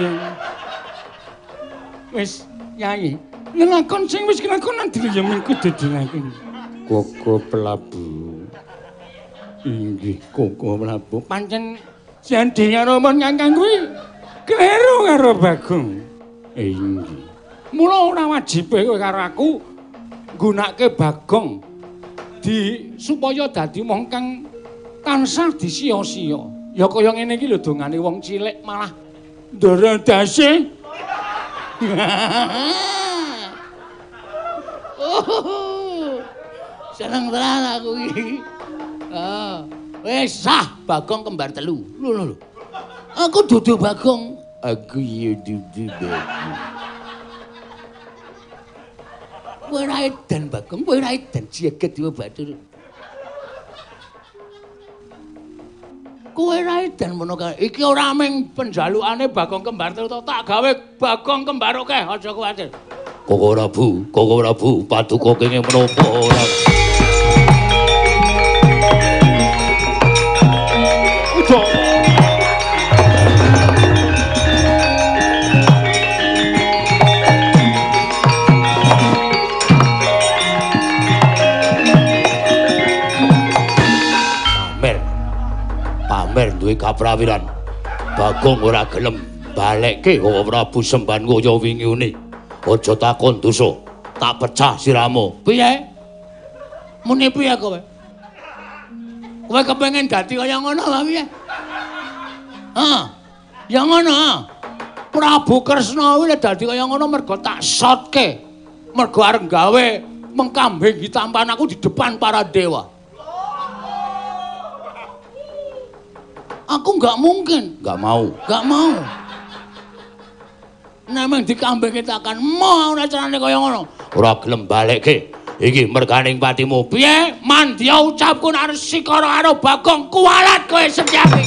Wis, Nyai. Ngelakon sing wis kelakonan dhewe ya mengko didilakoni. Koko Prabu. Inggih, Koko Prabu. Pancen Sandhya Rama Kakang kuwi kleru karo Bagong. Inggih. Mula ora wajibe kowe karo aku nggunakake Bagong di supaya dadi wong kang tansah disia-sia. Ya kaya ngene iki lho dongane wong cilik malah ndara dase. Oh, seneng tenan aku iki. Ah, wis sah Bagong kembar telu. Lho lho lho. Aku dudu Bagong. Aku ya dudu Bagong. Kowe ra edan Bagong, kowe ra edan jagat Dewa Bathara. Kowe ra edan mono kae. Iki ora mung penjalukane Bagong kembar telu tak gawe Bagong kembar akeh, aja kuwatir. Koko Prabu, Koko Prabu, paduka kenging menapa ora. Ujo. Pamer duwe kaprawiran. Bagong ora gelem balekke Koko Prabu semban kaya wingi-wingi. Aja takon dosa, tak pecah siramu. Piye? Muni piye kowe? Kowe kepengin dadi kaya ngono apa piye? Hah? Ya ngono. Prabu Kresna kuwi dadi kaya ngono mergo tak shotke. Mergo arep gawe mengkambing hitam panaku di depan para dewa. Aku nggak mungkin.
Nggak mau.
Nggak mau. Nemeng dikambing kita akan mau ora carane kaya ngono.
Ora gelem balekke. Iki merganing patimu.
Piye? Mandya ucapku nek Sikara karo Bagong kuwalat kowe Setyaki.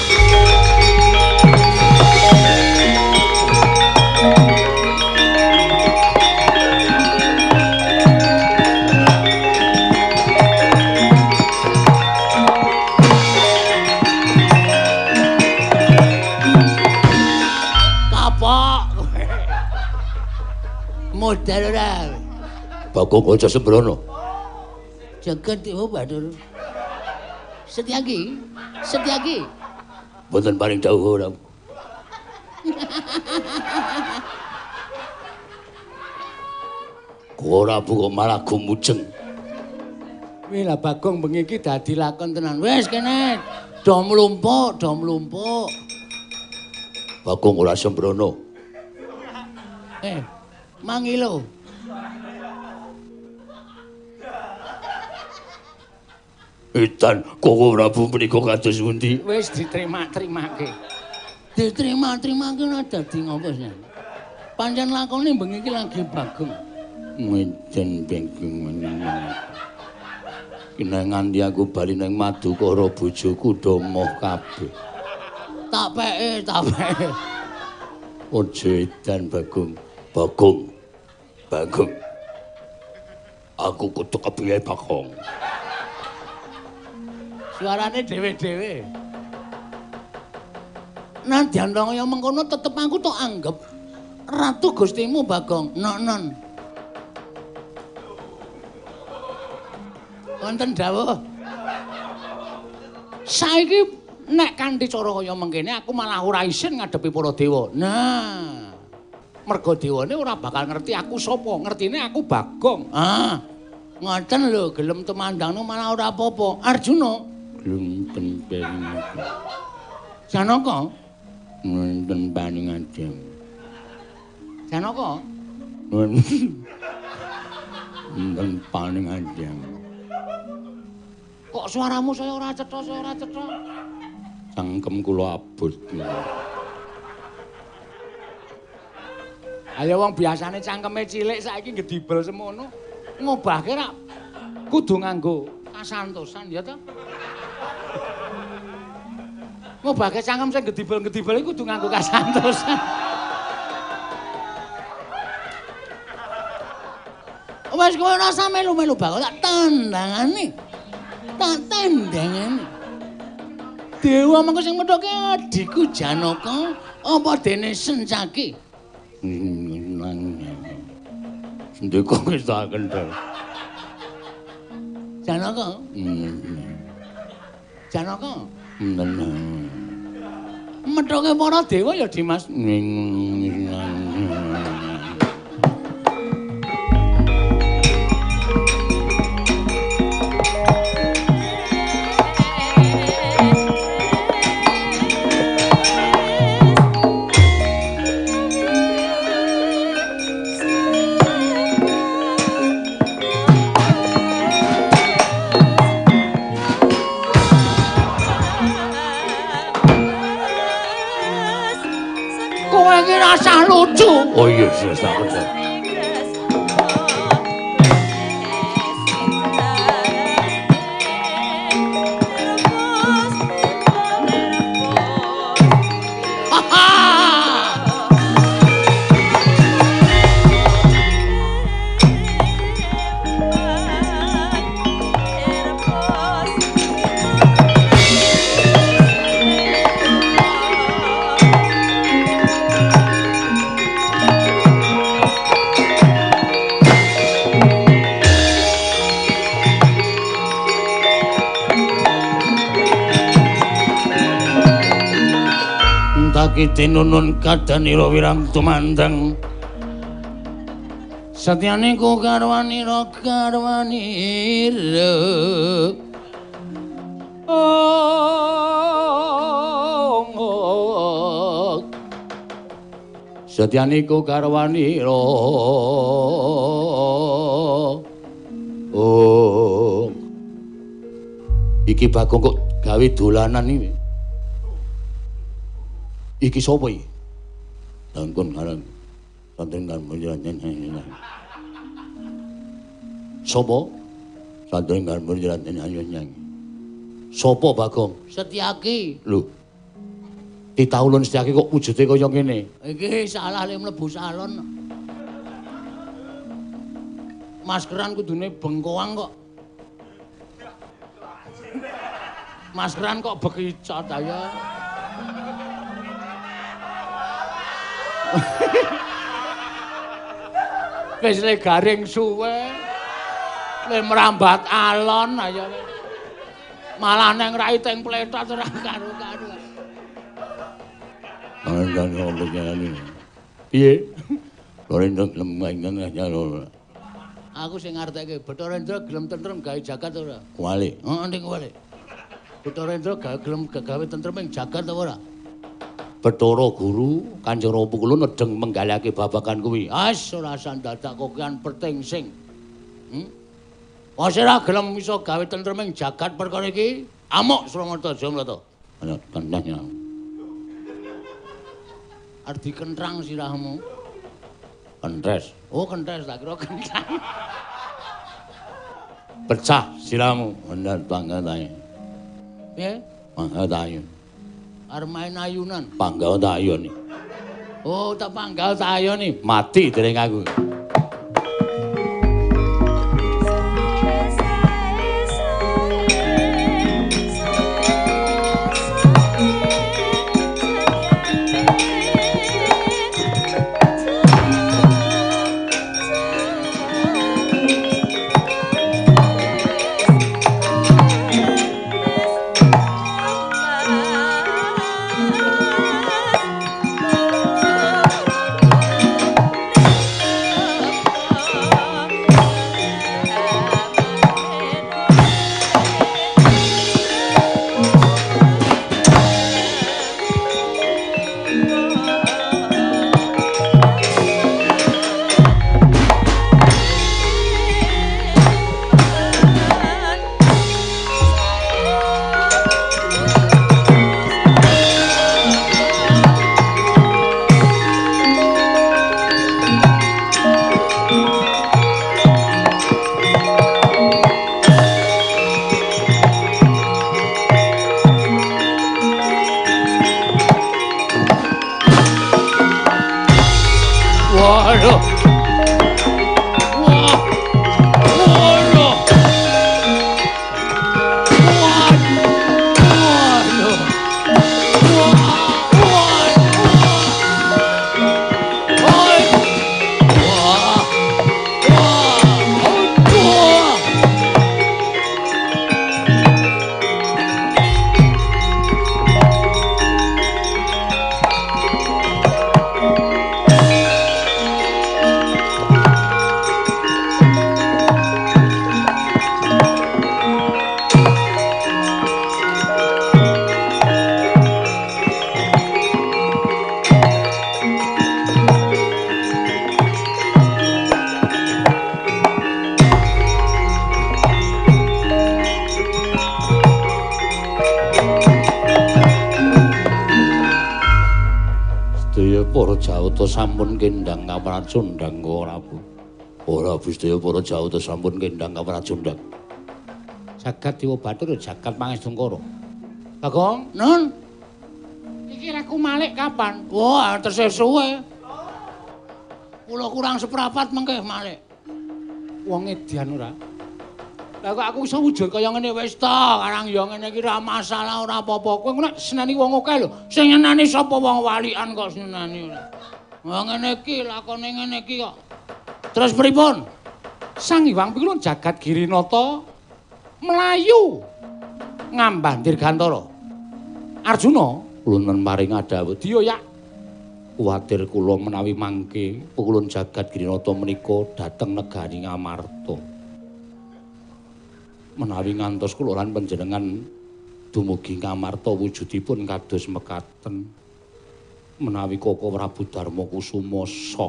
Modal ora.
Bagong aja sembrono.
Jagat Dewa Bathara. Setyaki, Setyaki.
Mboten paring dawuh ora. Ora kok malah gumujeng.
Wih lah Bagong bengi iki dadi lakon tenan. Wis kene do mlumpuk, do mlumpuk.
Bagong ora sembrono.
Eh, mangilo.
Edan Koko Prabu menika kados pundi?
Wis diterima-terimake. Diterima-terimake ora dadi ngopo sih. Pancen lakone bengi iki lagi Bagong.
Medan Bagong meneng. Kinengan ndi aku bali ning Madukara bojoku do moh kabeh.
Tak peke, tak peke.
Ojo edan Bagong. Bagong. Bagong. Aku kudu kepiye Bagong.
Suarane dhewe-dhewe. Nadyan kaya mengkono tetep aku tok anggap ratu Gustimu Bagong. Non-non. Wonten dawuh. Saiki nek kanthi cara kaya mengkene aku malah ora isin ngadepi para dewa. Nah, merga dewane ora bakal ngerti aku sapa, ngertine aku Bagong. Ah, ngoten lho, gelem temandangno malah ora apa-apa. Arjuna
Gelem tempeng.
Janaka
Wonten paningadem.
Janaka
Wonten paningadem.
Kok suaramu saya ora cetha, saya ora cetha.
Cangkem kula abot.
Ayo wong biasane cangkeme cilik saiki gedibel semono. Ngobahke rak kudu nganggo kasantosan ya ta? Ngobahke cangkem sing gedibel-gedibel iku kudu nganggo kasantosan. Wes kowe ora usah melu-melu bakal tak tandangane. Tak tandangane. Dewa mengko sing methoke adikku Janaka apa dene Sencaki?
Ndeka wis tak kendel.
Janaka? Janaka? Methoke para dewa ya Dimas. Rasa lucu.
Oh iya, yes, tak kerja. Tinunun kadanira wirang tumandang satyane ku karwanira karwanira oh satyane ku karwanira oh iki Bagong kok gawe dolanan iki Iki sapa iki? Langkun ngarang. Sandringan menjelan. Sapa? Sandringan menjelan nyanyi. Sapa Bagong?
Setyaki.
Lho. Ditaulun Setyaki kok wujude kaya ngene.
Iki salah le mlebu salon. Maskeran kudune bengkoang kok. Maskeran kok bekicot ayo. Wis le garing suwe. Le merambat alon ayo. Malah neng rai teng pletot ora karo-karo.
Mangan ngono iki. Piye? Lorendra lemang nyalo.
Aku sing ngarteke Bathara gelem tentrem gawe jagat ora?
Kuali.
Heeh, ning kuali. Bathara gawe gelem gawe tentrem ing jagat ta ora?
Bathara Guru Kanjeng Rama kula nedeng menggalake babagan kuwi.
As ora sandadak kokean penting sing. Hm? Wis ora gelem iso gawe tentrem ing jagat perkara iki, amuk Suramarta Jamrata.
Ana tandanya.
Ardi kentrang sirahmu.
Kentres.
Oh, kentres tak kira kentrang.
Pecah siramu. Bener banget ae.
Piye?
Mangga tayu.
Arep main ayunan.
Panggal tayu ni.
Oh, tak panggal tayo ni.
Mati dereng aku. Sampun kendang kapracundang ora Bu. Ora Gusti para Jawata sampun kendang kapracundang. Jagat Dewa Bathara jagat Pangestungkara. Bagong, Nun. Iki reku malik kapan?
Wah, tesih suwe. Kula kurang seprapat mengke malik.
Wong edian ora.
Lah kok aku iso wujud kaya ngene wis ta, karang ya ngene iki ora masalah ora apa-apa. Kowe nek seneni wong akeh lho. Sing nyenani sapa wong walikan kok seneni ora. Wah ngene iki lakone ngene iki kok. Terus pripun?
Sang Hyang Pikul jagat Girinata mlayu ngambah Dirgantara. Arjuna kulunen maring adhawu Diyoyak. Kuwatir kula menawi mangke pukulun jagat Girinata menika dhateng negari Ngamarta. Menawi ngantos kula lan panjenengan dumugi Ngamarta wujudipun kados mekaten. Menawi Koko Prabu Darma Kusuma sok.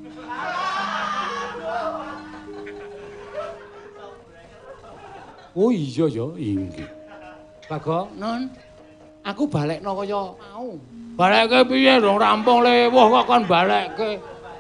Oh iya ya, inggih. Bagong,
Nun,
aku balekno kaya mau.
Balekke piye dong rampung lewuh kok kon balekke.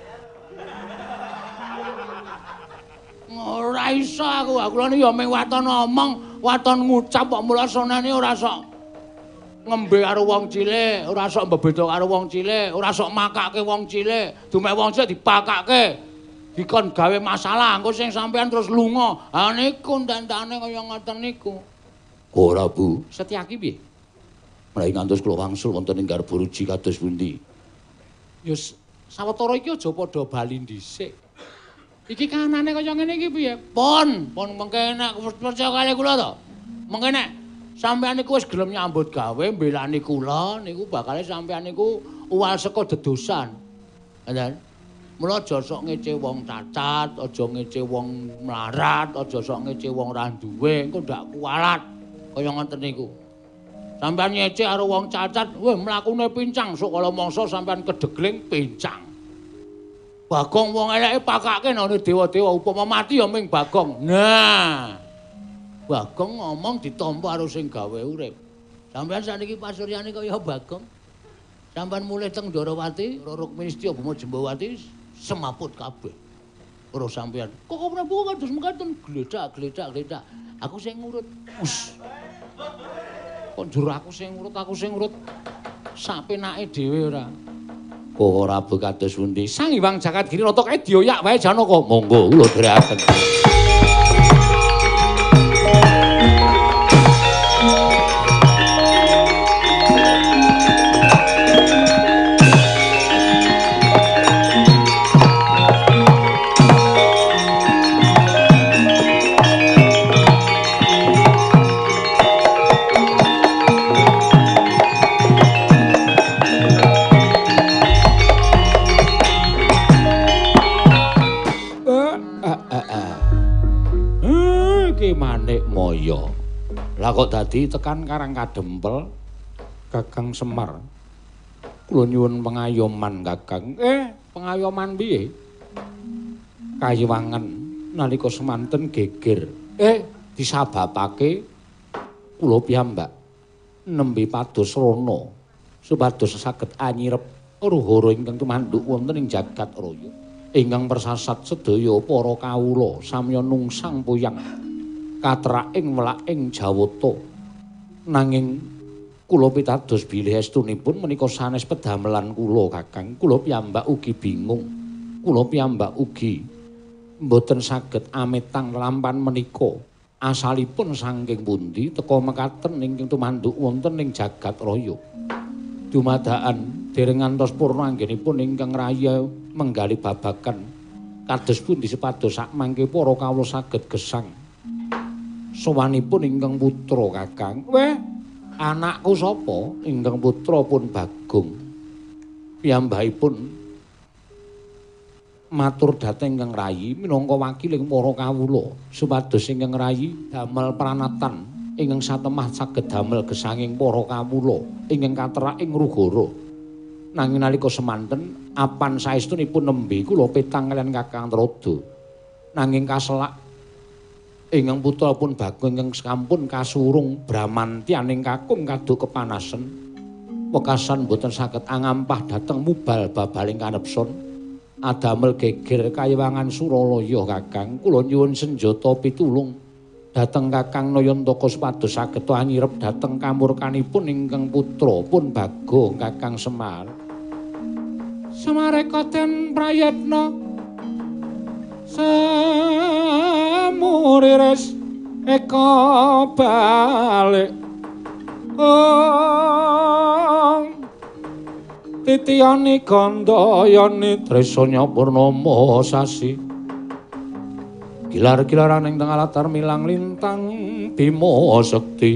Ora iso aku, aku lho ya mung waton omong, waton ngucap kok mula sonane ora sok ngembe karo wong cilik, ora sok mbebeda karo wong cilik, ora sok makake wong cilik, dumek wong cilik dipakake. Dikon gawe masalah, engko sing sampean terus lunga. Ha niku ndandane kaya ngoten niku. Ora, Bu. Setyaki piye? Menawi ngantos kula wangsul wonten ing garba ruji kados pundi? Ya sawetara iki aja padha bali dhisik. Iki kanane kaya ngene iki piye? Pun, pun mengke nek percaya kali kula to. Mengke nek sampean niku wis gelem nyambut gawe mbelani kula niku bakale sampean niku uwal saka dedosan. Ngoten. Mula aja sok ngece wong cacat, aja ngece wong mlarat, aja sok ngece wong ra duwe, engko ndak kualat. Kaya ngoten niku. Sampeyan nyece karo wong cacat, weh mlakune pincang, sok kala mangsa sampeyan kedegling pincang. Bagong wong eleke pakake nang dewa-dewa upama mati ya ming Bagong. Nah. Bagong ngomong ditampa karo sing gawe urip. Sampeyan sakniki pasuryane kaya Bagong. Sampeyan mulih teng Ndarawati, Rukmini Setya Bima Jembawati semaput kabeh. Ora sampeyan. Kok Prabu kados mekaten gledak gledak gledak. Aku sing ngurut. Us. Kok njur aku sing ngurut, aku sing ngurut. Sapenake dhewe ora. Kok ora bu kados pundi? Sang Hyang Jagat Giri Rata kae dioyak wae Janaka. Monggo kula dherekaken. Manik Maya. Lah kok dadi tekan Karang Kadempel Kakang Semar. Kula nyuwun pengayoman Kakang. Eh, pengayoman piye? Kayiwangen nalika semanten geger. Eh, disababake kula piyambak nembe pados rana supados saged anyirep ruhara ingkang tumanduk wonten ing jagat raya. Ingkang persasat sedaya para kawula samya nungsang puyang katraking welaking Jawata. Nanging kula pitados bilih estunipun menika sanes pedamelan kula Kakang. Kula piyambak ugi bingung. Kula piyambak ugi mboten saged ametang lampan menika asalipun saking pundi teka mekaten ingkang tumanduk wonten ing jagat raya. Dumadakan dereng ngantos purna anggenipun ingkang raya menggali babagan kados pundi sepados sak mangke para kawula saged gesang sowanipun ingkang putra Kakang. Weh, anakku sapa? Ingkang putra pun Bagong. Piyambakipun matur dhateng ingkang rayi minangka wakiling para kawula supados ingkang rayi damel pranatan ingkang satemah saged damel gesanging para kawula ingkang katerak ing Rugara. Nanging nalika semanten apan saestunipun nembe kula petang kaliyan Kakang Trada. Nanging kaselak ingkang putra pun Bagong ingkang sampun kasurung Bramantyaning kakung kaduk kepanasen. Wekasan boten saged angampah dhateng mubal babaling kanepson. Adamel geger kayiwangan Suralaya Kakang. Kula nyuwun senjata pitulung dhateng Kakang Nayantaka supados saged anyirep dhateng kamurkanipun ingkang putra pun Bagong Kakang Semar. Samarekaten prayatna samuriris eka balik oh titiyani gandayani tresanya purnama sasi gilar-gilaran ing tengah latar milang lintang Bima Sekti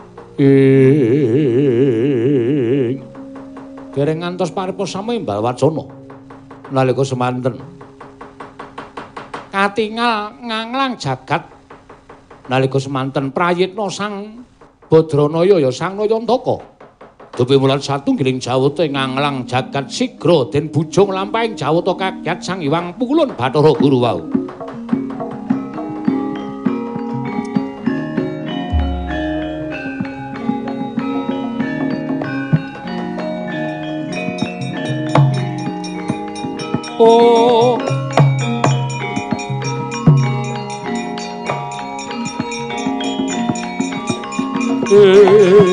ing dereng ngantos paripos samembal wacana nalika semanten katingal nganglang jagat nalika semanten prayitna Sang Badranaya ya Sang Nayantaka dupi mulat satunggiling Jawata nganglang jagat sigra den bujung lampahing Jawata kagyat Sang Hyang Pukulun Bathara Guru wau. Oh eh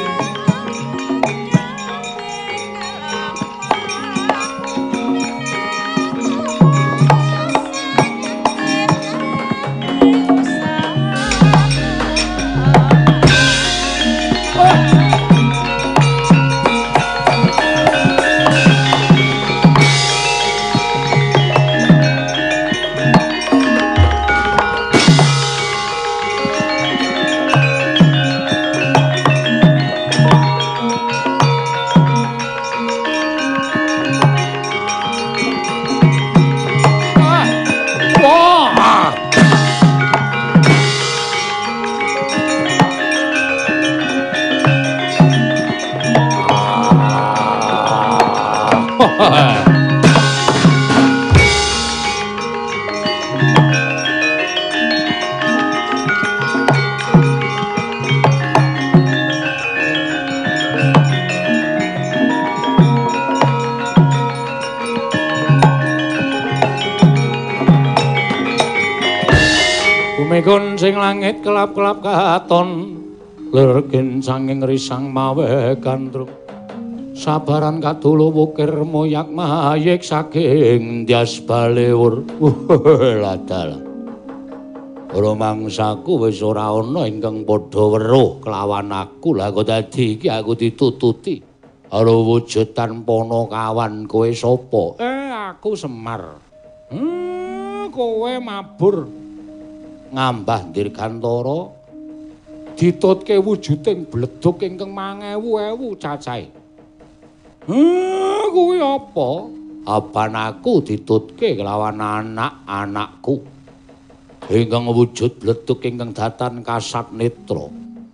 Bumikun sing langit kelap-kelap katon lergen sanging risang mawe gandrung sabaran kadulu wukir moyak mayik saking ndias balewur ladal ora mangsaku wis ora ana ingkang padha weruh kelawan aku lha kok dadi iki aku ditututi karo wujud tanpa kawan kowe sapa eh aku Semar hmm kowe mabur ngambah Dirgantara ditutke wujuding bledug ingkang mangewu ewu cacahe. Heh, kuwi apa? Apan aku ditutke kelawan anak-anakku. Ingkang wujud bledug ingkang datan kasat netra.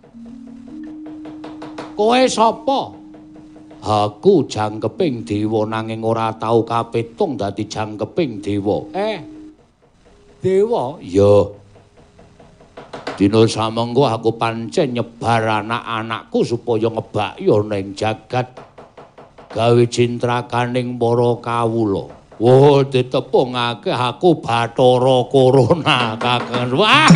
Kowe sapa? Aku jangkeping dewa nanging ora tau kapitung dadi jangkeping dewa. Eh. Dewa? Ya. Dina samengko aku pancen nyebar anak-anakku supaya ngebaki ana ing jagat gawe cintrakaning para kawula. Wah, ditepungake aku Bathara Corona kaken. Wah.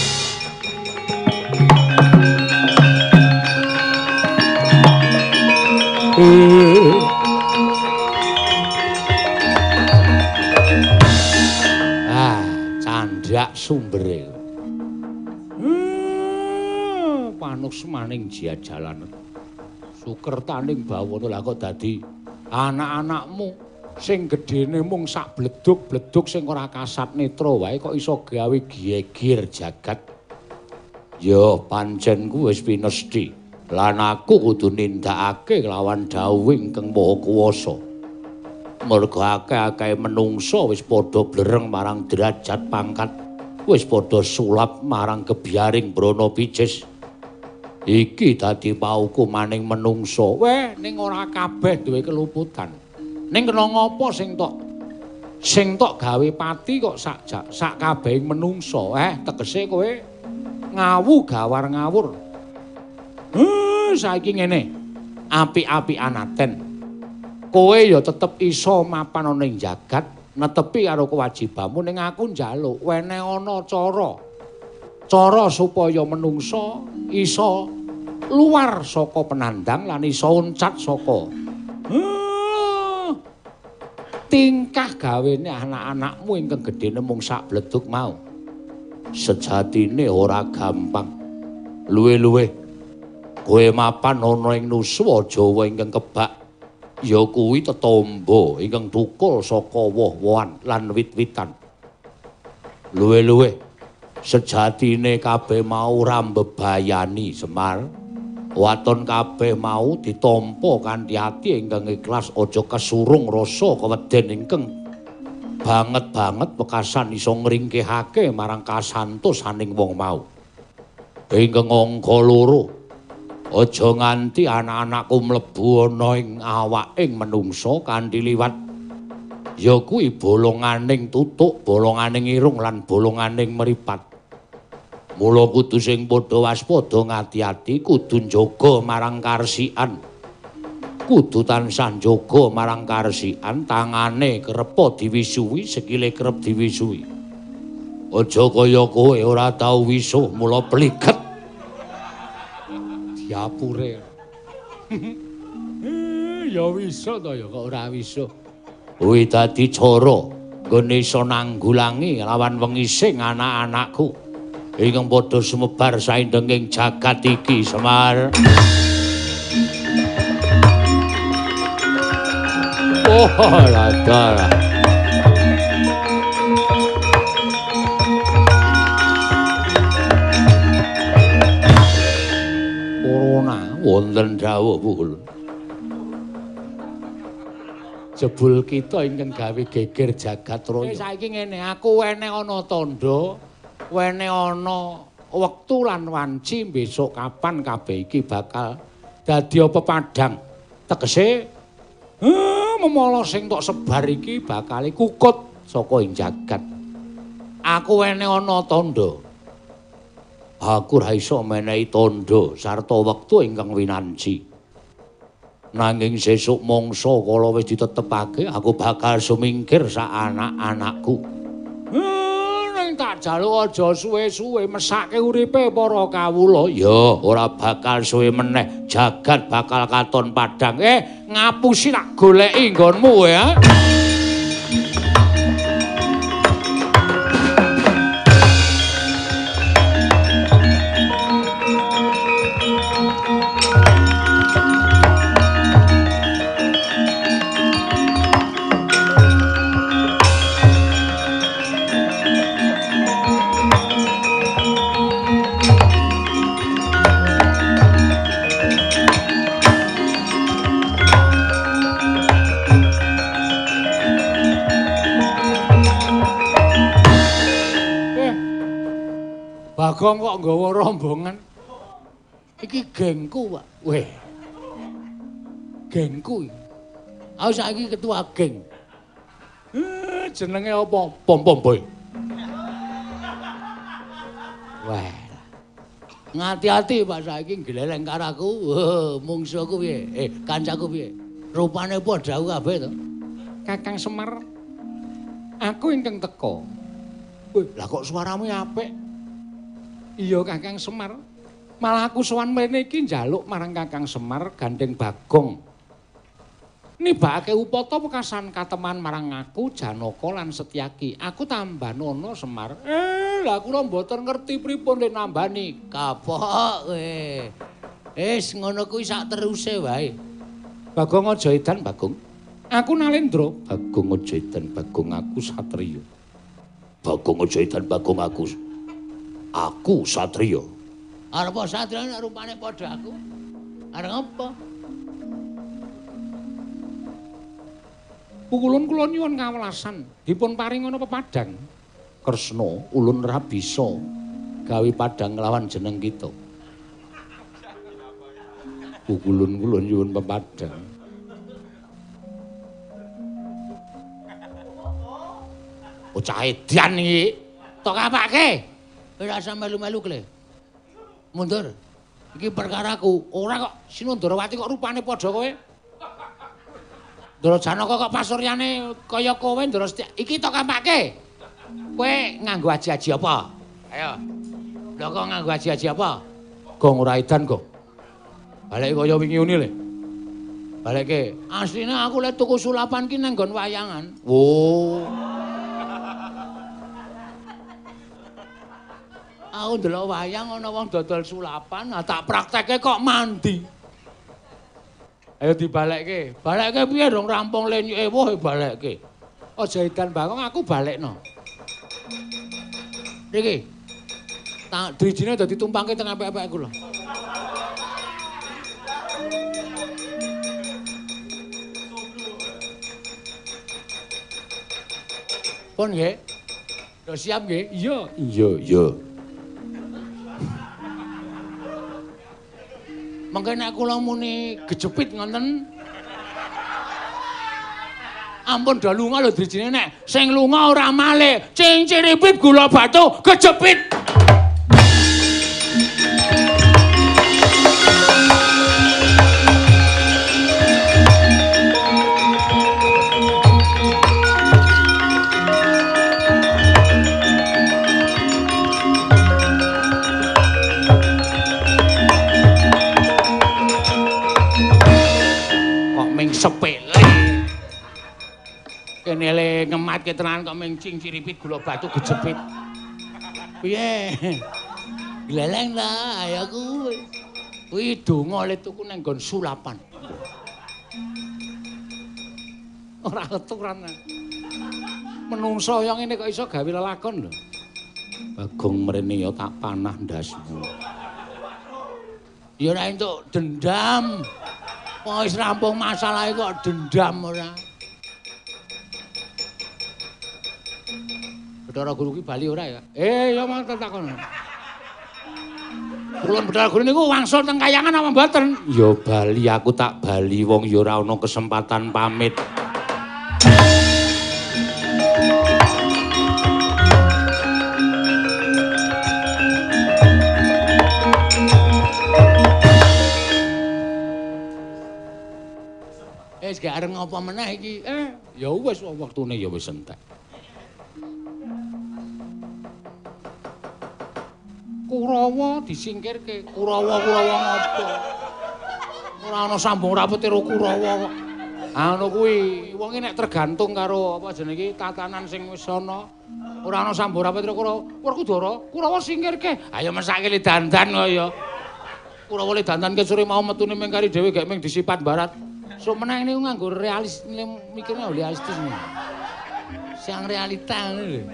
Ah, candhak sumbere. Manuk semaning jajalan sukertaning bawana lha kok dadi anak-anakmu sing gedene mung sak bledug-bledug sing ora kasat netra wae kok iso gawe geger jagat ya pancen ku wis pinesti lan aku kudu nindakake kelawan dawuh ingkang maha kuwasa merga akeh-akeh menungsa wis padha blereng marang derajat pangkat wis padha sulap marang kebiaring brana pijes. Iki dadi pauku maning menungso. Weh, ning ora kabeh duwe keluputan. Ning kena ngopo sing tok sing tok gawe pati kok sak sak kabehing menungso. Eh, tegese kowe ngawu gawar ngawur. Heh, saiki ngene. Apik-apikan aten. Kowe ya tetep iso mapan ana ing jagat, netepi karo kewajibanmu ning aku njaluk wene ana cara. Cara supaya menungso iso luar saka penandang lan iso uncat saka uh, tingkah gawene anak-anakmu ingkang gedene mung sak bledug mau. Sejatine ora gampang. Luwe-luwe kowe mapan ana ing nuswa Jawa ingkang kebak ya kuwi tetamba ingkang thukul saka woh-wohan lan wit-witan. Luwe-luwe sejatine kabeh mau ora mbebayani Semar. Waton kabeh mau ditampa kanthi ati ingkang ikhlas aja kesurung rasa keweden ingkang banget-banget pekasan iso ngringkehake marang kasantosaning wong mau. Ingkang angka loro aja nganti anak-anakku mlebu ana ing awaking menungsa kanthi liwat ya kuwi bolonganing tutuk, bolonganing irung lan bolonganing mripat. Mula kudu sing padha waspada ngati-ati kudu njaga marang karsikan.
kudu tansah njaga marang karesikan, tangane kerep diwisuhi, sikile kerep diwisuhi. Aja kaya kowe ora tau wisuh mula pliget. Diapure. Ya wisuh to ya kok ora wisuh. Kuwi dadi cara nggone iso nanggulangi lawan wengising anak-anakku. Ingkang padha sumebar saindenging jagat iki, Semar. Oh, ladara. Corona wonten dawuh pukul. Jebul kita ingkang gawe geger jagat raya. Saiki ngene, aku enek ana tandha, enek ana wektu lan wanci besok kapan kabeh iki bakal dadi apa padhang. Tegese eh memala sing tok sebar iki bakal kukut saka ing jagat. Aku enek ana tandha. Aku ra iso menehi tandha sarta wektu ingkang winanci. Nanging sesuk mangsa kala wis ditetepake aku bakal sumingkir sak anak-anakku. Ning tak jaluk aja suwe-suwe mesake uripe para kawula. Ya, ora bakal suwe meneh. Jagat bakal katon padhang. Eh, ngapusi tak goleki nggonmu ya. Bagong kok nggawa rombongan. Iki gengku, Pak. Weh. Gengku. Aku saiki ketua geng. Eh, jenenge apa? Pom-pom boy. Weh. Ngati-ati Pak saiki gleleng karo aku. Wah, mungsuhku piye? Eh, kancaku piye? Rupane padha kabeh to. Kakang Semar. Aku ingkang teka. Weh, lah kok suaramu apik? Iya Kakang Semar. Malah aku sowan mrene iki njaluk marang Kakang Semar gandeng Bagong. Nibake upata pekasan kateman marang aku Janaka lan Setyaki. Aku tambah nono Semar. Eh, lah kula mboten ngerti pripun nek nambani. Kapok kowe. Wis ngono kuwi sak teruse wae. Bagong aja edan Bagong. Aku Nalendra. Bagong aja edan Bagong aku satriya. Bagong aja edan Bagong aku. Aku satriya. Arep satriya nek rupane padha aku. Arep apa? Pukulun kula nyuwun kawelasan, dipun paringana pepadhang. Kresna ulun ra bisa gawe padhang nglawan jeneng kita. Pukulun kula nyuwun pepadhang. Bocah edan iki. Tok apake? Ora usah melu-melu kle. Mundur. Iki perkaraku. Ora kok Sinundarawati kok rupane padha kowe. Ndara Janaka kok pasuryane kaya kowe Ndara Setyaki. Iki tok kampake. Kowe nganggo aji-aji apa? Ayo. Lha kok nganggo aji-aji apa? Gong ora edan kok. Balik kaya wingi uni le. Balikke. Asline aku lek tuku sulapan ki nang nggon wayangan. Oh. Aku ndelok wayang ana wong dodol sulapan, nah tak praktekke kok mandi. Ayo dibalekke. Balekke piye dong rampung lenyuke woh balekke. Aja edan Bagong aku balekno. Niki. Tak drijine dadi tumpangke teng apik-apikku lho. Pun nggih. Lho siap nggih? Iya. Iya, iya. Mengke nek kula muni gejepit ngoten. Ampun do lunga lho drijine nek sing lunga ora malih. Cinciripit gula batu gejepit.
Kene le ngematke tenan kok mengcing ciripit gula batu gejepit. Piye? Gleleng ta ya kuwi. Kuwi donga le tuku nang nggon sulapan. Ora keturan. Menungso yang ngene kok iso gawe lelakon lho. Bagong mrene ya tak panah ndasmu. Ya ora entuk dendam. Wis rampung masalahe kok dendam ora. Bathara Guru ki bali ora ya? Eh, ya mang takon. Kulon Bathara Guru niku wangsul teng kayangan apa mboten? Ya bali aku tak bali wong ya ora ana kesempatan pamit. Wis gak areng apa meneh iki. Eh, ya wis wektune ya wis entek. Kurawa disingkirke. Kurawa-kurawa ngopo? Ora ana sambung rapet karo Kurawa kok. Ah ngono kuwi, wong iki nek tergantung karo apa jenenge iki tatanan sing wis ana. Ora ana sambung rapet karo Kurawa. Werkudara, Kurawa singkirke. Ayo mesake le dandan kok ya. Kurawa le dandan ke sore mau metune ming kari dhewe gek ming disipat barat. Sok meneh niku nganggo realis mikirnya realistis. Siang realita ngono lho.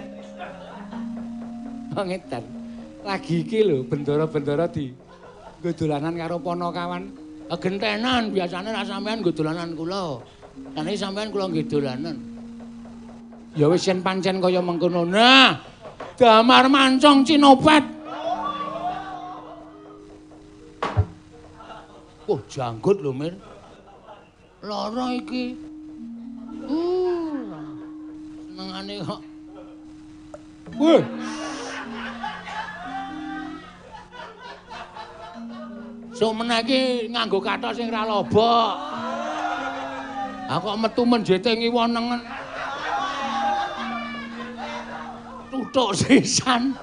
Oh ngetan. Lagi iki lho bendara-bendara di nggo dolanan karo ponokawan. Gentenan biasane ra sampean nggo dolanan kula. Lan iki sampean kula nggih dolanan. Ya wis yen pancen kaya mengkono. Nah, damar mancong Cinopet. Oh, janggut lho, Mir. Lara iki. Uh. Senengane kok. Weh. Sok meneh iki nganggo kathok sing ra lobok. Ah kok metu menjete ngiwonengen. Tutuk sisan.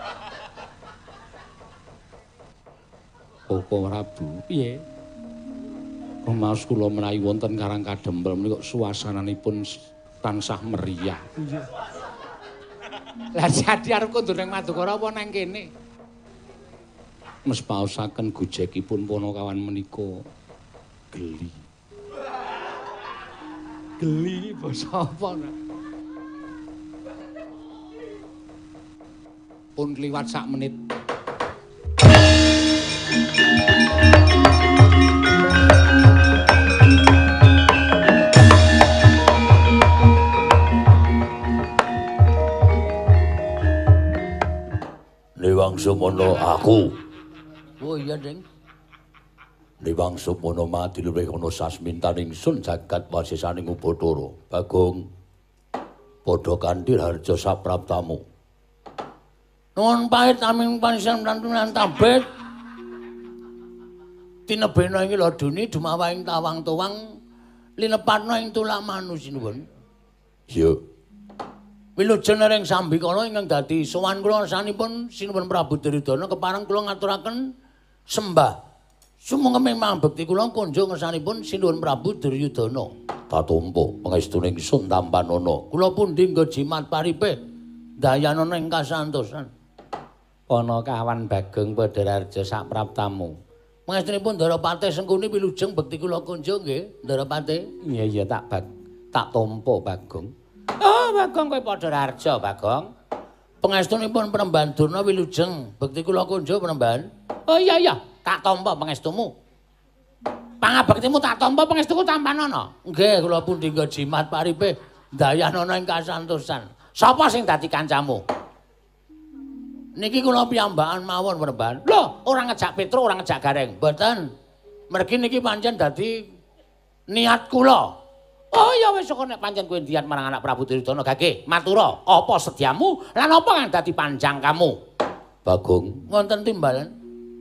Opo Prabu, piye? Rumaos kula menawi wonten Karang Kadempel menika suasananipun tansah meriah. Iya. Lah jadi arep kondur ning Madukara apa nang kene? Mespaosaken gujekipun ponokawan menika geli. Geli basa apa? Pun kliwat sak menit.
Liwang Sumono aku.
Oh iya, Deng.
Liwang Sumono mati luwih ana sasmintaning sun jagat wasisaning Bathara. Bagong padha kanthi harja sapraptamu.
Nuwun pahit aming panjenengan lantunan tabet. Tinebena ing laduni dumawahing tawang tuwang linepatna ing tulak manusinuwun.
Ya.
Wilujeng ring sambikala ingkang dadi sowan kula sanipun sinuwun Prabu Duryudana kepareng kula ngaturaken sembah. Sumangga mambekti kula kunjung ngersanipun sinuwun Prabu Duryudana.
Tatumpa pangestuning sun tampanana.
Kula pundi nggo jimat paripe dayanana ing kasantosan.
Ponokawan Bagong Padararja sapraptamu.
Pangestunipun Darapati Sengkuni wilujeng bekti kula kunjung nggih, Darapati.
Iya iya tak bag tak tampa Bagong. Oh, Bagong kowe Padararja, Bagong.
Pangestunipun Penemban Durna wilujeng bekti kula kunjung Penemban.
Oh iya iya, tak tampa pangestumu. Pangabektimu tak tampa pangestuku tampanana.
Nggih, kula pundi nggo jimat paripe dayanana ing kasantosan.
Sapa sing dadi kancamu?
Niki kula piyambakan mawon Penemban.
Lho, ora ngejak Petro, ora ngejak Gareng.
Mboten. Mergi niki pancen dadi niat kula.
Oh ya wis kok nek pancen kowe niat marang anak Prabu Duryudana gage, matura, apa sediamu lan apa kang dadi panjang kamu?
Bagong, wonten timbalan.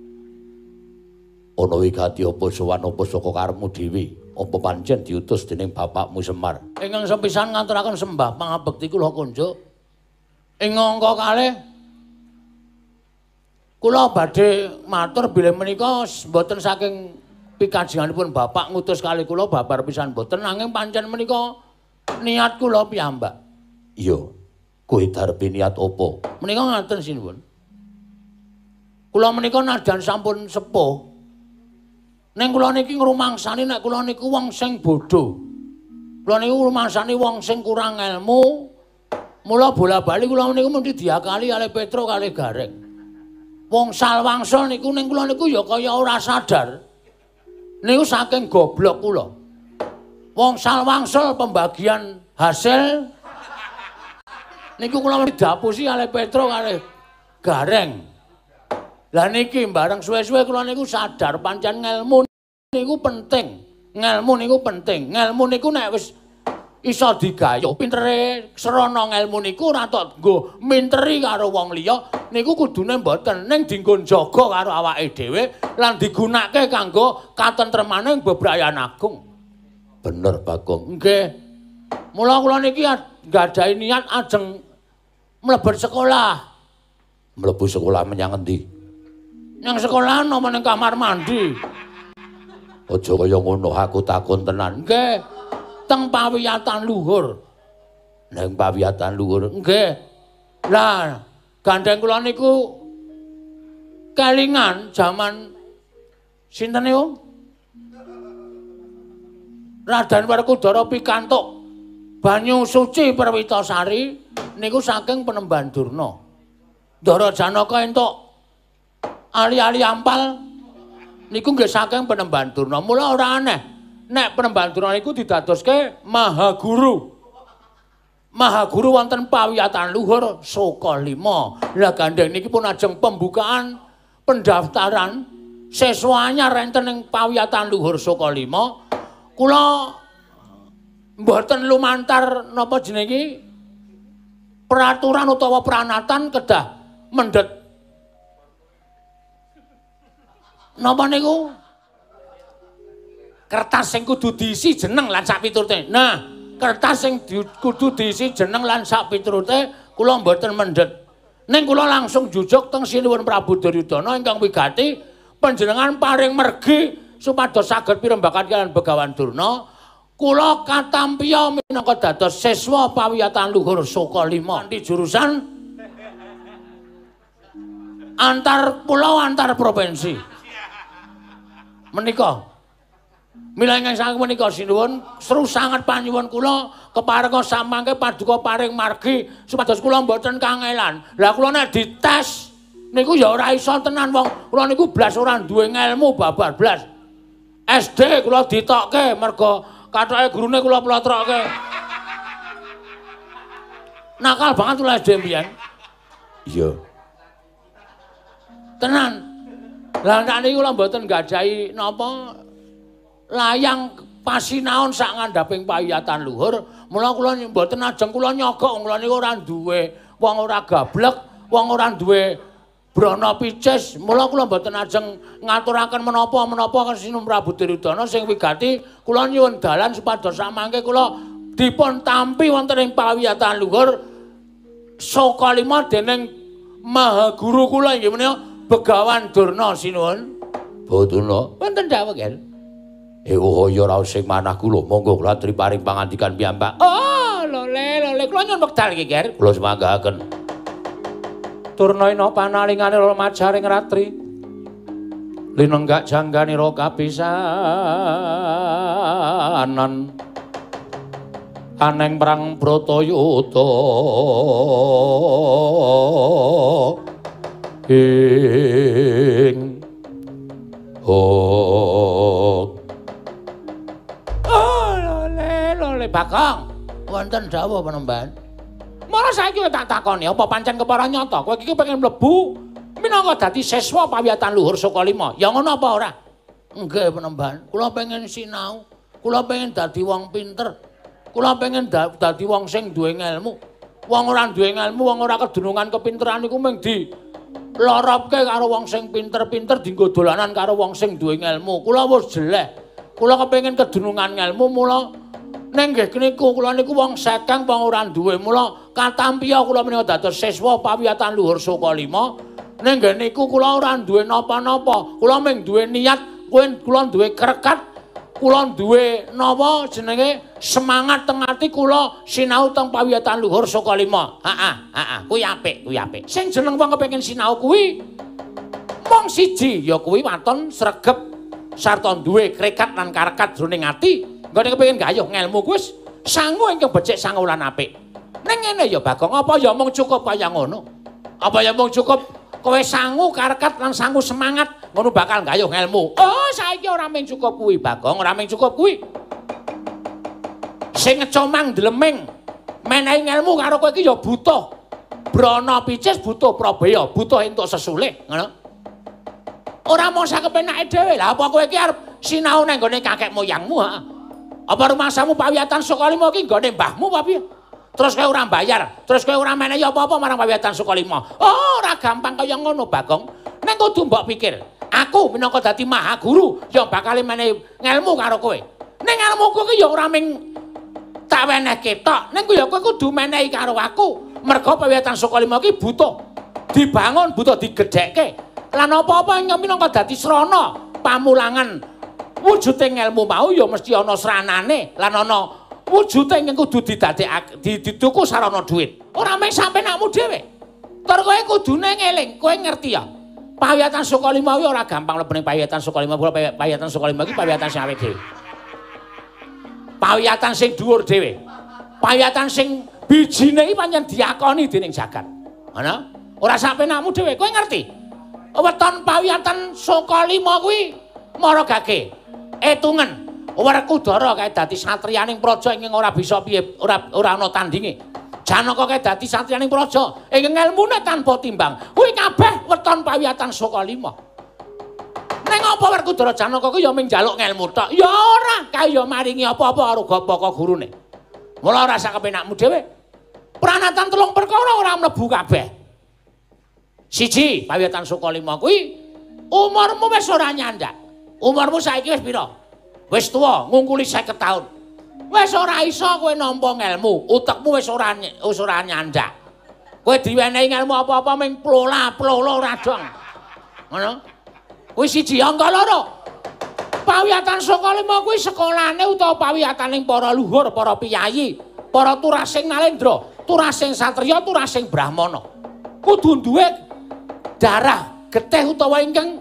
Ana wigati apa sowan apa saka karepmu dhewe? Apa pancen diutus dening bapakmu Semar?
Ingkang sepisan ngaturaken sembah pangabekti kula kunjuk. Ing angka kalih kula badhe matur bilih menika mboten saking pikajenganipun bapak ngutus kalih kula babar pisan mboten nanging pancen menika
niat kula piyambak. Iya. Kowe darepe niat apa? Menika ngaten sinuwun. Kula menika najan sampun sepuh. Ning kula niki ngrumangsani nek kula niku wong sing bodho. Kula niku ngrumangsani wong sing kurang ilmu. Mula bola-bali kula niku mesti diakali kalih Petro kalih Gareng. Wong salwangsul niku ning kula niku ya kaya ora sadar. Niku saking goblok kula. Wong salwangsul pembagian hasil niku kula mesti dapusi kalih Petro kalih Gareng. Lah niki bareng suwe-suwe kula niku sadar pancen ngelmu niku penting. Ngelmu niku penting. Ngelmu niku nek wis iso digayo pintere srana ngelmu niku ora tok nggo minteri karo wong liya niku kudune mboten ning dienggo jaga karo awake dhewe lan digunakake kanggo katentremaning bebrayan agung. Bener Bagong. Nggih. Mula kula niki nggadahi niat ajeng mlebet sekolah. Mlebu sekolah menyang endi? Nang sekolah napa ning kamar mandi. Aja kaya ngono aku takon tenan. Nggih. Teng pawiyatan luhur. Nang pawiyatan luhur. Nggih. Lah, gandeng kula niku kelingan jaman sinten niku? Raden Werkudara pikantuk banyu suci Perwitasari niku saking Penemban Durna. Ndara Janaka entuk ali-ali ampal niku nggih saking Penemban Durna. Mula ora aneh nek Penemban Durna niku didadoske Mahaguru. Mahaguru wonten pawiyatan luhur Soka lima. Lah gandeng niki pun ajeng pembukaan pendaftaran siswa anyar enten ing pawiyatan luhur Soka lima. Kula mboten lumantar napa jenenge iki peraturan utawa pranatan kedah mendhet napa niku kertas sing kudu diisi jeneng lan sak piturute. Nah, kertas sing di, kudu diisi jeneng lan sak piturute kula mboten mendhet. Ning kula langsung jujuk teng Sinuwun Prabu Duryudana ingkang wigati panjenengan paring mergi supados saged pirembagan kaliyan Begawan Durna. Kula katampiya minangka dados siswa pawiyatan luhur Soka lima di jurusan antar pulau antar provinsi. Menika mila ingkang saking menika sinuwun seru sanget panyuwun kula keparenga samangke paduka paring margi supados kula mboten kangelan. Lah kula nek dites niku ya ora iso tenan wong kula niku blas ora duwe ngelmu babar blas. S D kula ditokke merga kathoke gurune kula plotrokke. Nakal banget kula S D mbiyen. Iya. Tenan. Lah nek niku kula mboten gadahi napa layang pasinaon sak ngandhaping pawiyatan luhur, mula kula mboten ajeng kula nyogok kula niku ora duwe wong ora gablek, wong ora duwe brana picis, mula kula mboten ajeng ngaturaken menapa-menapa kan Sinuwun Prabu Duryudana sing wigati kula nyuwun dalan supados samangke kula dipun tampi wonten ing pawiyatan luhur Soka lima dening Mahaguru kula inggih menika Begawan Durna sinuwun. Boduna wonten dawuh nggih. Ewo ya raos sing manah kula monggo kula aturi paring pangandikan piyambak. Oh, lole lole kula nyuwun wekdal iki, Ger. Kula semanggahaken. Turnayana panalingane majaring ratri linenggak jangganira kapisanan aneng perang Bratayuda ing oh lole lole Bagong wonten dawuh Panembahan. Mula saiki tak takoni apa pancen kepara nyata kowe iki pengen mlebu minangka dadi siswa pawiyatan luhur Soka lima. Ya ngono apa ora? Nggih Panembahan, kula pengen sinau, kula pengen dadi wong pinter. Kula pengen da dadi wong sing duwe ngelmu. Wong ora duwe ngelmu, wong ora kedunungan kepinteran iku mung di lorobke karo wong sing pinter-pinter dienggo dolanan karo wong sing duwe ngelmu. Kula wis jeleh. Kula kepengin kedunungan ngelmu mula ning nggih niku kula niku wong sekeng wong ora duwe. Mula katampiya kula menika dados siswa pawiyatan luhur Soka lima. Ning nggih niku kula ora duwe napa-napa. Kula mung duwe niat, kula duwe krekat
kula duwe napa jenenge semangat teng ati kula sinau teng pawiyatan luhur Sukalima. Heeh, heeh, kuwi apik, kuwi apik. Sing jeneng wong kepengin sinau kuwi mung siji, ya kuwi waton sregep sarta duwe krekat lan karekat jroning ati, nggone kepengin gayuh ngelmu kuwi wis sangu ingkang becik sangu lan apik. Ning ngene ya Bagong, apa ya mung cukup kaya ngono? Apa ya mung cukup kowe sangu karekat lan sangu semangat ngono bakal gayuh ngelmu? Oh, saiki ora mung cukup kuwi Bagong, ora mung cukup kuwi. Sing ngecomang dleming menehi ngelmu karo kowe iki ya butuh brana picis, butuh prabaya, butuh entuk sesulih, ngono. Ora mung sakepenake dhewe. Lah apa kowe iki arep sinau nang gone kakek moyangmu, ha? Apa rumangsamu pawiyatan Sukalima iki nggone mbahmu apa piye? Terus kowe ora bayar, terus kowe ora menehi apa-apa marang pawiyatan Sukalima. Oh, ora gampang kaya ngono, Bagong. Ning kudu mbok pikir, aku minangka dadi maha guru yang bakal menehi ngelmu karo kowe. Ning ngelmuku ki ya ora ming tak wenehke tok. Ning ya kowe kudu menehi karo aku. Merga pawiyatan Sukalima ki butuh dibangun, butuh digedhekke. Lan apa-apa ing minangka dadi srana pamulangan wujuding ngelmu mau ya mesti ana sranane lan ana wujude ing kudu didadekake dituku sarana dhuwit. Ora mung sampeyanmu dhewe. Tur kowe kudune ngeling, kowe ngerti ya. Pawiyatan Sukalima kuwi ora gampang mlebune pawiyatan Sukalima, pawiyatan Sukalima iki pawiyatan sing awet dhewe. Pawiyatan sing dhuwur dhewe. Pawiyatan sing bijine iki pancen diakoni dening jagat. Ngono? Ora sampeyanmu dhewe, kowe ngerti? Weton pawiyatan Sukalima kuwi maragake etungen Werkudara kae dadi satriyaning praja ingkang ora bisa piye ora ora ana tandinge. Janaka kae dadi satriyaning praja ingkang ngelmune tanpa timbang. Kuwi kabeh weton pawiyatan Sukalima. Ning apa Werkudara Janaka kuwi ya mung njaluk ngelmu tok? Ya ora, kae ya maringi apa-apa karo bapa gurune. Mula ora sak kepenakmu dhewe. Pranatan telung perkara ora mlebu kabeh. Siji, pawiyatan Sukalima kuwi umurmu wis ora nyandak. Umurmu saiki wis pira? Wis tuwa, ngungkuli seket taun. Wis ora iso kowe nampa ngelmu, utekmu wis ora wis ora nyandak. Kowe diwenehi ngelmu apa-apa ming plola-plola ora dong. Ngono? Kuwi siji, angka loro. Pawiyatan Sukalima kuwi sekolahane utawa pawiyataning para luhur, para piyayi, para turasing nalendra, turasing satriya, turasing brahmana. Kudu duwe darah getih utawa ingkang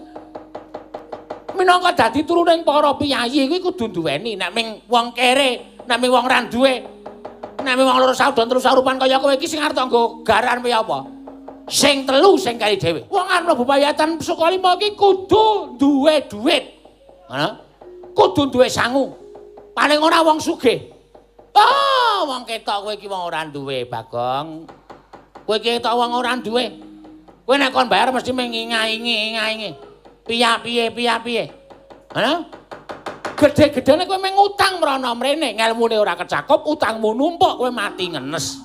minangka dadi turuning para piyayi kuwi kudu duweni. Nek ming wong kere, nek ming wong ra duwe, nek ming wong loro saudon terus sarupan kaya kowe iki sing arep nggo garan piye apa? Sing telu sing kali dhewe. Wong arep mlebu pawiyatan Sukalima iki kudu duwe dhuwit. Ngono? Kudu duwe sangu. Paling ora wong sugih. Oh, wong ketok kowe iki wong ora duwe, Bagong. Kowe iki ketok wong ora duwe. Kowe nek kon bayar mesti menginga-ingi, inga-ingi. Piye piye piye piye. Hah? Gedhe-gedhene kowe mung utang mrana mrene, ngelmune ora kecakup, utangmu numpuk, kowe mati ngenes.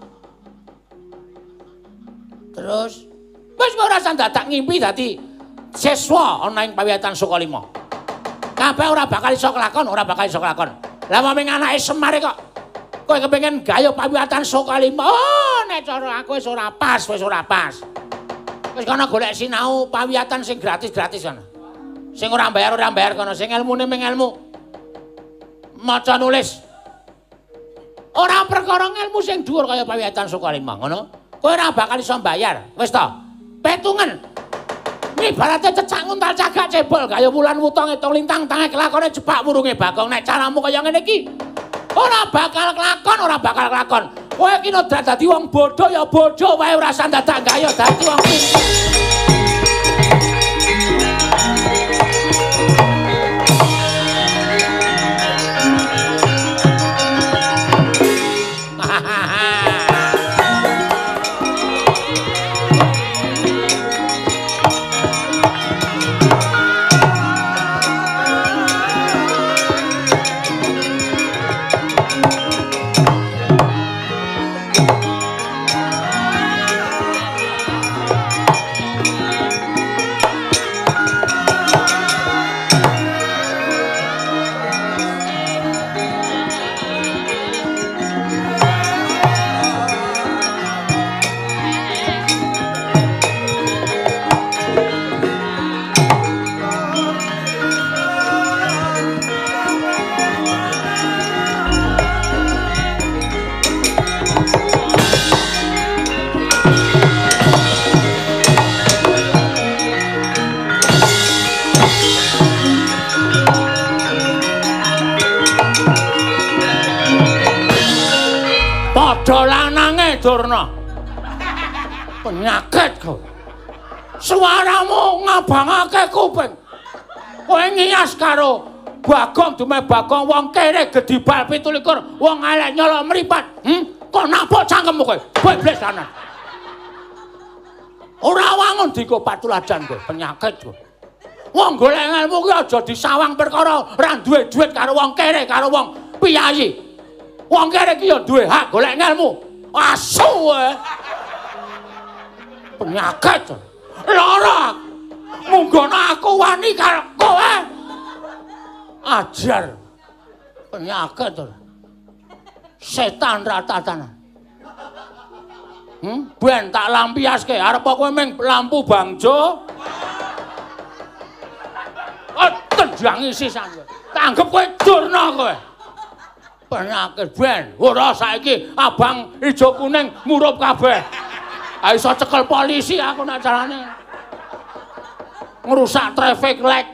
Terus wis ora usah dadak ngimpi dadi siswa ana ing pawiyatan Sukalima. Kabeh ora bakal iso kelakon, ora bakal iso kelakon. Lah maming anake Semar kok kowe kepengin gayuh pawiyatan Sukalima. Oh, nek cara aku wis ora pas, wis ora pas. Wis kono golek sinau pawiyatan sing gratis-gratis kono. Sing ora bayar ora bayar kono, sing ilmune mung ilmu. Maca nulis. Ora perkara ilmu sing dhuwur kaya pawiyatan Sukalima, ngono. Kowe ora bakal iso bayar. Wis to. Petungan. Ibarate cecak nguntal cagak cebol kaya wulan wutong etung lintang tange kelakone jebak wurunge Bagong. Nek caramu kaya ngene iki ora bakal kelakon, ora bakal kelakon. Kowe iki nodrat dadi wong bodho ya bodho wae ora usah dadak gaya dadi wong pinter. Dolanange Durna. Penyakit kau. Suaramu ngabangake kuping. Kowe ngiyas karo Bagong dume Bagong wong kere gedibal pitu likur, wong elek nyolok mripat. Hm? Kok napuk cangkemmu kowe? Bebles anan. Ora wangun diko patulajan kowe, penyakit kowe. Wong golek ngelmu kuwi aja disawang perkara ora duwe dhuwit karo wong kere karo wong piyayi. Wong kere ki ya duwe hak golek ngelmu. Asu kowe. Penyakit. Lara. Munggono aku wani karo kowe. Ajar. Penyakit. Setan ratatanan. Hmm? Ben tak lampiaske, arep kowe ming lampu bangjo. Oh, tenjangi sisan kowe. Tanggep kowe Durna kowe. Penyakit ben. Ora saiki abang ijo kuning murup kabeh. Ha iso cekel polisi aku nek carane. Ngrusak traffic light.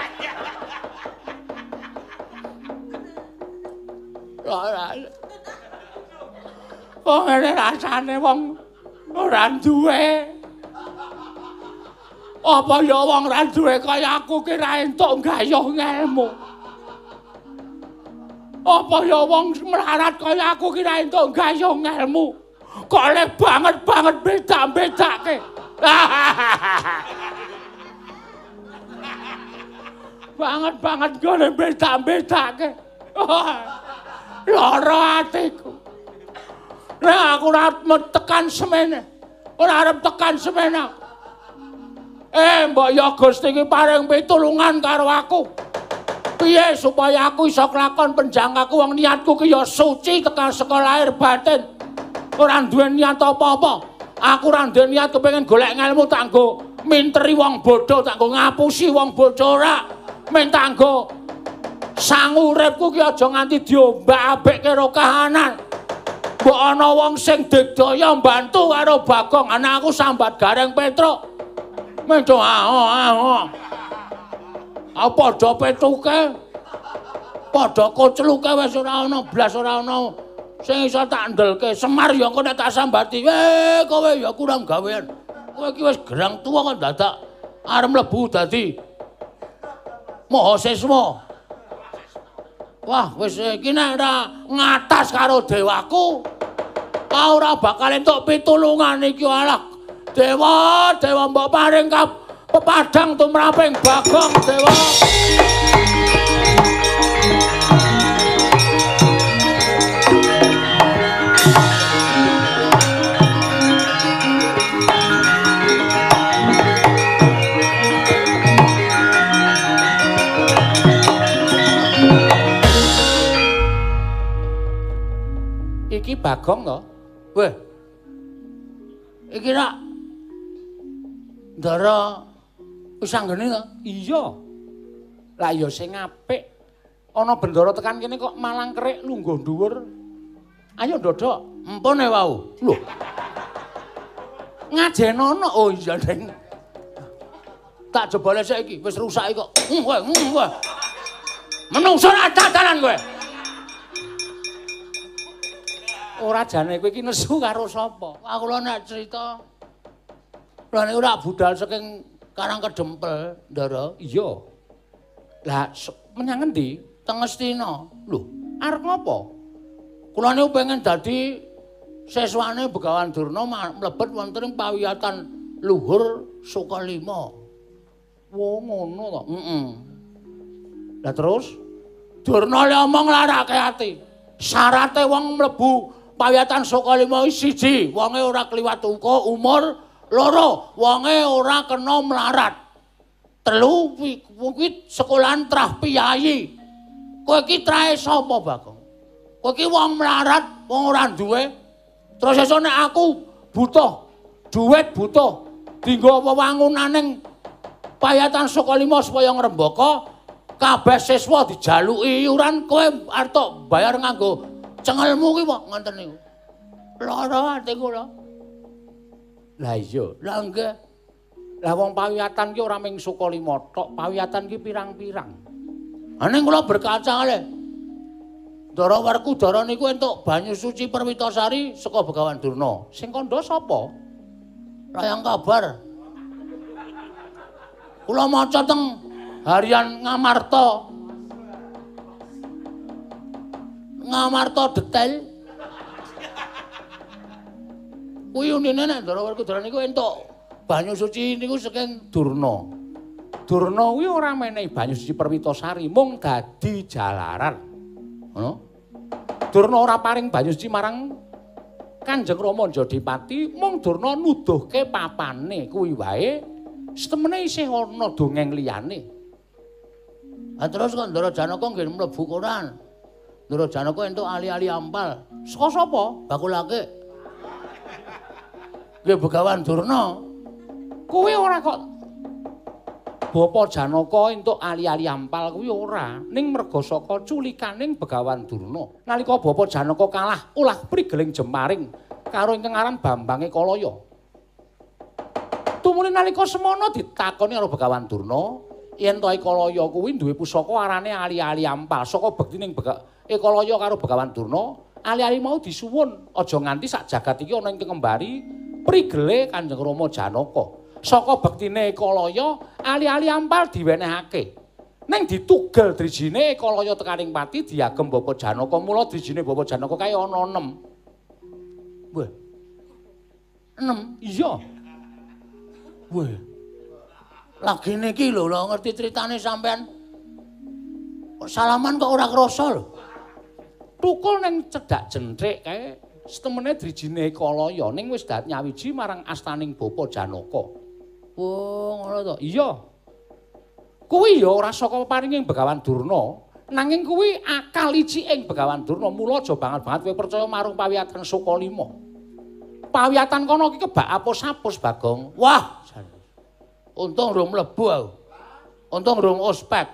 Wong ngene rasane wong ora duwe. Apa ya wong ora duwe kaya aku ki ra entuk gayuh ngelmu. Apa ya wong melarat kaya aku ki ra entuk gayuh ngelmu. Kok le banget banget beda-bedake. Banget banget gone beda-bedake. Lara atiku. Nek aku ora tekan semene. Ora arep tekan semene. Eh, mbok ya Gusti iki paring pitulungan karo aku. Piye supaya aku iso kelakon penjangkaku wong niatku ki ya suci tekan saka lahir batin. Ora duwe niat apa-apa. Aku ora duwe niat kepengin golek ngelmu tak nggo minteri wong bodho, tak nggo ngapusi wong bodho ora. Men tak nggo sang uripku ki aja nganti diombak-ambek karo kahanan. Mbok ana wong sing digdaya mbantu karo Bagong, ana aku sambat Gareng Petruk. Menco aho aho. Apa padha petuke? Padha kocluke wis ora ana blas ora ana sing iso tak ndelke. Semar ya engko nek tak sambati, "Eh, kowe ya kurang gawean. Kowe iki wis gerang tuwa kok dadak arep mlebu dadi Mahasiswa." Wah, wis iki nek ora ngatas karo dewaku, ora bakal entuk pitulungan iki alah. Dewa, dewa mbok paring kap pepadang tumraping Bagong, dewa. Iki Bagong to? Weh. Iki nak Ndara wis anggene to? Iya. Lah ya sing apik. Ana bendara tekan kene kok malang kerik lungguh dhuwur. Ayo ndodok, empone wau. Lho. Ngajenono. Oh iya, Deng. Tak jebole saiki wis rusak kok. Hmm, kowe, hmm, kowe. Menungso dadalan kowe. Ora jane kowe iki nesu karo sapa? Aku lho nek crita lha niku ora budal saking Karang Kedempel, Ndara. Iya. Lah menyang endi? Teng Ngastina. Lho, arep ngopo? Kula niku pengen dadi siswane Begawan Durna mlebet wonten ing pawiyatan luhur Sukalima. Wo ngono to? Heeh. Lah terus Durna le omong larake ati. Syarate wong mlebu pawiyatan Sukalima siji, wonge ora kliwat uka umur. Loro, wonge ora kena melarat. Telu kuwi sekolahan trah piyayi. Kowe iki trahe sapa, Bagong? Kowe iki wong melarat, wong ora duwe. Terus esuk nek aku butuh dhuwit, butuh dienggo wewangunaning payatan Sukalima supaya ngrembaka, kabeh siswa dijaluki iuran, kowe arep bayar nganggo cengelmu ki kok ngoten niku. Lara atiku lho. Lah iya, lah nggih. Lah wong pawiyatan ki ora mung Sukalima tok, pawiyatan ki pirang-pirang. Ha ning kula berkaca le. Ndara Werkudara niku entuk banyu suci Perwitasari saka Begawan Durna. Sing kandha sapa? Layang kabar. Kula maca teng harian Ngamarta. Ngamarta detail. Kuwi unine nek Ndara Werkudara niku entuk banyu suci niku saking Durna. Durna kuwi ora menehi banyu suci Perwitasari, mung dadi jalaran. Ngono. Durna ora paring banyu suci marang Kanjeng Rama Jodipati, mung Durna nuduhke papane kuwi wae. Setemene isih ana dongeng liyane. Lah terus kok Ndara Janaka nggih mlebu koran. Ndara Janaka entuk ali-ali ampal. Saka sapa? Bakulake. Nggih Begawan Durna. Kuwi ora kok Bapa Janaka entuk ali-ali ampal kuwi ora, ning merga saka culikaning Begawan Durna. Nalika Bapa Janaka kalah ulah prigeling Jemaring karo ingkang aran Bambange Kalaya. Tumune nalika semana ditakoni karo Begawan Durna, yen to Kalaya kuwi duwe pusaka arane ali-ali ampal. Saka bektining Kalaya karo Begawan Durna, ali-ali mau disuwun aja nganti sak jagat iki ana ing kembari prigele Kanjeng Rama Janaka. Saka bektine Kalaya ali-ali ampal diwenehake. Ning ditugel drijine Kalaya tekaning pati diagem Bapa Janaka. Mula drijine Bapa Janaka kae ana enem. Wah. Enem? Iya. Wah. Lagi niki lho, lho ngerti critane sampean. Salaman kok ora krasa lho. Tukul ning cedhak jentrik kae setemene drijine Kalaya ning wis dat nyawiji marang astaning Bapa Janaka. Oh, ngono to. Iya. Kuwi ya ora saka paringing Begawan Durna, nanging kuwi akal iciking Begawan Durna. Mula aja banget-banget kowe percaya marang pawiyatan Sukalima. Pawiyatan kono iki kebak apus-apus, Bagong. Wah. Untung rung mlebu aku. Untung rung ospek.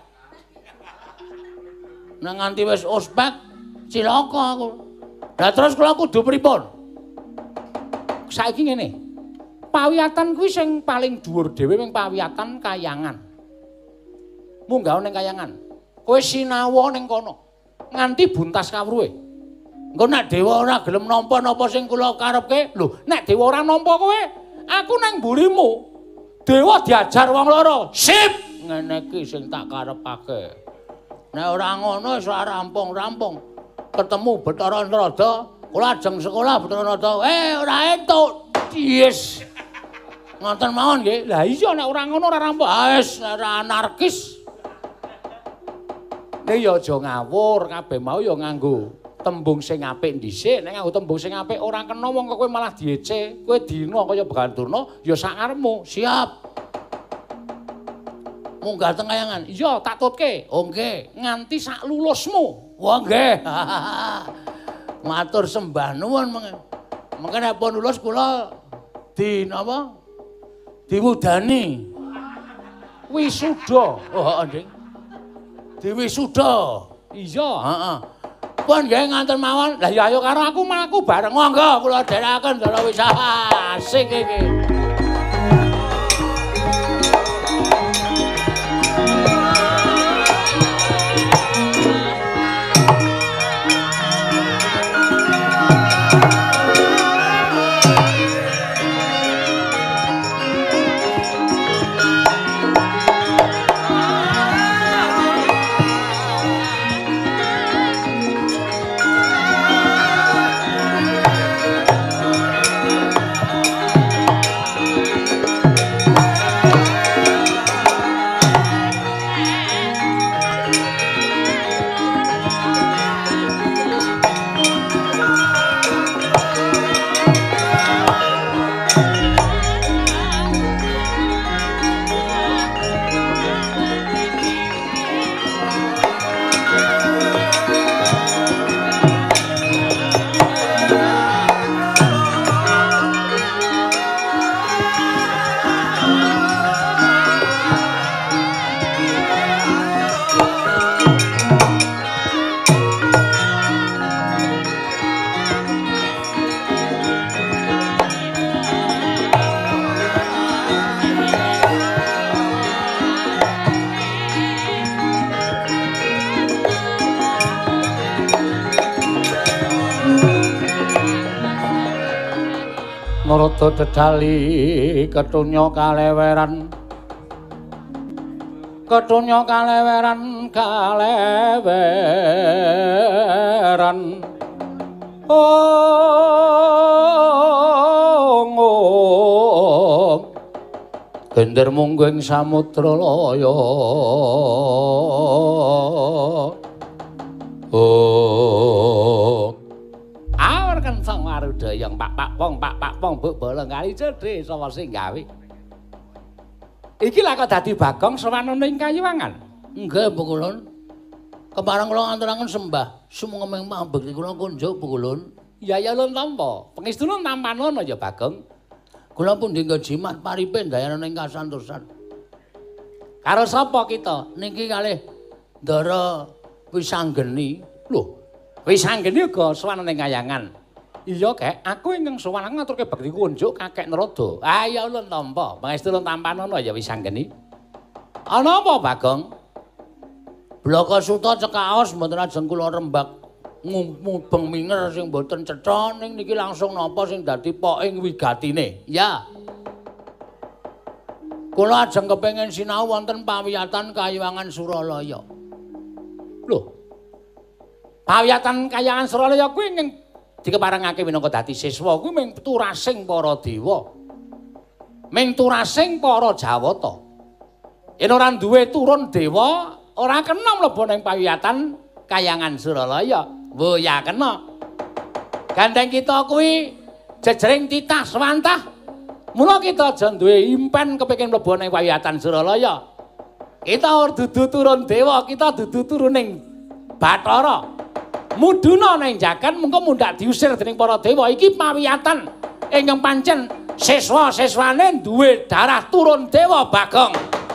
Nang nganti wis ospek cilaka aku. Lah terus kula kudu pripun? Saiki ngene. Pawiyatan kuwi sing paling dhuwur dhewe ming pawiyatan Kayangan. Munggah ning Kayangan. Kowe sinawa ning kono nganti buntas kawruhe. Engko nek dewa ora gelem nampa napa sing kula karepke, lho, nek dewa ora nampa kowe, aku nang mburimu. Dewa diajar wong loro. Sip, ngene iki sing tak karepake. Nek ora ngono iso rampung-rampung. Ketemu Bathara Narada, kula ajeng sekolah Bathara Narada. Eh, ora entuk. Yes. Ngoten mawon nggih. Lah iya nek ora ngono ora rampung. Wis ora anarkis. Nek ya aja ngawur, kabeh mau ya nganggo tembung sing apik dhisik. Nek nganggo tembung sing apik ora kena wong kowe malah diece. Kowe dina kaya Begawan Durna ya sakarepmu. Siap. Munggah teng Kayangan. Iya, tak tutke. Oh nggih, nganti sak lulusmu. Wah nggih. Matur sembah nuwun mengke. Mengke nek pun lulus kula di napa? Diwudani. Wisuda. Oh, heeh, Nding. Diwisuda. Iya, heeh. Pun nggih nganten mawon. Lah ya ayo karo aku mlaku bareng. Monggo kula dherekaken Ndara Wisata. Asik iki. Narada dedali ketunya kaleweran ketunya kaleweran kaleweran oh ngong gender mungguing samudra laya oh awar kenceng marudayang pak pak pong pak pak pong buk bolong kali cedhe sapa sing gawe iki lak kok dadi Bagong sawanana ing Kayuwangan nggih Bu Kulun kepareng kula ngaturaken sembah sumenging mambek kula kunjuk Bu Kulun ya ya lun tampa pengistuna tampanono ya Bagong kula pun dinggo jimat paripe dayana ing kasantosan karo sapa kita niki kalih Ndara Wisanggeni lho Wisanggeni uga sawanana ing Kayangan. Iya, Kek, aku ingkang sawanana ngaturke bakti kunjuk Kakek Narada. Ah ya ulun tampa, pangestu ulun tampanono ya Wisanggeni. Ana apa, Bagong? Blaka suta cekaos mboten ajeng kula rembak mubeng minger sing mboten cetha ning niki langsung napa sing dadi poking wigatine. Ya. Kula ajeng kepengin sinau wonten pawiyatan Kayuwangan Suralaya. Lho, pawiyatan Kayuwangan Suralaya kuwi ing dikeparengake minangka dadi siswa kuwi ming turasing para dewa. Ming turasing para Jawata. Yen ora duwe turun dewa, ora kena mlebu ning pawiyatan Kayuwangan Suralaya. Wo ya kena. Gandeng kita kuwi jejering titah swantah. Mula kita aja duwe impen kepengin mlebu ning pawiyatan Suralaya. Kita ora dudu turun dewa, kita dudu turuning Bathara. Muduna ning jagat mengko mundak diusir dening para dewa iki pawiyatan ingkang pancen siswa-siswane duwe darah turun dewa Bagong.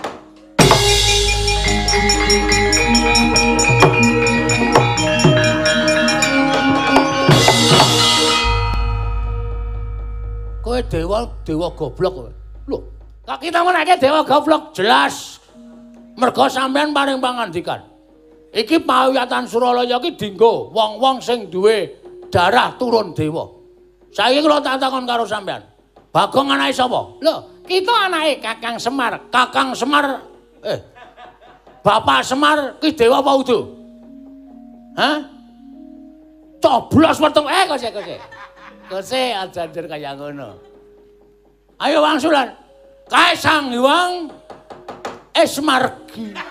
Kowe dewa dewa goblok kowe. Lho, kok kita menake dewa goblok jelas merga sampean paring pangandikan. Iki pawiyatan Suralaya iki dienggo wong-wong sing duwe darah turun dewa. Saiki kula tak takon karo sampean. Bagong anake sapa? Lho, kita anake Kakang Semar. Kakang Semar eh Bapak Semar ki dewa apa udu? Hah? Coblos weteng eh kok sik kok sik. Kok sik aja ndir kaya ngono. Ayo wangsulan. Kae Sang Hyang Esmargi.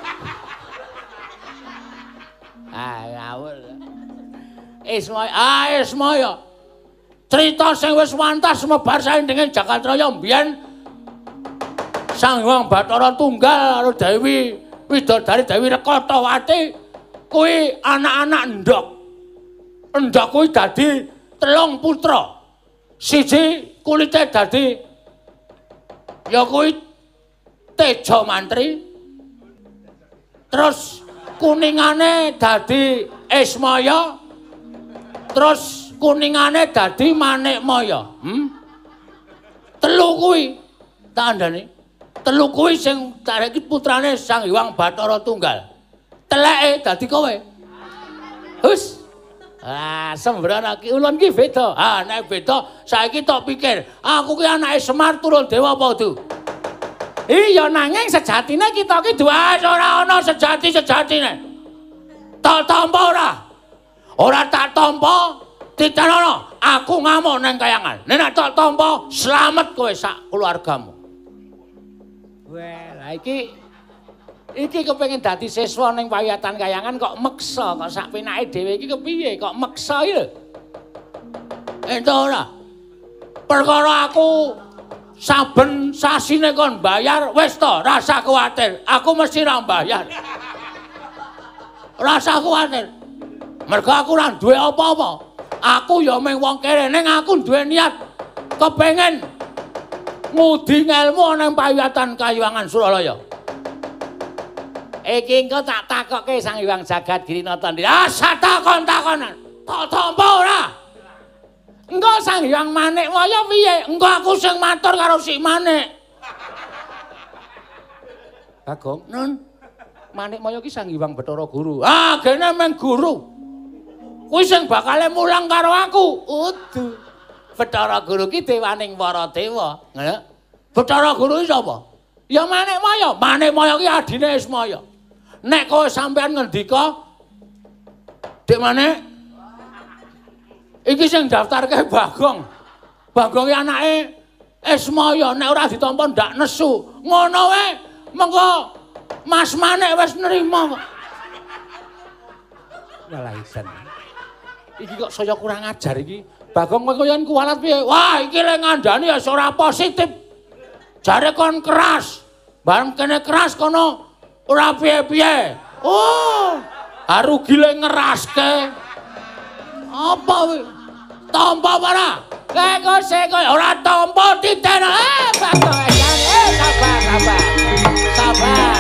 Ah, ngawur. Ismaya, ah Ismaya. Cerita sing wis wantas semebar saindenging Jagatraya mbiyen Sang Hyang Bathara Tunggal karo Dewi Widodari Dewi Rekatawati kuwi anak-anak endhog. Endhog kuwi dadi telung putra. Siji kulite dadi ya kuwi Teja Mantri. Terus kuningane dadi Ismaya, terus kuningane dadi Manikmaya. Hmm? Telu kuwi tak andani. Telu kuwi sing tarek putrane Sang Hyang Bathara Tunggal. Teleke dadi kowe. Hus. Ah, sembrono ki ulun ki beda. Ah, nek beda saiki tok pikir, aku ki anake Semar turun dewa apa udu? Iya nanging sejatine kita ki duwe ora ana sejati-sejatine. Tak tampa ora? Ora tak tampa ditenono. Aku ngamuk nang Kayangan. Nek tak tampa slamet kowe sak keluargamu. Wah, lah iki iki kepengin dadi siswa ning pawiyatan Kayangan kok meksa kok sak penake dhewe iki kepiye kok meksa iki lho. Ento ora. Perkara aku saben sasine kon bayar wis to rasa kuwatir aku mesti ra bayar rasa kuwatir mergo aku ora duwe apa-apa aku ya mung wong kere ning aku duwe niat kepengin ngudi ngelmu nang pawiyatan Kayuwangan Suralaya iki engko tak takokke Sang Hyang Jagat Girinata ah satakon-takonan tak tampa ora. Engko Sang Hyang Manikmaya piye? Engko aku sing matur karo si Manik. Bagong, Nun. Manikmaya ki Sang Hyang Bathara Guru. Ah, gene meng guru. Kuwi sing bakale mulang karo aku. Udu.
Bathara Guru ki dewaning para dewa. Ngono. Bathara Guru ki sapa? Ya Manikmaya. Manikmaya ki adine Ismaya. Nek kowe sampean ngendika Dik Manik iki sing daftarke Bagong. Bagong ki anake Ismaya, nek ora ditampa ndak nesu. Ngono wae mengko Mas Manik wis nerima kok. Walaisan. Iki kok saya kurang ajar iki. Bagong kowe koyo kualat piye? Wah, iki le ngandani ya ora positif. Jare kon keras. Bareng kene keras kono ora piye-piye. Oh, arugi le ngeraske. Apa kuwi? Tampa ora? Kek sik ora tampa titen. Eh, Bagong eh sabar, sabar. Sabar.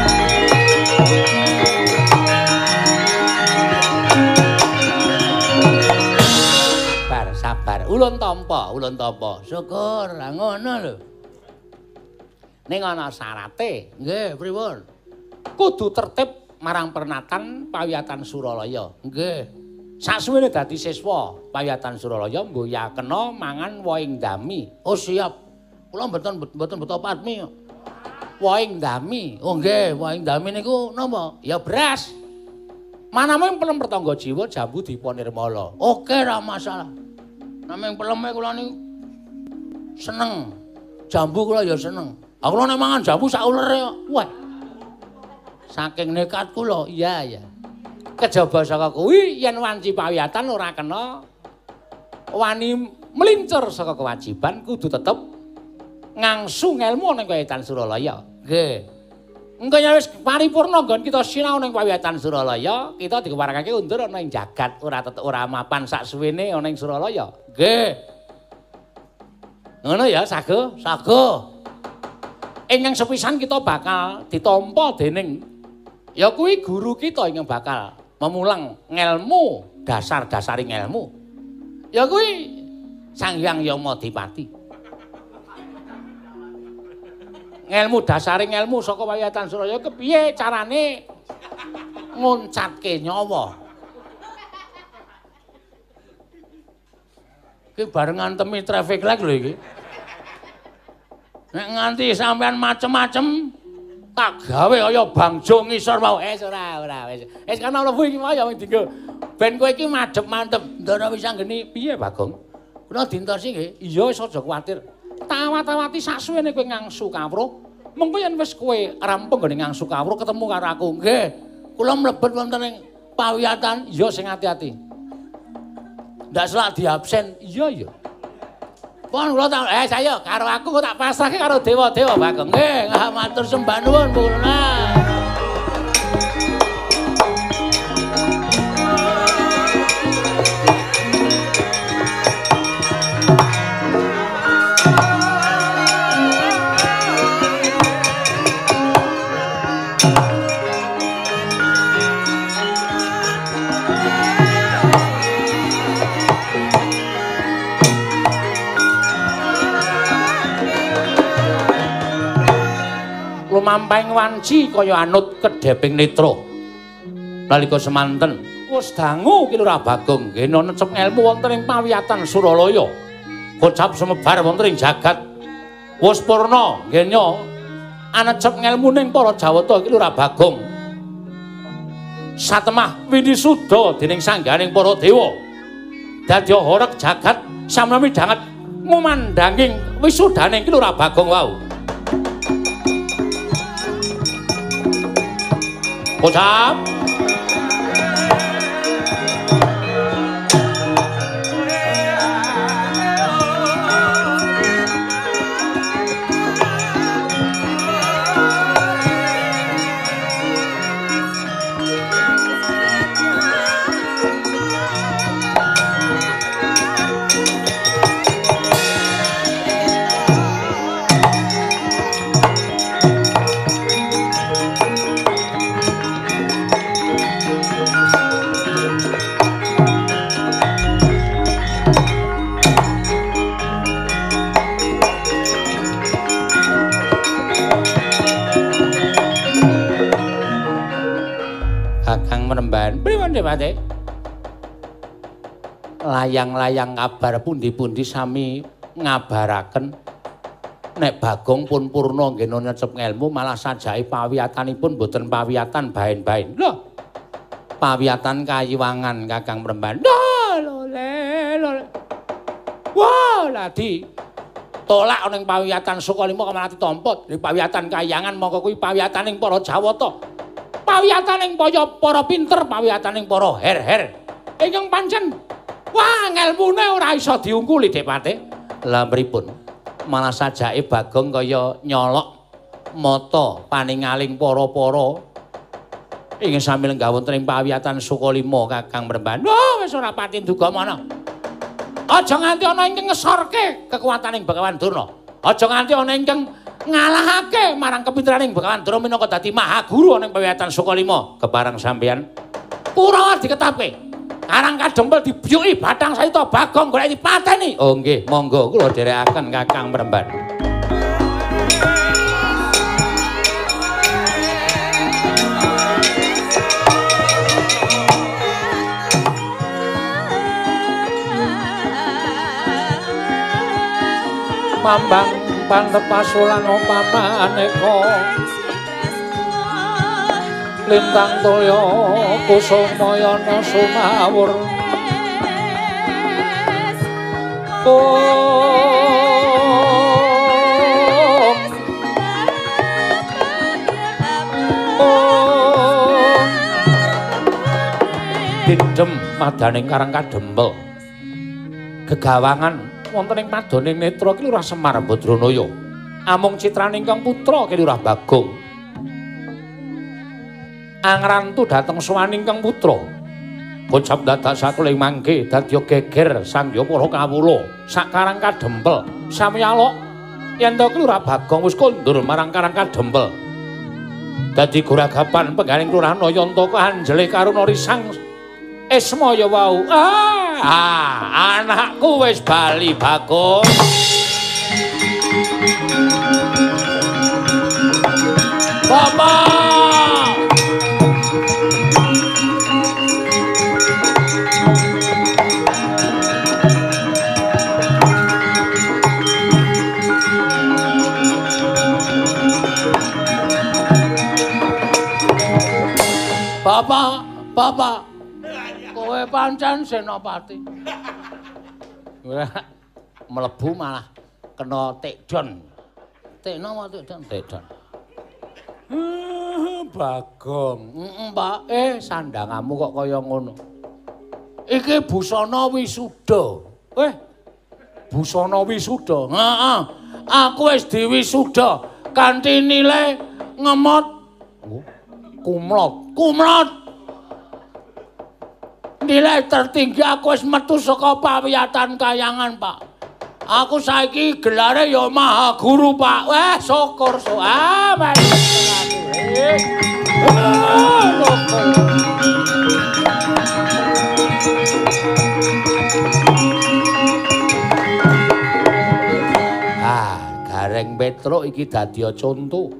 Sabar, sabar. Ulun tampa, ulun tampa. Syukur, lah ngono lho. Ning ana syarate. Nggih, pripun? Kudu tertib marang pernatan pawiyatan Suralaya. Nggih. Sasuwene dadi siswa pawiyatan Suralaya mboya kena mangan woing dami. Oh siap. Kula mboten mboten beto padmi. Woing dami. Oh nggih, woing dami niku napa? Ya beras. Manaming pelem pertangga jiwa jambu dipunirmala. Oke, ra masalah. Naming peleme kula niku seneng. Jambu kula ya seneng. Aku kula nek mangan jambu sak ulere kok. Wah. Saking nekat kula, iya ya. Kejaba saka kuwi yen wanci pawiyatan ora kena wani melincur saka kewajiban kudu tetep ngangsu ngelmu ning pawiyatan Suralaya. Nggih. Engko yen wis paripurna nggon kita sinau ning pawiyatan Suralaya, kita dikeparingake undur ana ing jagat, ora tetep ora mapan sak suwene ana ing Suralaya. Nggih. Ngono ya, sago, sago. Ingkang sepisan kita bakal ditampa dening ya kuwi guru kita ingkang bakal memulang ngelmu, dasar-dasari ngelmu. Ya kuwi Sang Hyang Yamadipati. Ngelmu dasari ngelmu saka pawiyatan Suralaya kepiye carane ngoncatke nyawa. Ki barengan temi traffic light lho iki. Nek nganti sampean macem-macem tak gawe kaya bangjo ngisor mau. Eh ora ora wis. Wis kana mlebu iki mau ya wing dinggo. Ben kowe iki madhep mantep. Ndara wis anggeni piye, Bagong? Kula dintosi nggih. Iya wis aja kuwatir. Tawat-tawati sasuwene kowe ngangsu kawruh. Mengko yen wis kowe rampung gone ngangsu kawruh ketemu karo aku. Nggih. Kula mlebet wonten ing pawiyatan. Iya sing ati-ati. Ndak selak diabsen. Iya ya. Pun kula tak eh saya karo aku kok tak pasrahke karo dewa-dewa Bagong. Nggih, matur sembah nuwun Purna. Lumampahing wanci kaya anut kedheping netra. Nalika semanten wis dangu ki Lurah Bagong ngena necep ilmu wonten ing pawiyatan Suralaya. Kocap sumebar wonten ing jagat. Wis purna ngena anecep ngelmuning para Jawata ki Lurah Bagong. Satemah winisuda dening sangganing para dewa. Dadi horeg jagat samami danget ngumandanging wisudaning ki Lurah Bagong wau. Kocap Pripun Depate?
layang-layang kabar pundi-pundi sami ngabaraken nek Bagong pun purna nggena nyecep ngelmu malah sajake pawiyatanipun boten pawiyatan bahen-bahen. Lho. Pawiyatan kayiwangan Kakang Mremban. Lho lho. Wah, ladi. Tolak ning pawiyatan Sukalima kemana ditampa. Di pawiyatan kayangan mongko kuwi pawiyataning para Jawata. Pawiyataning para pinter, pawiyataning para her-her. Ingkang pancen wah ngelmune ora iso diungkuli Depate. Lah pripun? Malah sajake Bagong kaya nyolok mata paningaling para-para ingin sami lenggah wonten ing pawiyatan Sukalima Kakang Mremban. Wah wis ora pati nduga mana. Aja nganti ana ingkang ngesorke kekuwataning Bagawan Durna. Aja nganti ana ingkang ngalahake marang kepinteraning Bagawan Durna minangka dadi mahaguru ning pawiyatan Sukalima. Kepareng sampeyan Kurawa diketapke. Karang kadempel dibiyuki Bathang Sahita Bagong golek dipateni. Oh nggih, monggo kula dherekaken Kakang Mremban. Mambang pantepasulan pamaneka lintang toya kusumayana sumawur om om didem madaning Karang Kadempel gegawangan wonten ing madoning netra Kilurah Semar Badranaya amung citraning ingkang putra Kilurah Bagong angrantu dhateng sowaning kang putra bocap dadak sakuling mangke dadya geger sangya para kawula sak Karang Kadempel sami alok yen to Kilurah Bagong wis kondur marang Karang Kadempel dadi goragapan penggaling Kelurahan Nayanta kaanjele karuna risang Ismaya wau ah, ah anakku wis bali Bagong Bapak Bapak, Bapak, kowe pancen senopati. Mlebu malah kena tekdon. Tekno apa tekdon? Tekdon. Bagong, heeh, Pak. Eh, sandangamu kok kaya ngono. Iki busana wisuda. Eh, busana wisuda. Heeh. Aku wis diwisuda kanthi nilai ngemot. Kumlot, kumlot. Nilai tertinggi aku wis metu saka pawiyatan kayangan, Pak. Aku saiki gelare ya Mahaguru, Pak. Wah, syukur so. Ah, mari. Ah, Gareng Petruk iki dadi conto.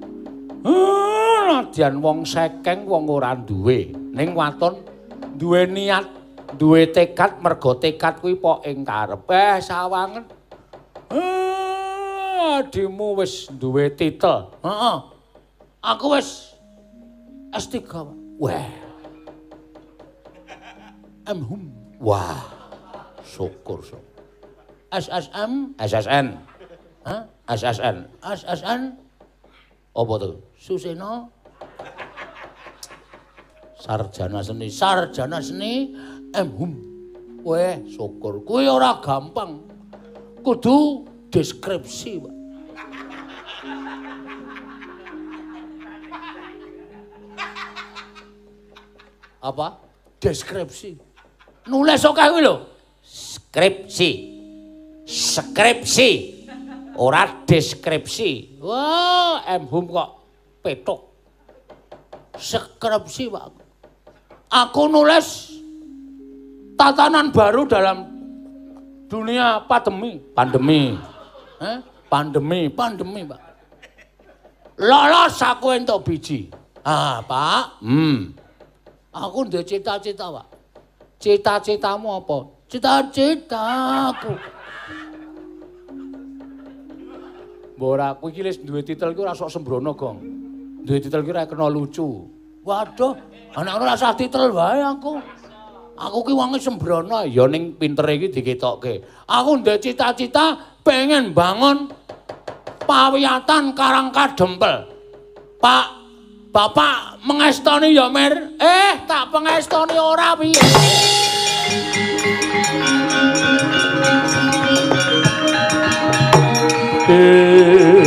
Nadyan wong sekeng wong ora duwe ning waton duwe niat duwe tekad mergo tekad kuwi pok ing karep eh sawangen adimu wis duwe titel heeh aku wis S tiga wah amhum wah syukur syukur S S M S S N ha S S N S S N apa tuh Susena sarjana seni sarjana seni emhum weh syukur kuwi ora gampang kudu deskripsi Pak apa deskripsi nulis akeh kuwi lho skripsi skripsi ora deskripsi wah emhum kok petok skripsi Pak aku nulis tatanan baru dalam dunia pandemi pandemi eh? pandemi pandemi Pak lolos aku entuk biji ah Pak hmm aku ndek cita-cita Pak cita-citamu apa Cita-citaku. Mbok ora kowe iki wis duwe titel iki ora sok sembrono, Gong. Duwe titel iki ora kena lucu. Waduh, anak ora usah titel wae aku. Aku ki wonge sembrono, ya ning pintere iki diketokke. Aku ndek cita-cita pengen bangun pawiyatan Karangkadempel. Pak, Bapak mengestoni ya, Mir? Eh, tak pengestoni ora piye. Eh.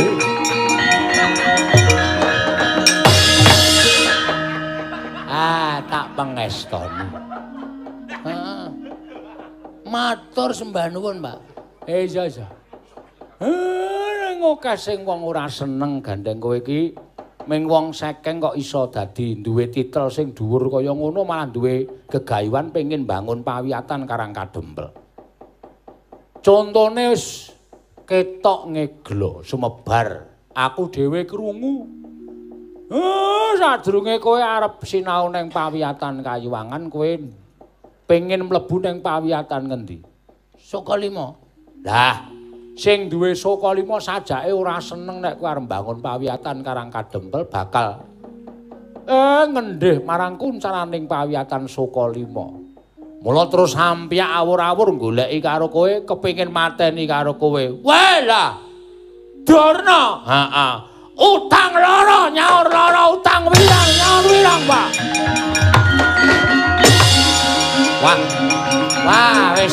Ah, tak pengestoni. Ah. Matur sembah nuwun, Pak. Eh, iya, iya. Eh, ngokeh sing wong ora seneng gandeng kowe iki. Ming wong sekeng kok iso dadi duwe titel sing dhuwur kaya ngono malah duwe gegayuhan pengin bangun pawiyatan Karangkadempel. Contone wis ketok ngeglo sumebar. Aku dhewe krungu. Eh, sadurunge kowe arep sinau ning pawiyatan Kayuwangan, kowe pengin mlebu ning pawiyatan ngendi? Sukalima. Lah, sing duwe Sukalima sajake ora seneng nek kowe arep mbangun pawiyatan Karangkadempel bakal eh ngendih marang kuncaraning pawiyatan Sukalima. Mula terus sampiak awur-awur goleki karo kowe, kepengin mateni karo kowe. Weh lah. Durna. Heeh. Utang loro nyaur loro, utang wirang nyaur wirang, Pak. Wah. Wah, wis.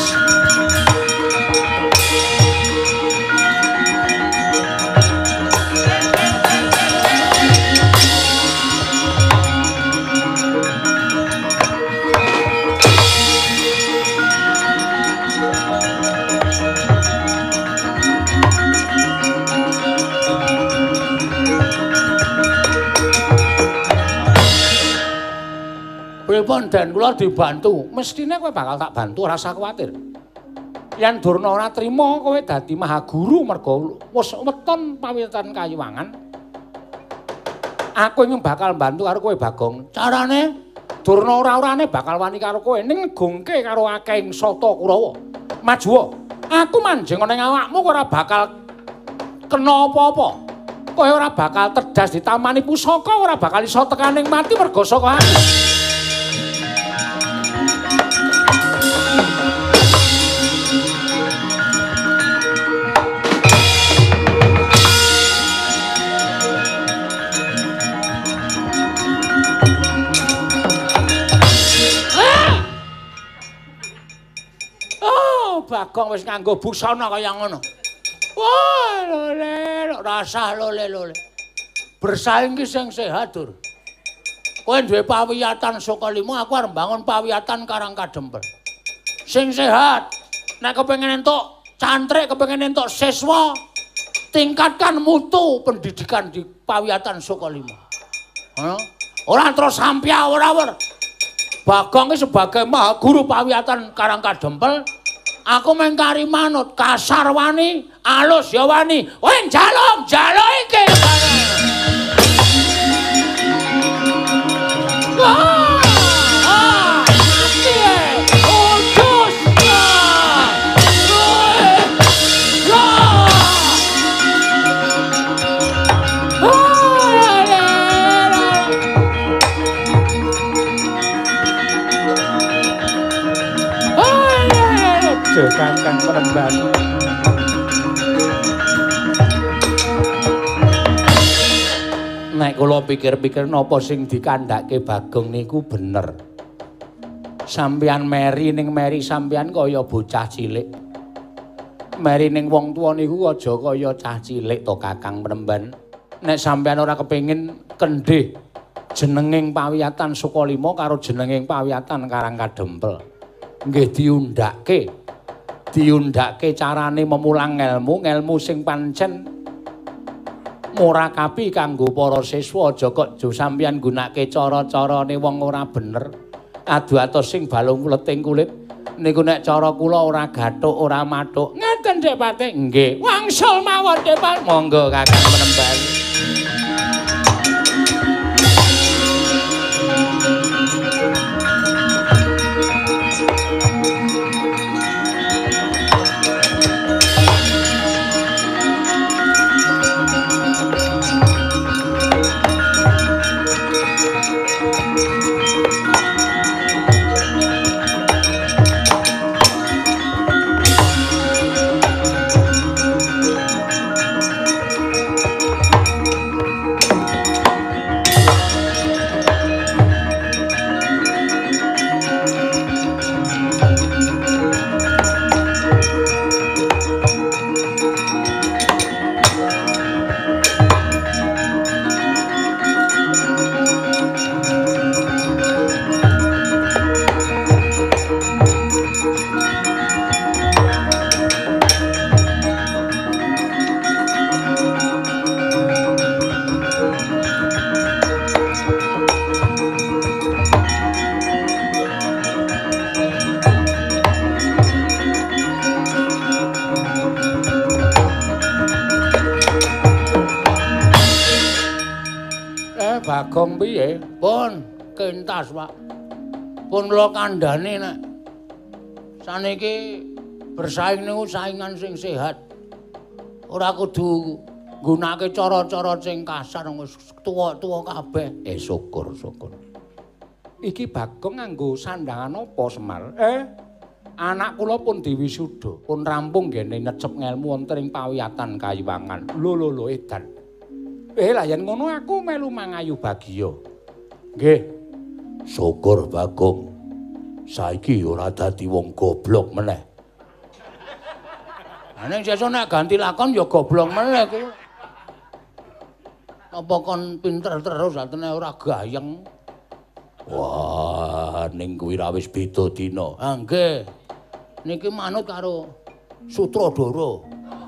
Pripun Den kula dibantu, mestine kowe bakal tak bantu, ora usah kuwatir. Yen Durna ora trima kowe dadi mahaguru merga wis weton pawiyatan Kayuwangan. Aku ingin bakal bantu karo kowe Bagong. Carane Durna ora-orane bakal wani karo kowe ning ngegungke karo akehing Sata Kurawa. Maju. Aku manjing ning awakmu ora bakal kena apa-apa. Kowe ora bakal terdas ditamani pusaka, ora bakal iso tekaning mati merga saka aku. Bagong wis nganggo busana kaya ngono. Wah, lole, rasah lole-lole. Bersaing ki sing sehat, Dur. Kowe duwe pawiyatan Sukalima, aku arep mbangun pawiyatan Karangkadempel. Sing sehat. Nek kepengin entuk cantrik, kepengin entuk siswa, tingkatkan mutu pendidikan di pawiyatan Sukalima. Ngono. Ora terus sampe awur-awur. Bagong ki sebagai mahaguru pawiyatan Karangkadempel, aku mengkari manut, kasar wani, alus ya wani. Weh jaluk, jaluk iki. Wah! Ah, mati e. Udus. Kakang Penemban. Nek kula pikir-pikir napa sing dikandhake Bagong niku bener. Sampeyan meri ning meri sampeyan kaya bocah cilik. Meri ning wong tuwa niku aja kaya cah cilik to Kakang Penemban. Nek sampeyan ora kepengin kendhih jenenging pawiyatan Sukalima karo jenenging pawiyatan Karangkadempel, nggih diundhake. Diundhake carane memulang ngelmu, ngelmu sing pancen murakabi kanggo para siswa, aja kok jo sampeyan gunake cara-carane wong ora bener. Adu atos sing balung kuleting kulit niku nek cara kula ora gathuk, ora mathuk. Ngeten Dek Patih. Nggih, wangsul mawon Dek Patih. Monggo Kakang Penemban. Bagong piye? Pun kentas, Pak. Pun kula kandhani nek saniki bersaing niku saingan sing sehat. Ora kudu nggunakake cara-cara sing kasar wis tuwa-tuwa kabeh. Eh syukur, syukur. Iki Bagong nganggo sandangan apa, Semar? Eh, anak kula pun diwisuda, pun rampung gene nyecep ngelmu wonten ing pawiyatan Kayiwangan. Lho lho lho edan. Eh lah yen ngono aku melu mangayu Bagya. Nggih. Syukur Bagong. Saiki ora dadi wong goblok meneh. Nek sesuk nek ganti lakon ya goblok meneh kuwi. Apa kon pinter terus atene ora gayeng. Wah, ning kuwi ra wis beda dina. Ah nggih. Niki manut karo Sutradara.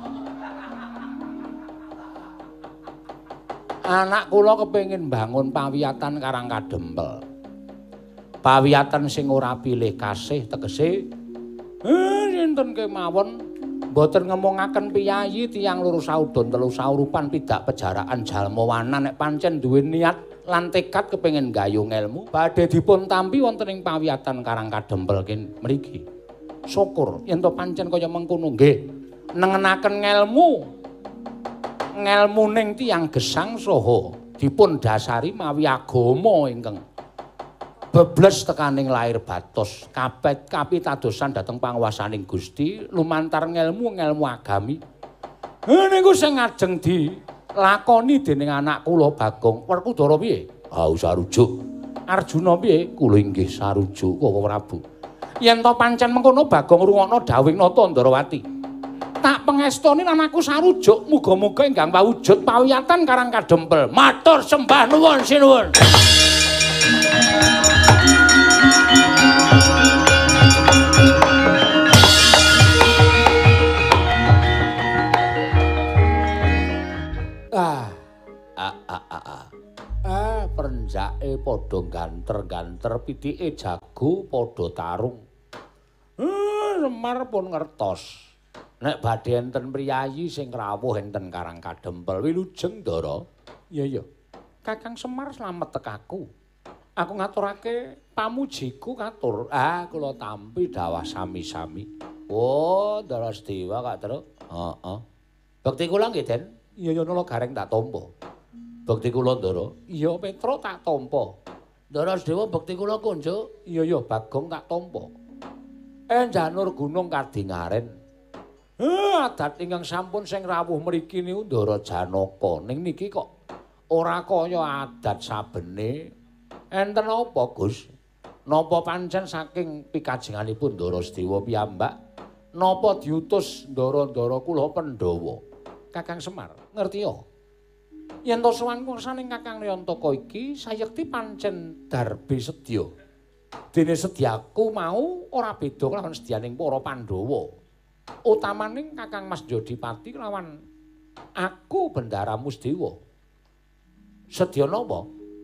Anak kula kepengin bangun pawiyatan Karang Kadempel. Pawiyatan sing ora pilih kasih tegese eh sinten kemawon mboten ngemongaken piyayi tiyang loro saudon telu saurupan pidak pejaraan jalma wana nek pancen duwe niat lan tekad kepengin gayung ilmu badhe dipun tampi wonten ing pawiyatan Karang Kadempel kin mriki. Syukur yen to pancen kaya mengkono nggih nengenaken ngelmu ngelmuning tiyang gesang saha dipun dasari mawi agama ingkang bebles tekaning lair batos kabeh kapitadosan dhateng panguwasaning Gusti lumantar ngelmu-ngelmu agami. Ha niku sing ngajeng dilakoni dening anak kula Bagong. Werkudara piye? Ah sarujuk. Arjuna piye? Kula inggih sarujuk Koko Prabu. Yen to pancen mengkono Bagong rungokno dawuh Nata Ndarawati. Tak pengestoni lan aku sarujuk muga-muga ingkang pawujud pawiyatan Karang Kadempel. Matur sembah nuwun sinuwun. Ah, ah, ah, ah, ah. Ah, perenjake padha ganter-ganter, pitike jago padha tarung. Ah, Semar pun ngertos. Nek badhe enten priyayi sing rawuh enten Karang Kadempel, wilujeng Ndara. Iya, iya. Kakang Semar slamet tekaku. Aku ngaturake pamujiku katur. Ah, kula tampi dawah sami-sami. Oh, Ndara Sedewa Kak Truk. Heeh. Bekti kula nggih, Den. Iya, iya nala gareng tak tampa. Bekti kula Ndara. Iya, Petra tak tampa. Ndara Sedewa bekti kula kunjuk. Iya, iya Bagong tak tampa. Eh, Janur Gunung Kadingaren. Eh, adat ingkang sampun sing rawuh mriki niku Ndara Janaka. Ning niki kok ora kaya adat sabene. Enten apa, Gus? Napa pancen saking pikajenganipun Ndara Sedewa piyambak? Napa diutus ndara-ndara kula Pandhawa? Kakang Semar, ngerti ya? Yen to sowan kursaning Kakang Nayantaka iki sayekti pancen darbe sedya. Dene sedyaku mau ora beda kelawan sedyaning para Pandhawa. Utamaning Kakang Mas Jodipati kelawan aku Bendara Musdewa. Sedya napa?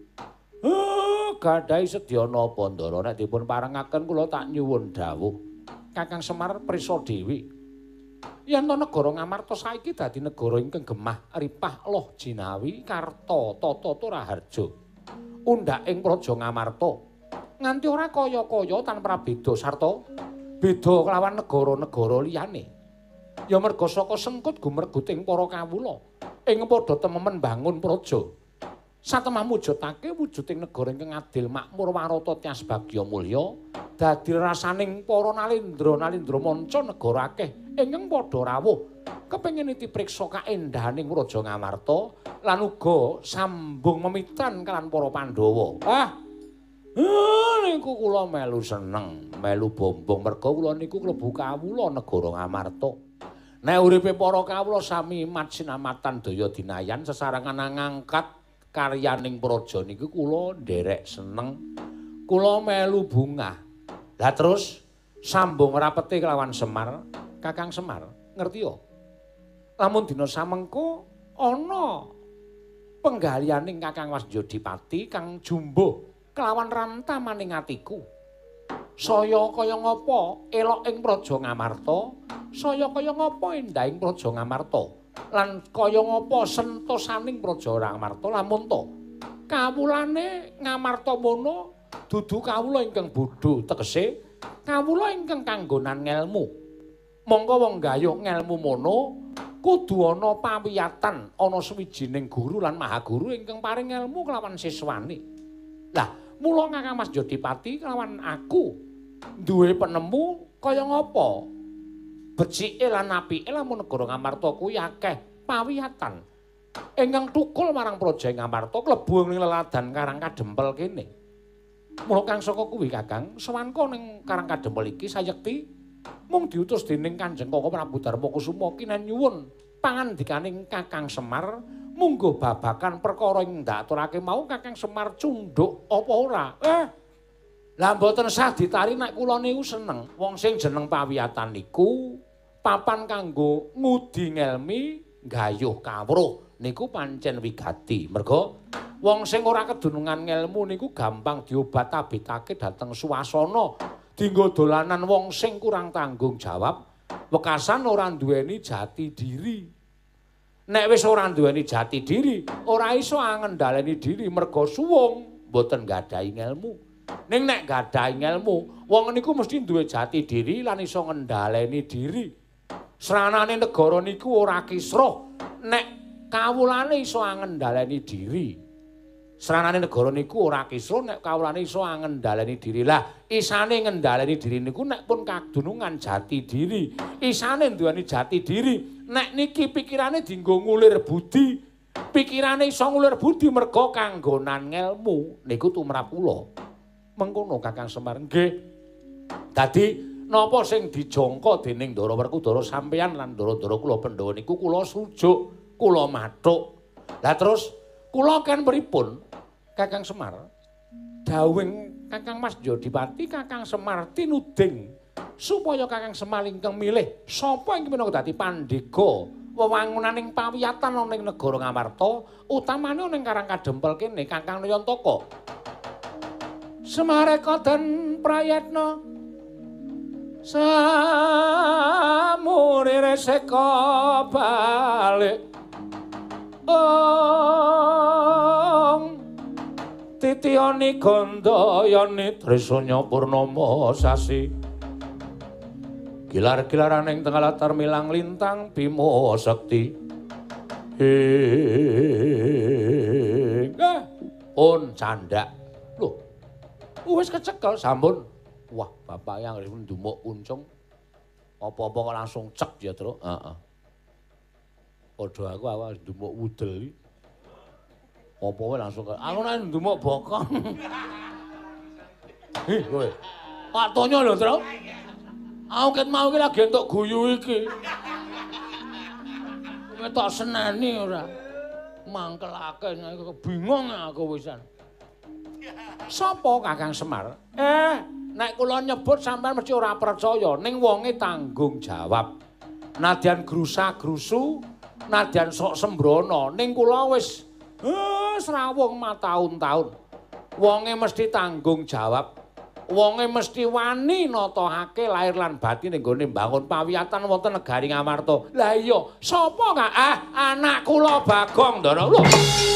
Oh, gadhahi sedya napa Ndara nek dipun parengaken kula tak nyuwun dawuh. Kakang Semar prisa dhewe. Yen to negara Ngamarta saiki dadi negara ingkang gemah ripah loh jinawi karta tata turaharja. Undhak ing praja Ngamarta nganti ora kaya-kaya tanpa beda sarta beda kelawan negara-negara liyane. Ya merga saka sengkut gumerguting para kawula ing padha tememen bangun praja. Satemah mujudake wujuding negara ingkang adil makmur warata tias bagya mulya dadi rasaning para nalendra-nalendra manca negara akeh ingkang padha rawuh kepengin niti priksa kaendahaning Raja Ngamarta lan uga sambung memitran kalan para Pandhawa. Ah, niku kula melu seneng, melu bombong merga kula niku klebu kawula negara Ngamarta. Nek uripe para kawula sami mat sinamatan daya dinayan sesarengan ngangkat karyaning praja niku kula nderek seneng. Kula melu bungah. Lah terus sambung rapete kelawan Semar, Kakang Semar, ngerti ya? Lamun dina samengko ana penggalianing Kakang Mas Jodipati kang jumbuh kelawan rantamaning atiku. Saya kaya ngapa elok ing praja Ngamarta, saya kaya ngapa endahing praja Ngamarta, lan kaya ngapa sentosaning praja Ngamarta lamun to kawulane Ngamartamono dudu kawula ingkang bodho, tegese kawula ingkang kanggonan ngelmu. Mongko wong gayuh ngelmu mono kudu ana pawiyatan, ana sawijining guru lan mahaguru ingkang paring ngelmu kelawan siswane. Lah, mula Kakang Mas Jodipati kelawan aku duwe penemu kaya ngapa? Becike lan apike lamun negara Ngamarta kuwi akeh pawiyatan ingkang tukul marang Praja Ngamarta klebu ing leladan Karang Kadempel kene. Mula kang saka kuwi Kakang, sawanka ning Karang Kadempel iki sayekti mung diutus dening Kanjeng Koko Prabu Darmakusuma kinen nyuwun pangandikaning Kakang Semar munggo babakan perkara ing ndaturake mau Kakang Semar cundhuk apa ora. Eh, lah mboten sah ditari nek kula niku seneng. Wong sing jeneng pawiyatan niku papan kanggo ngudi ngelmi gayuh kawruh niku pancen wigati. Merga wong sing ora kedunungan ngelmu niku gampang diobat-abitake dhateng swasana dienggo dolanan wong sing kurang tanggung jawab, wekasan ora duweni jati diri. Nek wis ora duweni jati diri, ora iso ngendhaleni diri merga suwung mboten gadahi ngelmu. Ning nek gadahi ngelmu, wong niku mesti duwe jati diri lan iso ngendhaleni diri. Sranane negara niku ora kisruh nek kawulane iso ngendhaleni diri. Sranane negara niku ora kisruh nek kawulane iso ngendhaleni diri. Lah, isane ngendhaleni diri niku nek pun kadunungan jati diri. Isane duweni jati diri. Nek niki pikirane dienggo ngulir budi. Pikirane iso ngulir budi merga kanggonan ngelmu niku tumrap kula. Mengkono Kakang Semar nggih. Dadi napa sing dijangka dening Ndara Werkudara sampeyan lan Ndara-ndara kula Pandhawa niku kula sujuk, kula mathuk. Lah terus kula kan pripun Kakang Semar? Dawuhing Kakang Mas Jodipati Kakang Semar tinuding supaya Kakang Semar ingkang milih sapa ingkang minangka dadi pandega wewangunaning pawiyatan ana ing negara Ngamarta, utamane ana ing Karang Kadempel kene Kakang Nayantaka. Semareka den prayatna samurire seka balik ong titiani gandayane tresanya purnama sasi gilar-gilarane ing tengah latar milang lintang Bima Sekti eh on candak lho wis kecekel sampun. Wah, bapak yang ndumuk uncung. Apa-apa kok langsung cek ya, Tru. Heeh. Padha aku awak ndumuk wudel iki. Apa wae langsung aku nek ndumuk bokong. Hih, kowe. Pak Tonyo lho, Tru. Aku ket mau iki lagi entuk guyu iki. Kowe tok seneni ora. Mangkelake bingung aku wisan. Sapa Kakang Semar? Eh, nek kula nyebut sampean mesti ora percaya, ning wonge tanggung jawab. Nadyan grusa-grusu, nadyan sok sembrono, ning kula wis eh srawung mataun-taun. Wonge mesti tanggung jawab. Wonge mesti wani natahake lair lan batin ning gone mbangun pawiyatan wonten negari Ngamarta. Lah iya, sapa ka? Ah, anak kula Bagong Ndara. Lho.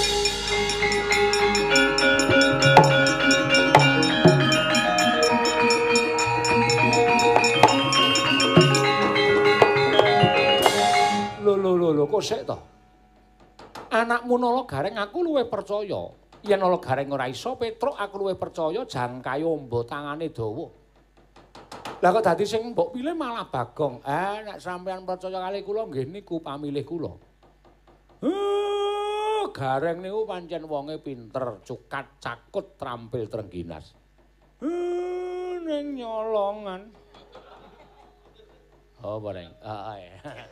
Lho kok sik to? Anakmu Nala Gareng aku luwih percaya. Yen Nala Gareng ora iso Petruk aku luwih percaya jangkae amba tangane dawa. Lah kok dadi sing mbok pilih malah Bagong. Eh nek sampean percaya kali kula nggih niku pamilih kula. Uh, Gareng niku pancen wonge pinter, cukat, cakut, trampil trengginas. Uh, ning nyolongan. Oh, bareng. Heeh.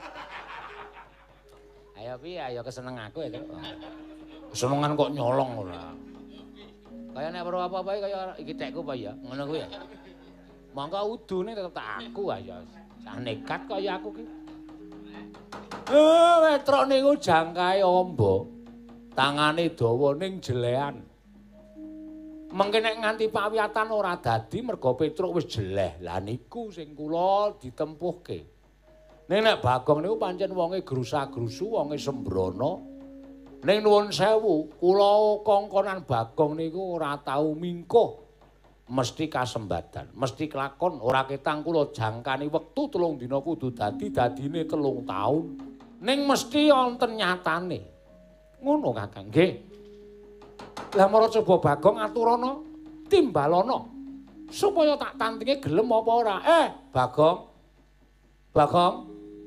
Ayo piye ayo keseneng aku ya. Kesenengan kok nyolong ora. Kaya nek perlu apa-apa kaya iki tekku apa ya? Ngono kuwi ya. Mangka udune tetep aku ayo. Sak nekat kaya aku ki. Eh, Petruk niku jangkae amba. Tangane dawa ning jelehan. Mengke nek nganti pawiyatan ora dadi merga Petruk wis jeleh. Lah niku sing kula ditempuhke. Nek nek Bagong niku pancen wonge grusa-grusu, wonge sembrono. Ning nuwun sewu, kula kongkonan Bagong niku ora tau mingkuh. Mesti kasembadan, mesti kelakon ora ketang kula jangkani wektu telung dina kudu dadi dadine telung taun. Ning mesti wonten nyatane. Ngono Kakang, nggih. Lah mara coba Bagong aturana timbalana supaya tak tandinge gelem apa ora. Eh, Bagong. Bagong.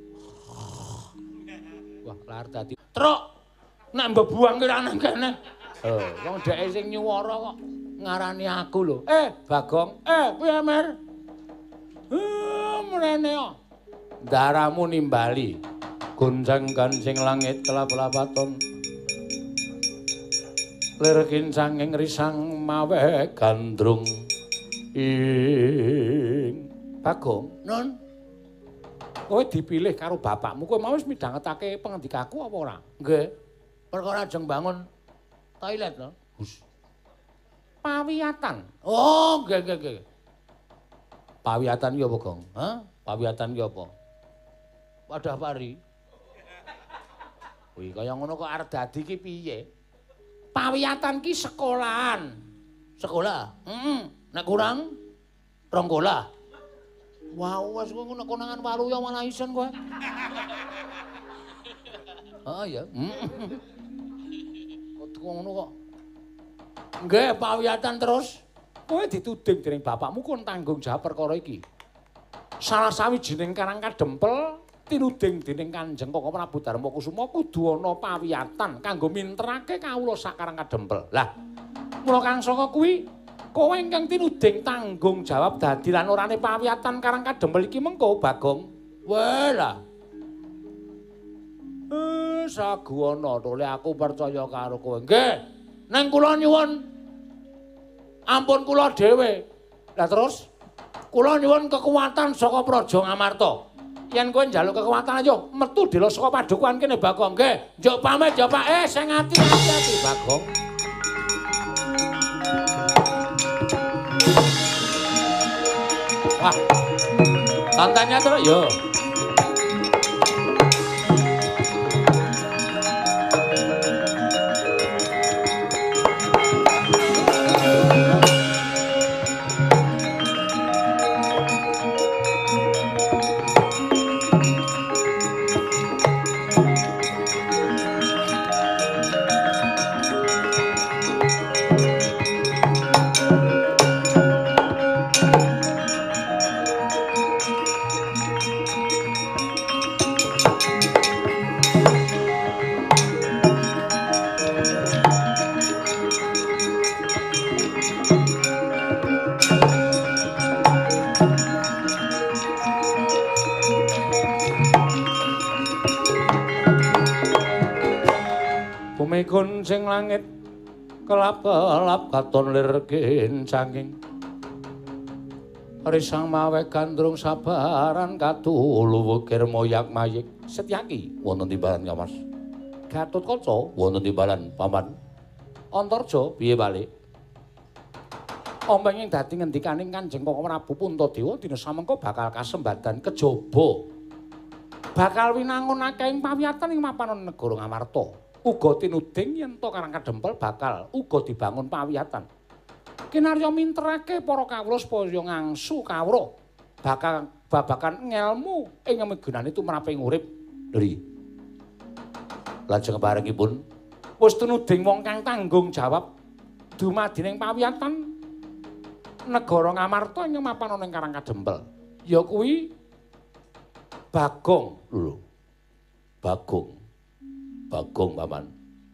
Wah, lar dadi truk. Nek mbebuang ki ra nang kene. Oh, wong dheke sing nyuwara kok ngarani aku lho. Eh, Bagong. Eh, piye Mer? Eh, mrene kok. Daramu nimbali. Gonjang-ganjing langit kelap-lapaton. Lir kincanging risang mawe gandrung. Ing Bagong, Nun. Kowe dipilih karo bapakmu, kowe mau wis midhangetake pengendikaku apa ora? Nggih. Perkara ajeng bangun toilet lho. Hus. Pawiyatan. Oh, nggih nggih nggih. Pawiyatan ki apa, Gong? Hah? Pawiyatan ki apa? Wadah pari. Wih, kaya ngono kok arep dadi ki piye? Pawiyatan ki sekolahan. Sekolah? Heeh. Nek kurang ronggolah. Wow, wis kowe ngono konangan walu ya malah isen kowe. Ah ya. Heeh. Kok ngono kok. Nggih, pawiyatan terus. Kowe dituding dening bapakmu kon tanggung jawab perkara iki. Salah sawijining karang kadempel tinuding dening Kanjeng Koko Prabu Darmakusuma kudu ana pawiyatan kanggo minterake kawula sak karang kadempel. Lah, mula kang saka kuwi kowe ingkang tinuding tanggung jawab dadi lan orane pawiyatan karang kadempel iki mengko Bagong. Wah lah. Eh, saguwana to le aku percaya karo kowe. Nggih. Neng kula nyuwun ampun kula dhewe. Lah terus kula nyuwun kekuatan saka Praja Ngamarta. Yen kowe njaluk kekuatan ayo metu dela saka padukuhan kene Bagong. Nggih, njuk pamit ya Pak. Eh, sing ati-ati Bagong. Wah. Tantanya terus yo. Gun sing langit kelap-kelap katon lir kincanging risang mawe gandrung sabaran katulu wukir moyak-mayik Setyaki wonten timbalan Kamas Gatotkaca wonten timbalan Paman Antarja piye bali ompenging dadi ngendikaning Kanjeng Koko Prabu Puntadewa dina samengko bakal kasembadan kejaba bakal winangunake ing pawiyatan ing mapanan negara Ngamarta uga tinuding yen to karang kadempel bakal uga dibangun pawiyatan. Kinarya minterake para kawula supaya ngangsu kawruh bakal babakan ngelmu ing migunani tumraping urip. Lri. Lajeng barengipun wis tinuding wong kang tanggung jawab dumadining pawiyatan negara Ngamarta ing mapan ana ing karang kadempel. Ya kuwi Bagong lho. Bagong. Bagong Paman.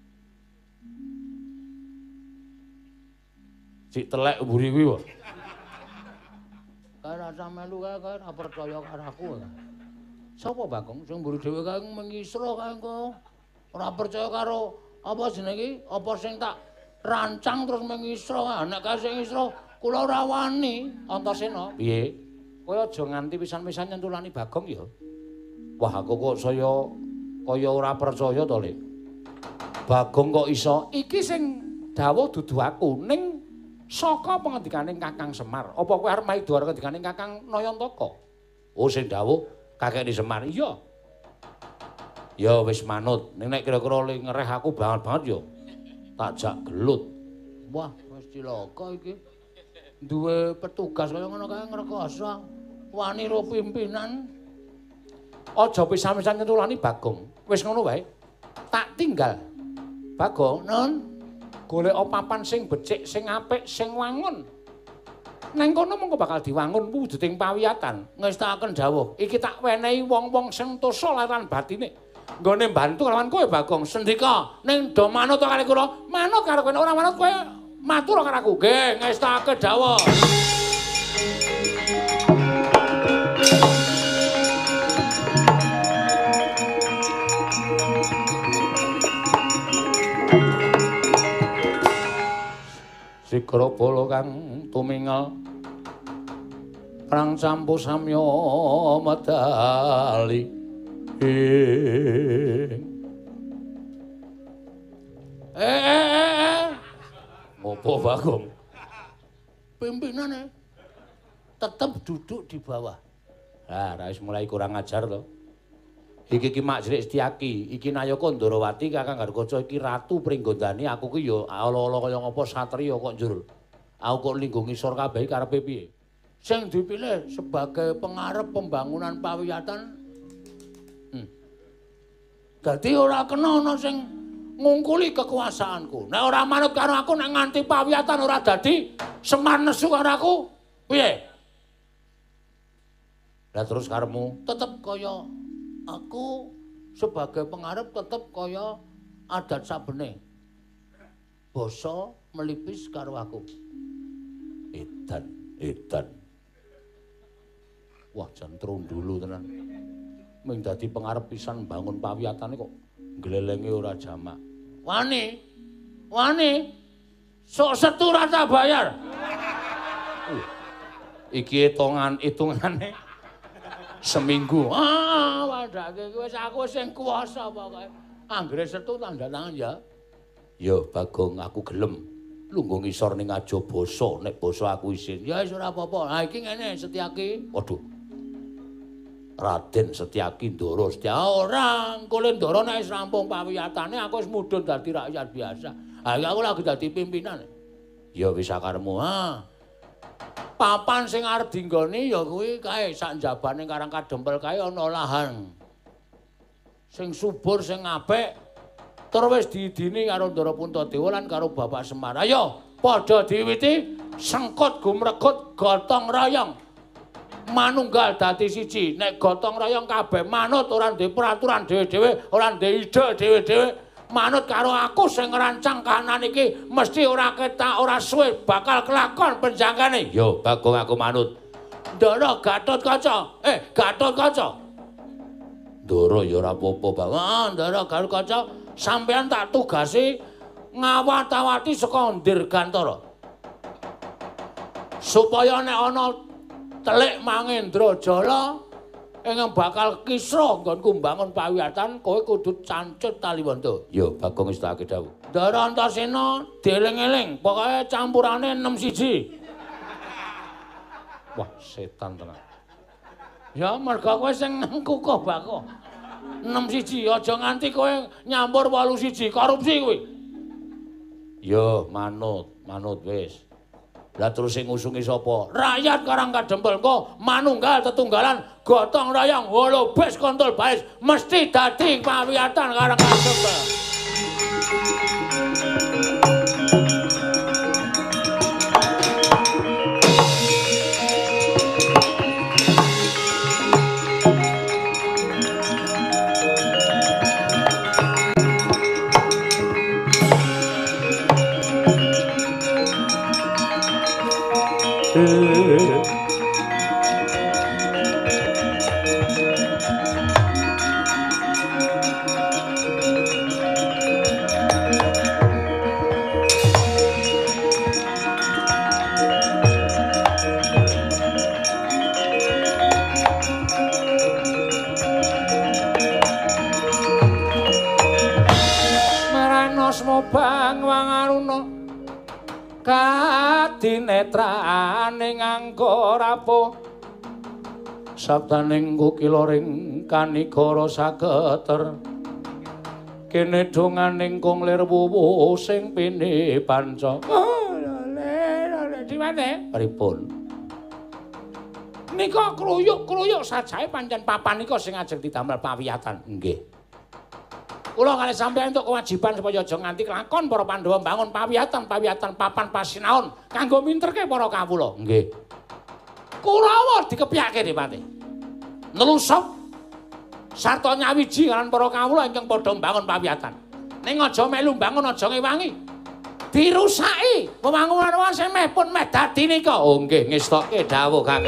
Sik telek mburi kuwi wae. Kae rasa melu kae kae ora percaya karo aku. Sapa Bagong sing mburi dhewe kae mengisra kae kok. Ora percaya karo apa jenenge iki? Apa sing tak rancang terus mengisra. Nek kae sing isra kula ora wani. Antasena. Piye? Kowe aja nganti pisan-pisan nyentulani Bagong ya. Wah aku kok saya kaya ora percaya to, Lek. Bagong kok iso? Iki sing dawuh dudu aku, ning saka pengendikaning Kakang Semar. Apa kowe arep maido karo pengendikaning Kakang Nayantaka? Oh, sing dawuh kakekne Semar. Iya.
Ya wis manut, ning nek kira-kira le ngereh aku banget-banget ya tak jak gelut. Wah, wis cilaka iki. Duwe petugas kaya ngono kae ngrekoso. Wani ro pimpinan. Aja pisan-pisan nyentulani Bagong. Wis ngono wae. Tak tinggal. Bagong, nun. Golek papan sing becik, sing apik, sing wangun. Neng kono mengko bakal diwangun wujuding pawiyatan. Ngestakaken dawuh, iki tak wenehi wong-wong sing tosa laran batine. Nggone mbantu kelawan kowe Bagong. Sendika ning do manut karo kula, manut karo kowe ora manut kowe matur karo aku. Nggih, ngestakaken dawuh. Sikra bala kang tumingal prang campu samya medali eh eh ngopo Bagong pimpinane tetep duduk di bawah. Lah ra wis mulai kurang ajar to. Iki ki Mak Jrik Setyaki, iki Nayaka Ndarawati Kakang Gargaca iki ratu Pringgondani, aku ki ya ala-ala kaya ngapa satriya kok njur. Aku kok linggo ngisor kabeh karepe piye? Sing dipilih sebagai pengarep pembangunan pawiyatan. Hmm. Dadi ora kena ana sing ngungkuli kekuasaanku. Nek ora manut karo aku nek nganti pawiyatan ora dadi semar nesu karo aku. Piye? Lah terus karemu tetep kaya aku sebagai pengarep tetep kaya adat sabene. Basa melipis karo aku. Edan, edan. Wah, jan trundulu tenan. Ming dadi pengarep pisan bangun pawiyatane kok glelenge ora jamak. Wani. Wani. Sok setu ra tak bayar. Uh, iki hitungan-hitungane seminggu. Ah, wadake wis aku sing kuwasa pokoke. Anggere setu tanda tangan ya. Ya Bagong aku gelem lungguh ngisor ning aja basa nek basa aku isin. Ya wis ora apa-apa. Ha iki ngene Setyaki. Waduh. Raden Setyaki Ndara Setya ora kule Ndara nek wis rampung pawiyatane aku wis mudhun dadi rakyat biasa. Ha iki aku lagi dadi pimpinan. Ya wis sakaremu. Ha. Papan sing arep dinggoni ya kuwi kae sak njabane Karang Kadempel kae ana lahan sing subur sing apik tur wis diidini karo Ndara Puntadewa lan karo Bapak Semar. Ayo padha diwiwiti sengkut gumregut gotong royong manunggal dadi siji. Nek gotong royong kabeh manut ora ndek peraturan dhewe-dhewe, ora ndek ide dhewe-dhewe, manut karo aku sing ngrancang kahanan iki mesti ora ketak ora suwe bakal kelakon penjanggane. Yo Bagong aku manut. Ndara Gatotkaca. Eh, Gatotkaca. Ndara ya ora apa-apa, Bang. Ah, Ndara Gatotkaca, sampeyan tak tugasi ngawat-awati saka Dirgantara. Supaya nek ana telik Mangendrajala ingkang bakal kisra nggonku mbangun pawiyatan, kowe kudu cancut Taliwanta. Ya, Bagong wis tak dawuh. Ndara Antasena dieling-eling, pokoke campurane enam siji. Wah, setan tenan. Ya, merga kowe sing kukuh bako. enam siji, aja nganti kowe nyampur wolu siji, korupsi kowe. Ya, manut, manut wis. Lah terus sing ngusungi sapa? Rakyat Karang Kadempel kok manunggal tetunggalan gotong royong wolo bes kontol baes mesti dadi pawiyatan Karang Kadempel. Bang Wangaruna kadinetrane nganggo rapo sabdaning kukiloring kanigara sageter
kene donganing kong lir wuwu sing pini panca. Dimane? Pripun? Nika kruyuk-kruyuk sajae pancen papan nika sing ajeng didamel pawiyatan. Nggih. Kula kalih sampeyan entuk kewajiban supaya aja nganti kelakon para Pandhawa mbangun pawiyatan-pawiyatan papan pasinaon kanggo minterke para kawula. Nggih. Kurawa dikepyake Dipati. Nelusuk sarta nyawiji kalian para kawula ingkang padha mbangun pawiyatan. Ning aja melu mbangun aja ngewangi. Dirusaki pembangunan sing meh pun meh dadi nika. Oh nggih ngestokke dawuh Kakang.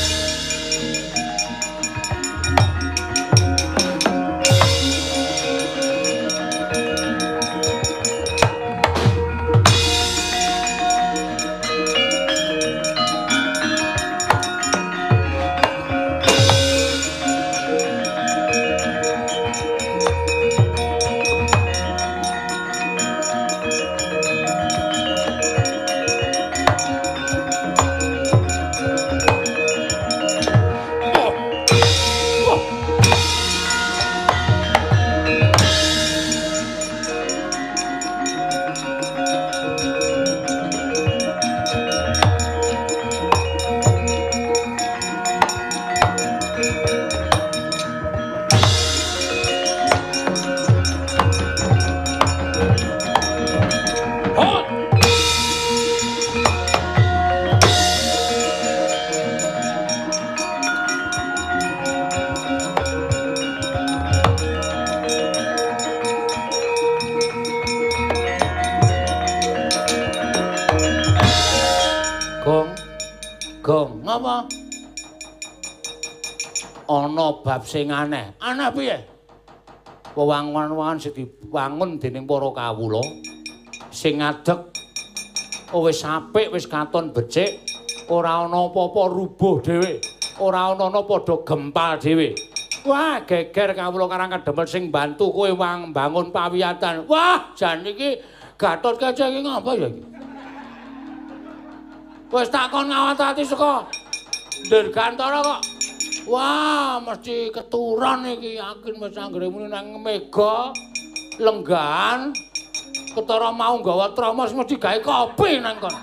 Bab sing aneh. Aneh piye? Wewangun-wewangun sing diwangun dening para kawula sing ngadeg wis apik, wis katon becik, ora ana apa-apa rubuh dhewe, ora ana padha gempal dhewe. Wah, geger kawula karang kademel sing bantu kowe wang bangun pawiyatan. Wah, jan iki Gatot Kaca iki ngapa ya iki? Wis takon ngawat-ati saka Dirgantara kok. Wah, mesti keturunan iki yakin wis anggere muni nang Mega lenggahan ketara mau nggawa tromos mesti gawe kopi nang kon.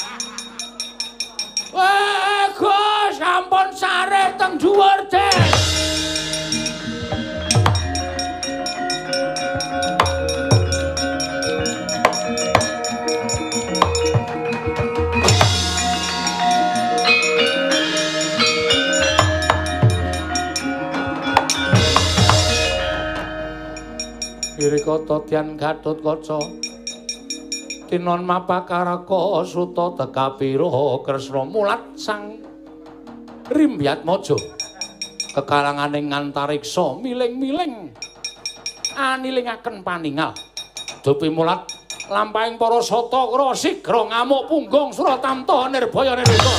Weh, Gus, sampun sare teng dhuwur, Dik. Irikata Tyan Gatot Kaca tinon mapakaraka suta tekapira Kresna mulat sang Rimbyatmaja kekalanganing antariksa miling-miling anilingaken paningal dupi mulat lampahing para Satakra sigra ngamuk punggung Suratamta nirbaya nirika.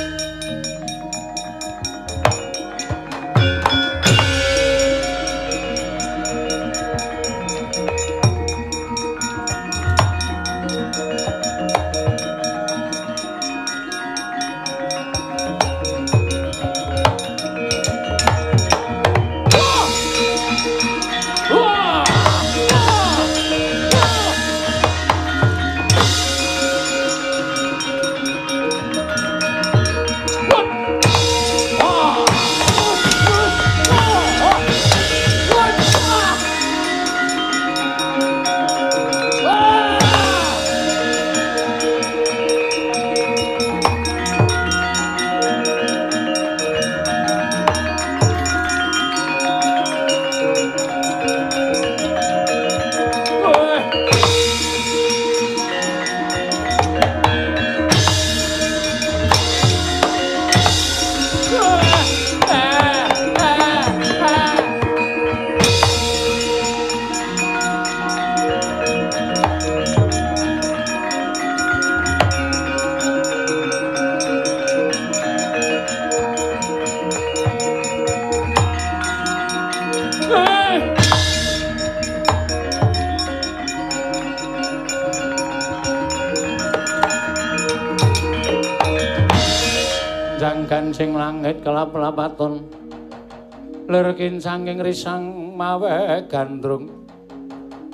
Sing langit kelap-lapaton lir kincanging risang mawe gandrung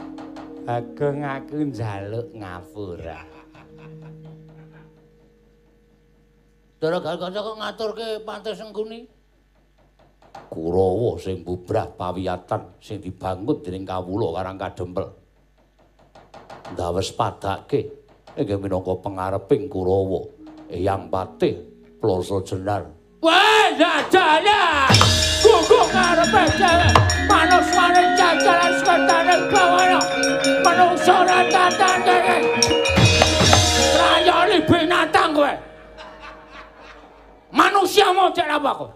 Bagong aku njaluk ngapura.
Dara kanca kok ngaturke Pantai Sengkuni? Kurawa sing bubrah pawiyatan sing dibangun dening kawula Karang Kadempel. Ndawes padake inggih minangka pangareping Kurawa Eyang Patih Plasa Jenar.
Wah, jajana! Guguk ngarepe dhewe. Manusane jajalan seketane bawana. Manungsa ora tatane. Rayoni binatang kowe. Manusia model apa kowe?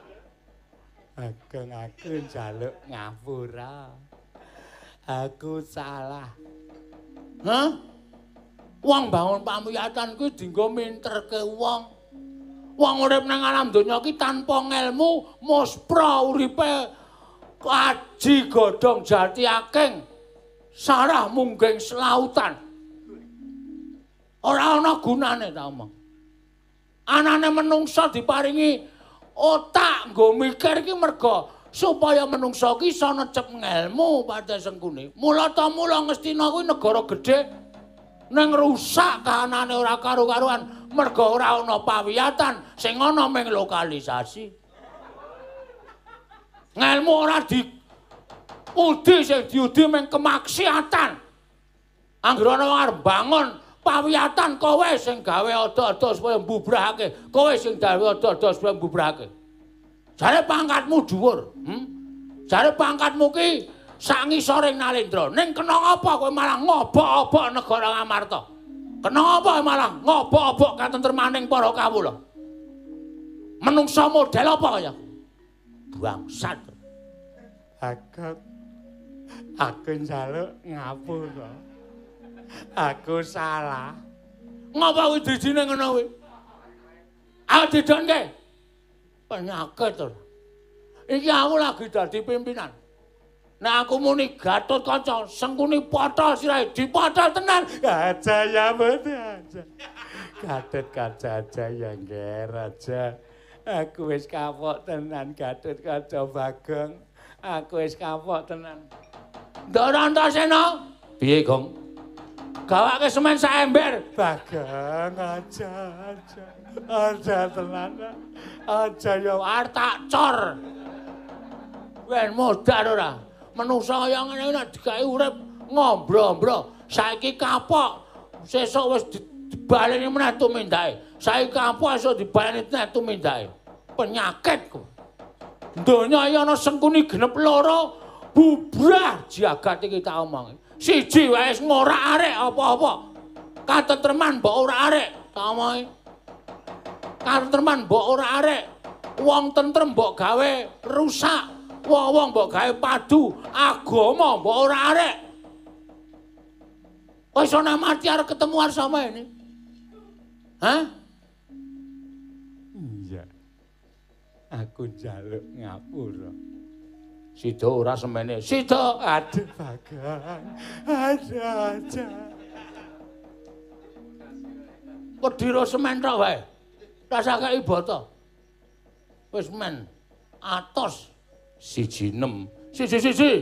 Ageng aku njaluk ngapura. Aku salah.
Hah? Wong bangun pamiyatan kuwi dienggo minterke wong. Wong urip nang alam donya iki tanpa ngelmu, muspra uripe kaji godhong jati akeng. Sarah mungging selautan. Ora ana gunane ta omong. Anane menungsa diparingi otak nggo mikir iki merga supaya menungsa iki iso necep ngelmu Pantai Sengkuni. Mula ta mula Ngastina kuwi negara gedhe nang rusak kahanane ora karu-karuan merga ora ana pawiyatan sing ana ming lokalisasi. Ngelmu ora di udi sing diudi ming kemaksiatan. Anggere ana wong arep bangun pawiyatan kowe sing gawe ada-ada supaya mbubrahake, kowe sing gawe ada-ada supaya mbubrahake. Jare pangkatmu dhuwur, hm? Jare pangkatmu ki sak ngisoring Nalendra. Ning kena apa kowe malah ngobok-obok negara Ngamarta? Kena apa malah ngobok-obok katentremaning para kawula? Menungsa model apa kaya? Bangsat.
Aku aku njaluk ngapura. Aku salah.
Ngapa kuwi dijine ngono kuwi? Ayo didonke. Penyakit to. Iki aku lagi dadi pimpinan. Nek aku muni Gatot Kaca, Sengkuni potol sirahe, dipotol tenan.
Aja ya betul aja. Gatot Kaca aja ya ngger aja. Aku wis kapok tenan Gatot Kaca Bagong. Aku wis kapok tenan.
Ndara Antasena.
Piye, Gong?
Gawake semen sak ember.
Bagong aja aja. Aja tenan. Aja ya
Arep tak cor. Ben modal ora. Menungsa kaya ngene nek digawe urip ngombro-mbro. Saiki kapok. Sesuk wis dibaleni meneh tumindake. Saiki kapok esuk dibaleni meneh tumindake. Penyakit kok. Donya iki ana Sengkuni genep loro, bubrah jagat iki tak omongi. Siji wae wis ngorak-arik apa-apa. Katentreman mbok ora arek, tak omongi. Katentreman mbok ora arek. Wong tentrem mbok gawe rusak. Wong-wong mbok gawe padu, agama mbok ora arek. Kok iso nang mati arep ketemuan sama ini? Hah?
iya. Aku njaluk ngapura.
Sida ora semene. Sida,
Aduh Bagong. Aduh aja.
Pediro semen tok wae. Rasake bata. Wis men. Atos siji enam. Siji siji.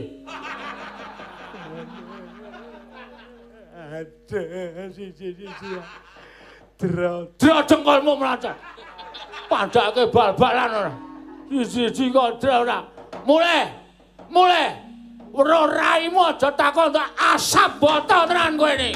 Aduh siji siji. Dro
Dra jengkolmu mlacat. Pandake bal-balan ora. Siji-siji kok dra ora. Mulih. Mulih. Weruh raimu aja takon tak asap botol tenan kowe iki.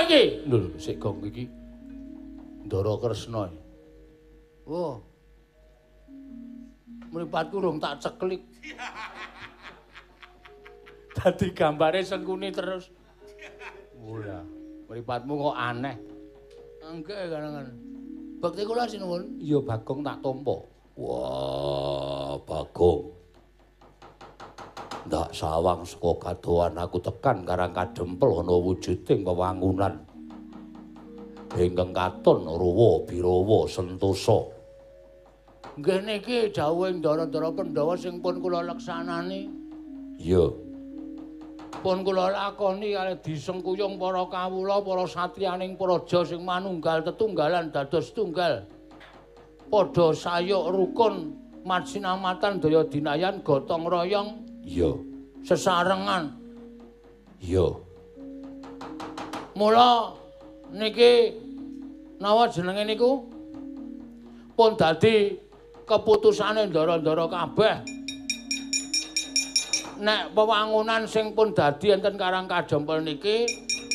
iki? Lho, sik gong iki. Ndara Kresna. Wah. Mripatku rung tak ceklik. Dadi gambare sengkuni terus. Ora. Mripatmu kok aneh. Enggak kan. Bakti kula sinuwun. Iya Bagong tak tampa.
Wah, Bagong. Ndak sawang saka kadohan aku tekan Karang Kadempel ana wujuding wewangunan. Ingkang katon ruwa birawa sentosa.
Nggih niki dawuhing Ndara-ndara Pandhawa sing pun kula leksanani.
Iya.
Pun kula lakoni kalih disengkuyung para kawula, para satriyaning praja sing manunggal tetunggalan dados tunggal. Padha sayuk rukun matsinamatan daya dinayan gotong royong.
Iya.
Sesarengan.
Iya.
Mula niki nawa jenenge niku pun dadi keputusane ndara-ndara kabeh. Nek wewangunan sing pun dadi enten Karang Kadempel niki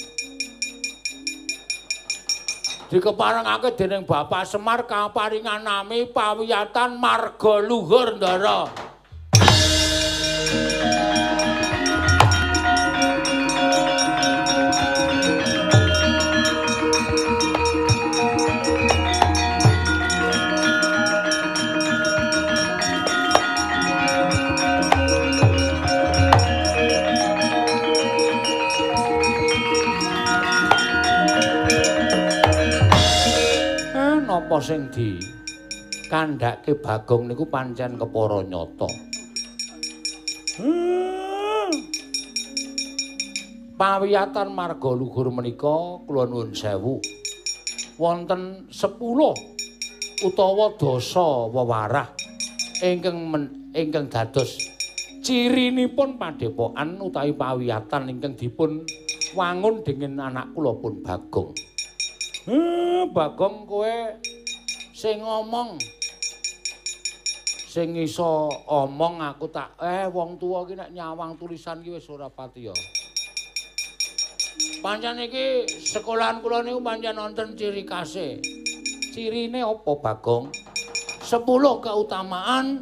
dikeparengake dening Bapak Semar kaparingan nami pawiyatan marga luhur ndara. Napa sing di kandhake Bagong niku pancen kepara nyata. Pawiyatan marga luhur menika kula nuwun sewu. Wonten sepuluh utawa dasa wewarah ingkang ingkang dados cirinipun padepokan utawi pawiyatan ingkang dipun wangun dening anak kula pun Bagong. Eh, Bagong kowe sing ngomong. Sing iso omong aku tak eh wong tuwa ki nek nyawang tulisan ki wis ora patiya. Pancen iki sekolahan kula niku pancen wonten ciri khase. Cirine apa Bagong? sepuluh keutamaan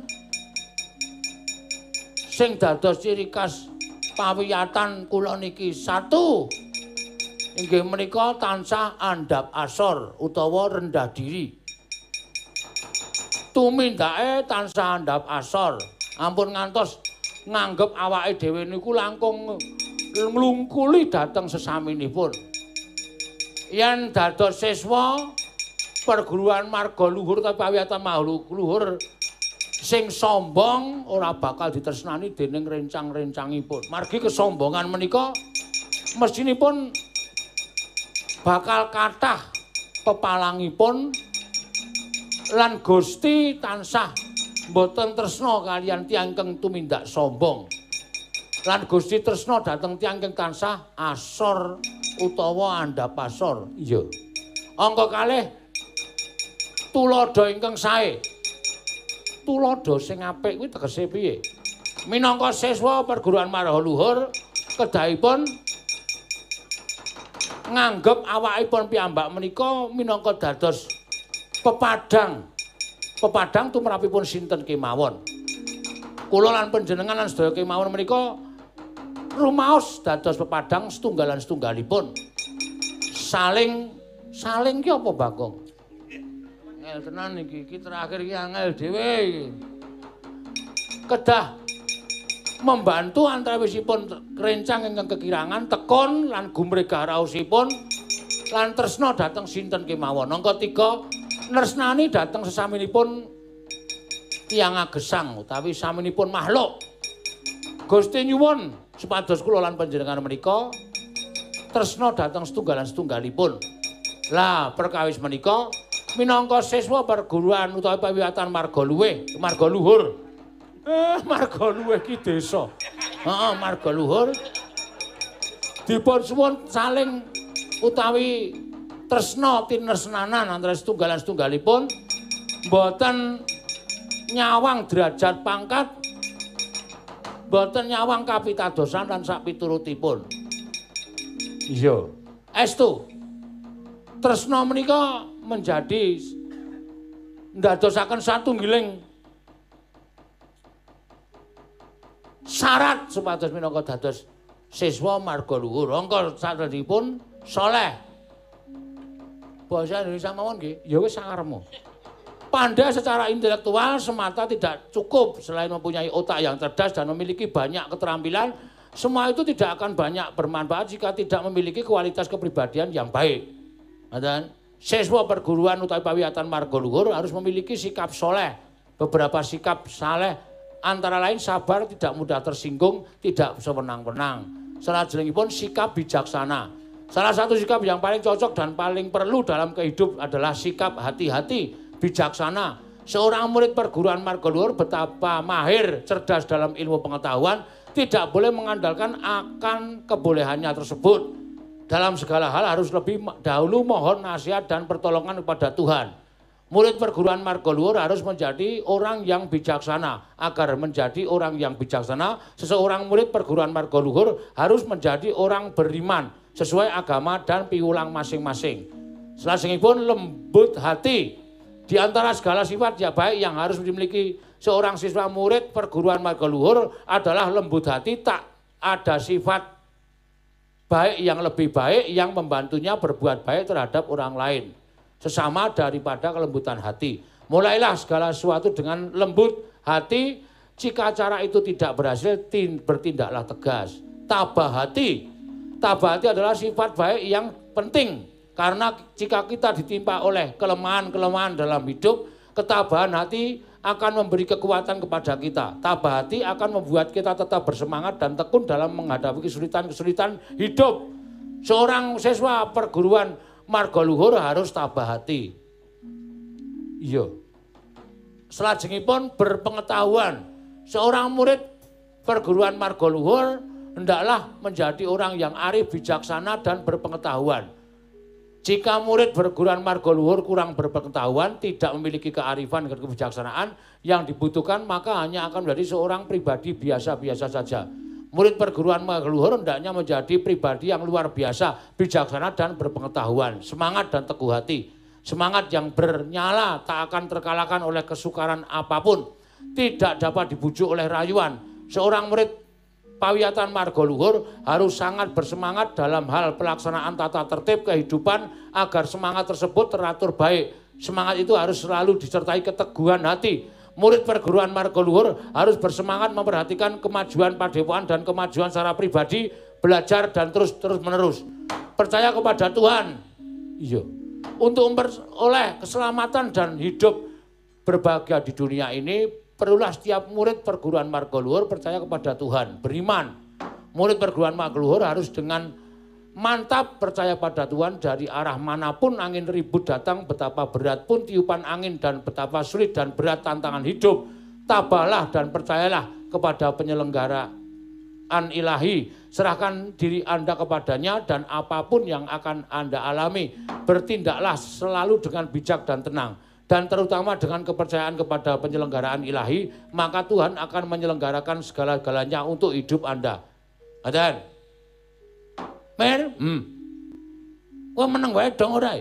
sing dados ciri khas pawiyatan kula niki. Satu inggih menika tansah andhap asor utawa rendah diri. Tumindake tansah andhap asor. Ampun ngantos nganggep awake dhewe niku langkung nglungkuli dhateng sesaminipun. Yen dados siswa perguruan marga luhur ta pawiyatan makhluk luhur sing sombong ora bakal ditresnani dening rencang-rencangipun. Margi kesombongan menika mestinipun bakal kathah pepalangipun lan Gusti tansah boten tresna kaliyan tiyang kang tumindak sombong. Lan Gusti tresna dhateng tiyang kang tansah asor utawa andhap asor. Iya. Angka kalih tuladha ingkang sae. Tuladha sing apik kuwi tegese piye? Minangka siswa perguruan marga luhur kedahipun nganggep awakipun piyambak menika minangka dados pepadang. Pepadang tumrapipun sinten kemawon. Kula lan panjenengan lan sedaya kemawon menika rumaos dados pepadang setunggalan-setunggalipun. Saling saling ki apa Bagong? Angel tenan iki, iki terakhir iki angel dhewe iki. Kedah membantu antawisipun rencang ingkang kekirangan tekun lan gumregah raosipun lan tresna dhateng sinten kemawon. Angka tiga nresnani dhateng sesaminipun tiyang agesang utawi saminipun makhluk. Gusti nyuwun supados kula lan panjenengan menika tresna dhateng setunggalan-setunggalipun. Lah perkawis menika minangka siswa perguruan utawi pawiyatan marga luwih, marga luhur. Eh, marga luwih ki desa. Heeh, marga luhur. Dipun suwun saling utawi tresna tinresnanan antara setunggalan-setunggalipun boten nyawang derajat pangkat, boten nyawang kapitadosan lan sak piturutipun. Iya. Estu tresna menika menjadi ndadosaken satunggiling syarat supados minangka dados siswa marga luhur. Angka saderengipun saleh. Basa Indonesia mawon nggih, ya wis sangarepmu. Pandai secara intelektual semata tidak cukup, selain mempunyai otak yang cerdas dan memiliki banyak keterampilan, semua itu tidak akan banyak bermanfaat jika tidak memiliki kualitas kepribadian yang baik. Dan siswa perguruan utawi pawiyatan marga luhur harus memiliki sikap soleh, beberapa sikap saleh, antara lain sabar, tidak mudah tersinggung, tidak sewenang-wenang. Salajengipun sikap bijaksana. Salah satu sikap yang paling cocok dan paling perlu dalam kehidupan adalah sikap hati-hati, bijaksana. Seorang murid perguruan marga luhur betapa mahir, cerdas dalam ilmu pengetahuan, tidak boleh mengandalkan akan kebolehannya tersebut. Dalam segala hal harus lebih dahulu mohon nasihat dan pertolongan kepada Tuhan. Murid perguruan marga luhur harus menjadi orang yang bijaksana. Agar menjadi orang yang bijaksana, seseorang murid perguruan marga luhur harus menjadi orang beriman sesuai agama dan piwulang masing-masing. Selajengipun lembut hati. Di antara segala sifat yang baik yang harus dimiliki seorang siswa murid perguruan marga luhur adalah lembut hati. Tak ada sifat baik yang lebih baik yang membantunya berbuat baik terhadap orang lain, sesama daripada kelembutan hati. Mulailah segala sesuatu dengan lembut hati. Jika cara itu tidak berhasil, bertindaklah tegas. Tabah hati. Tabah hati adalah sifat baik yang penting. Karena jika kita ditimpa oleh kelemahan-kelemahan dalam hidup, ketabahan hati akan memberi kekuatan kepada kita. Tabah hati akan membuat kita tetap bersemangat dan tekun dalam menghadapi kesulitan-kesulitan hidup. Seorang siswa perguruan marga luhur harus tabah hati. Iya. Selajengipun berpengetahuan. Seorang murid perguruan marga luhur hendaklah menjadi orang yang arif, bijaksana, dan berpengetahuan. Jika murid perguruan marga luhur kurang berpengetahuan, tidak memiliki kearifan dan kebijaksanaan yang dibutuhkan, maka hanya akan menjadi seorang pribadi biasa-biasa saja. Murid perguruan marga luhur hendaknya menjadi pribadi yang luar biasa, bijaksana, dan berpengetahuan, semangat dan teguh hati. Semangat yang bernyala tak akan terkalahkan oleh kesukaran apapun, tidak dapat dibujuk oleh rayuan. Seorang murid pawiyatan marga luhur harus sangat bersemangat dalam hal pelaksanaan tata tertib kehidupan agar semangat tersebut teratur baik. Semangat itu harus selalu disertai keteguhan hati. Murid perguruan marga luhur harus bersemangat memperhatikan kemajuan padepokan dan kemajuan secara pribadi, belajar dan terus-terus menerus. Percaya kepada Tuhan. Iya. Untuk memperoleh keselamatan dan hidup berbahagia di dunia ini, perlulah setiap murid perguruan marga luhur percaya kepada Tuhan, beriman. Murid perguruan marga luhur harus dengan mantap percaya pada Tuhan dari arah manapun angin ribut datang, betapa berat pun tiupan angin dan betapa sulit dan berat tantangan hidup. Tabahlah dan percayalah kepada penyelenggaraan ilahi. Serahkan diri Anda kepadanya dan apapun yang akan Anda alami, bertindaklah selalu dengan bijak dan tenang. Dan terutama dengan kepercayaan kepada penyelenggaraan ilahi, maka Tuhan akan menyelenggarakan segala-galanya untuk hidup Anda. Adan. Mer, hmm. Wah meneng wae dong ora.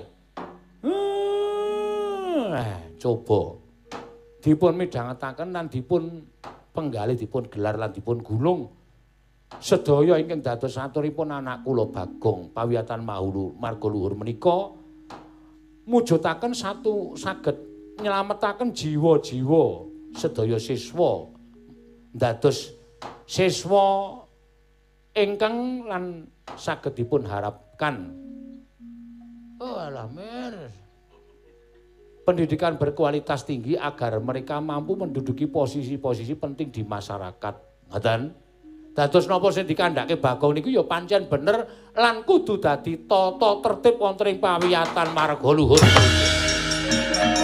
Hmm. Coba. Dipun midhangetaken lan dipun penggalih, dipun gelar lan dipun gulung. Sedaya ingkang dados aturipun anak kula Bagong pawiyatan mahulu marga luhur menika mujudaken satu saged nyelametaken jiwa-jiwa sedaya siswa dados siswa ingkang lan saged dipun harapkan. Oh alah mer. Pendidikan berkualitas tinggi agar mereka mampu menduduki posisi-posisi penting di masyarakat. Ngoten. Dados napa sing dikandhake Bagong niku ya pancen bener lan kudu dadi tata tertib wonten ing pawiyatan marga luhur.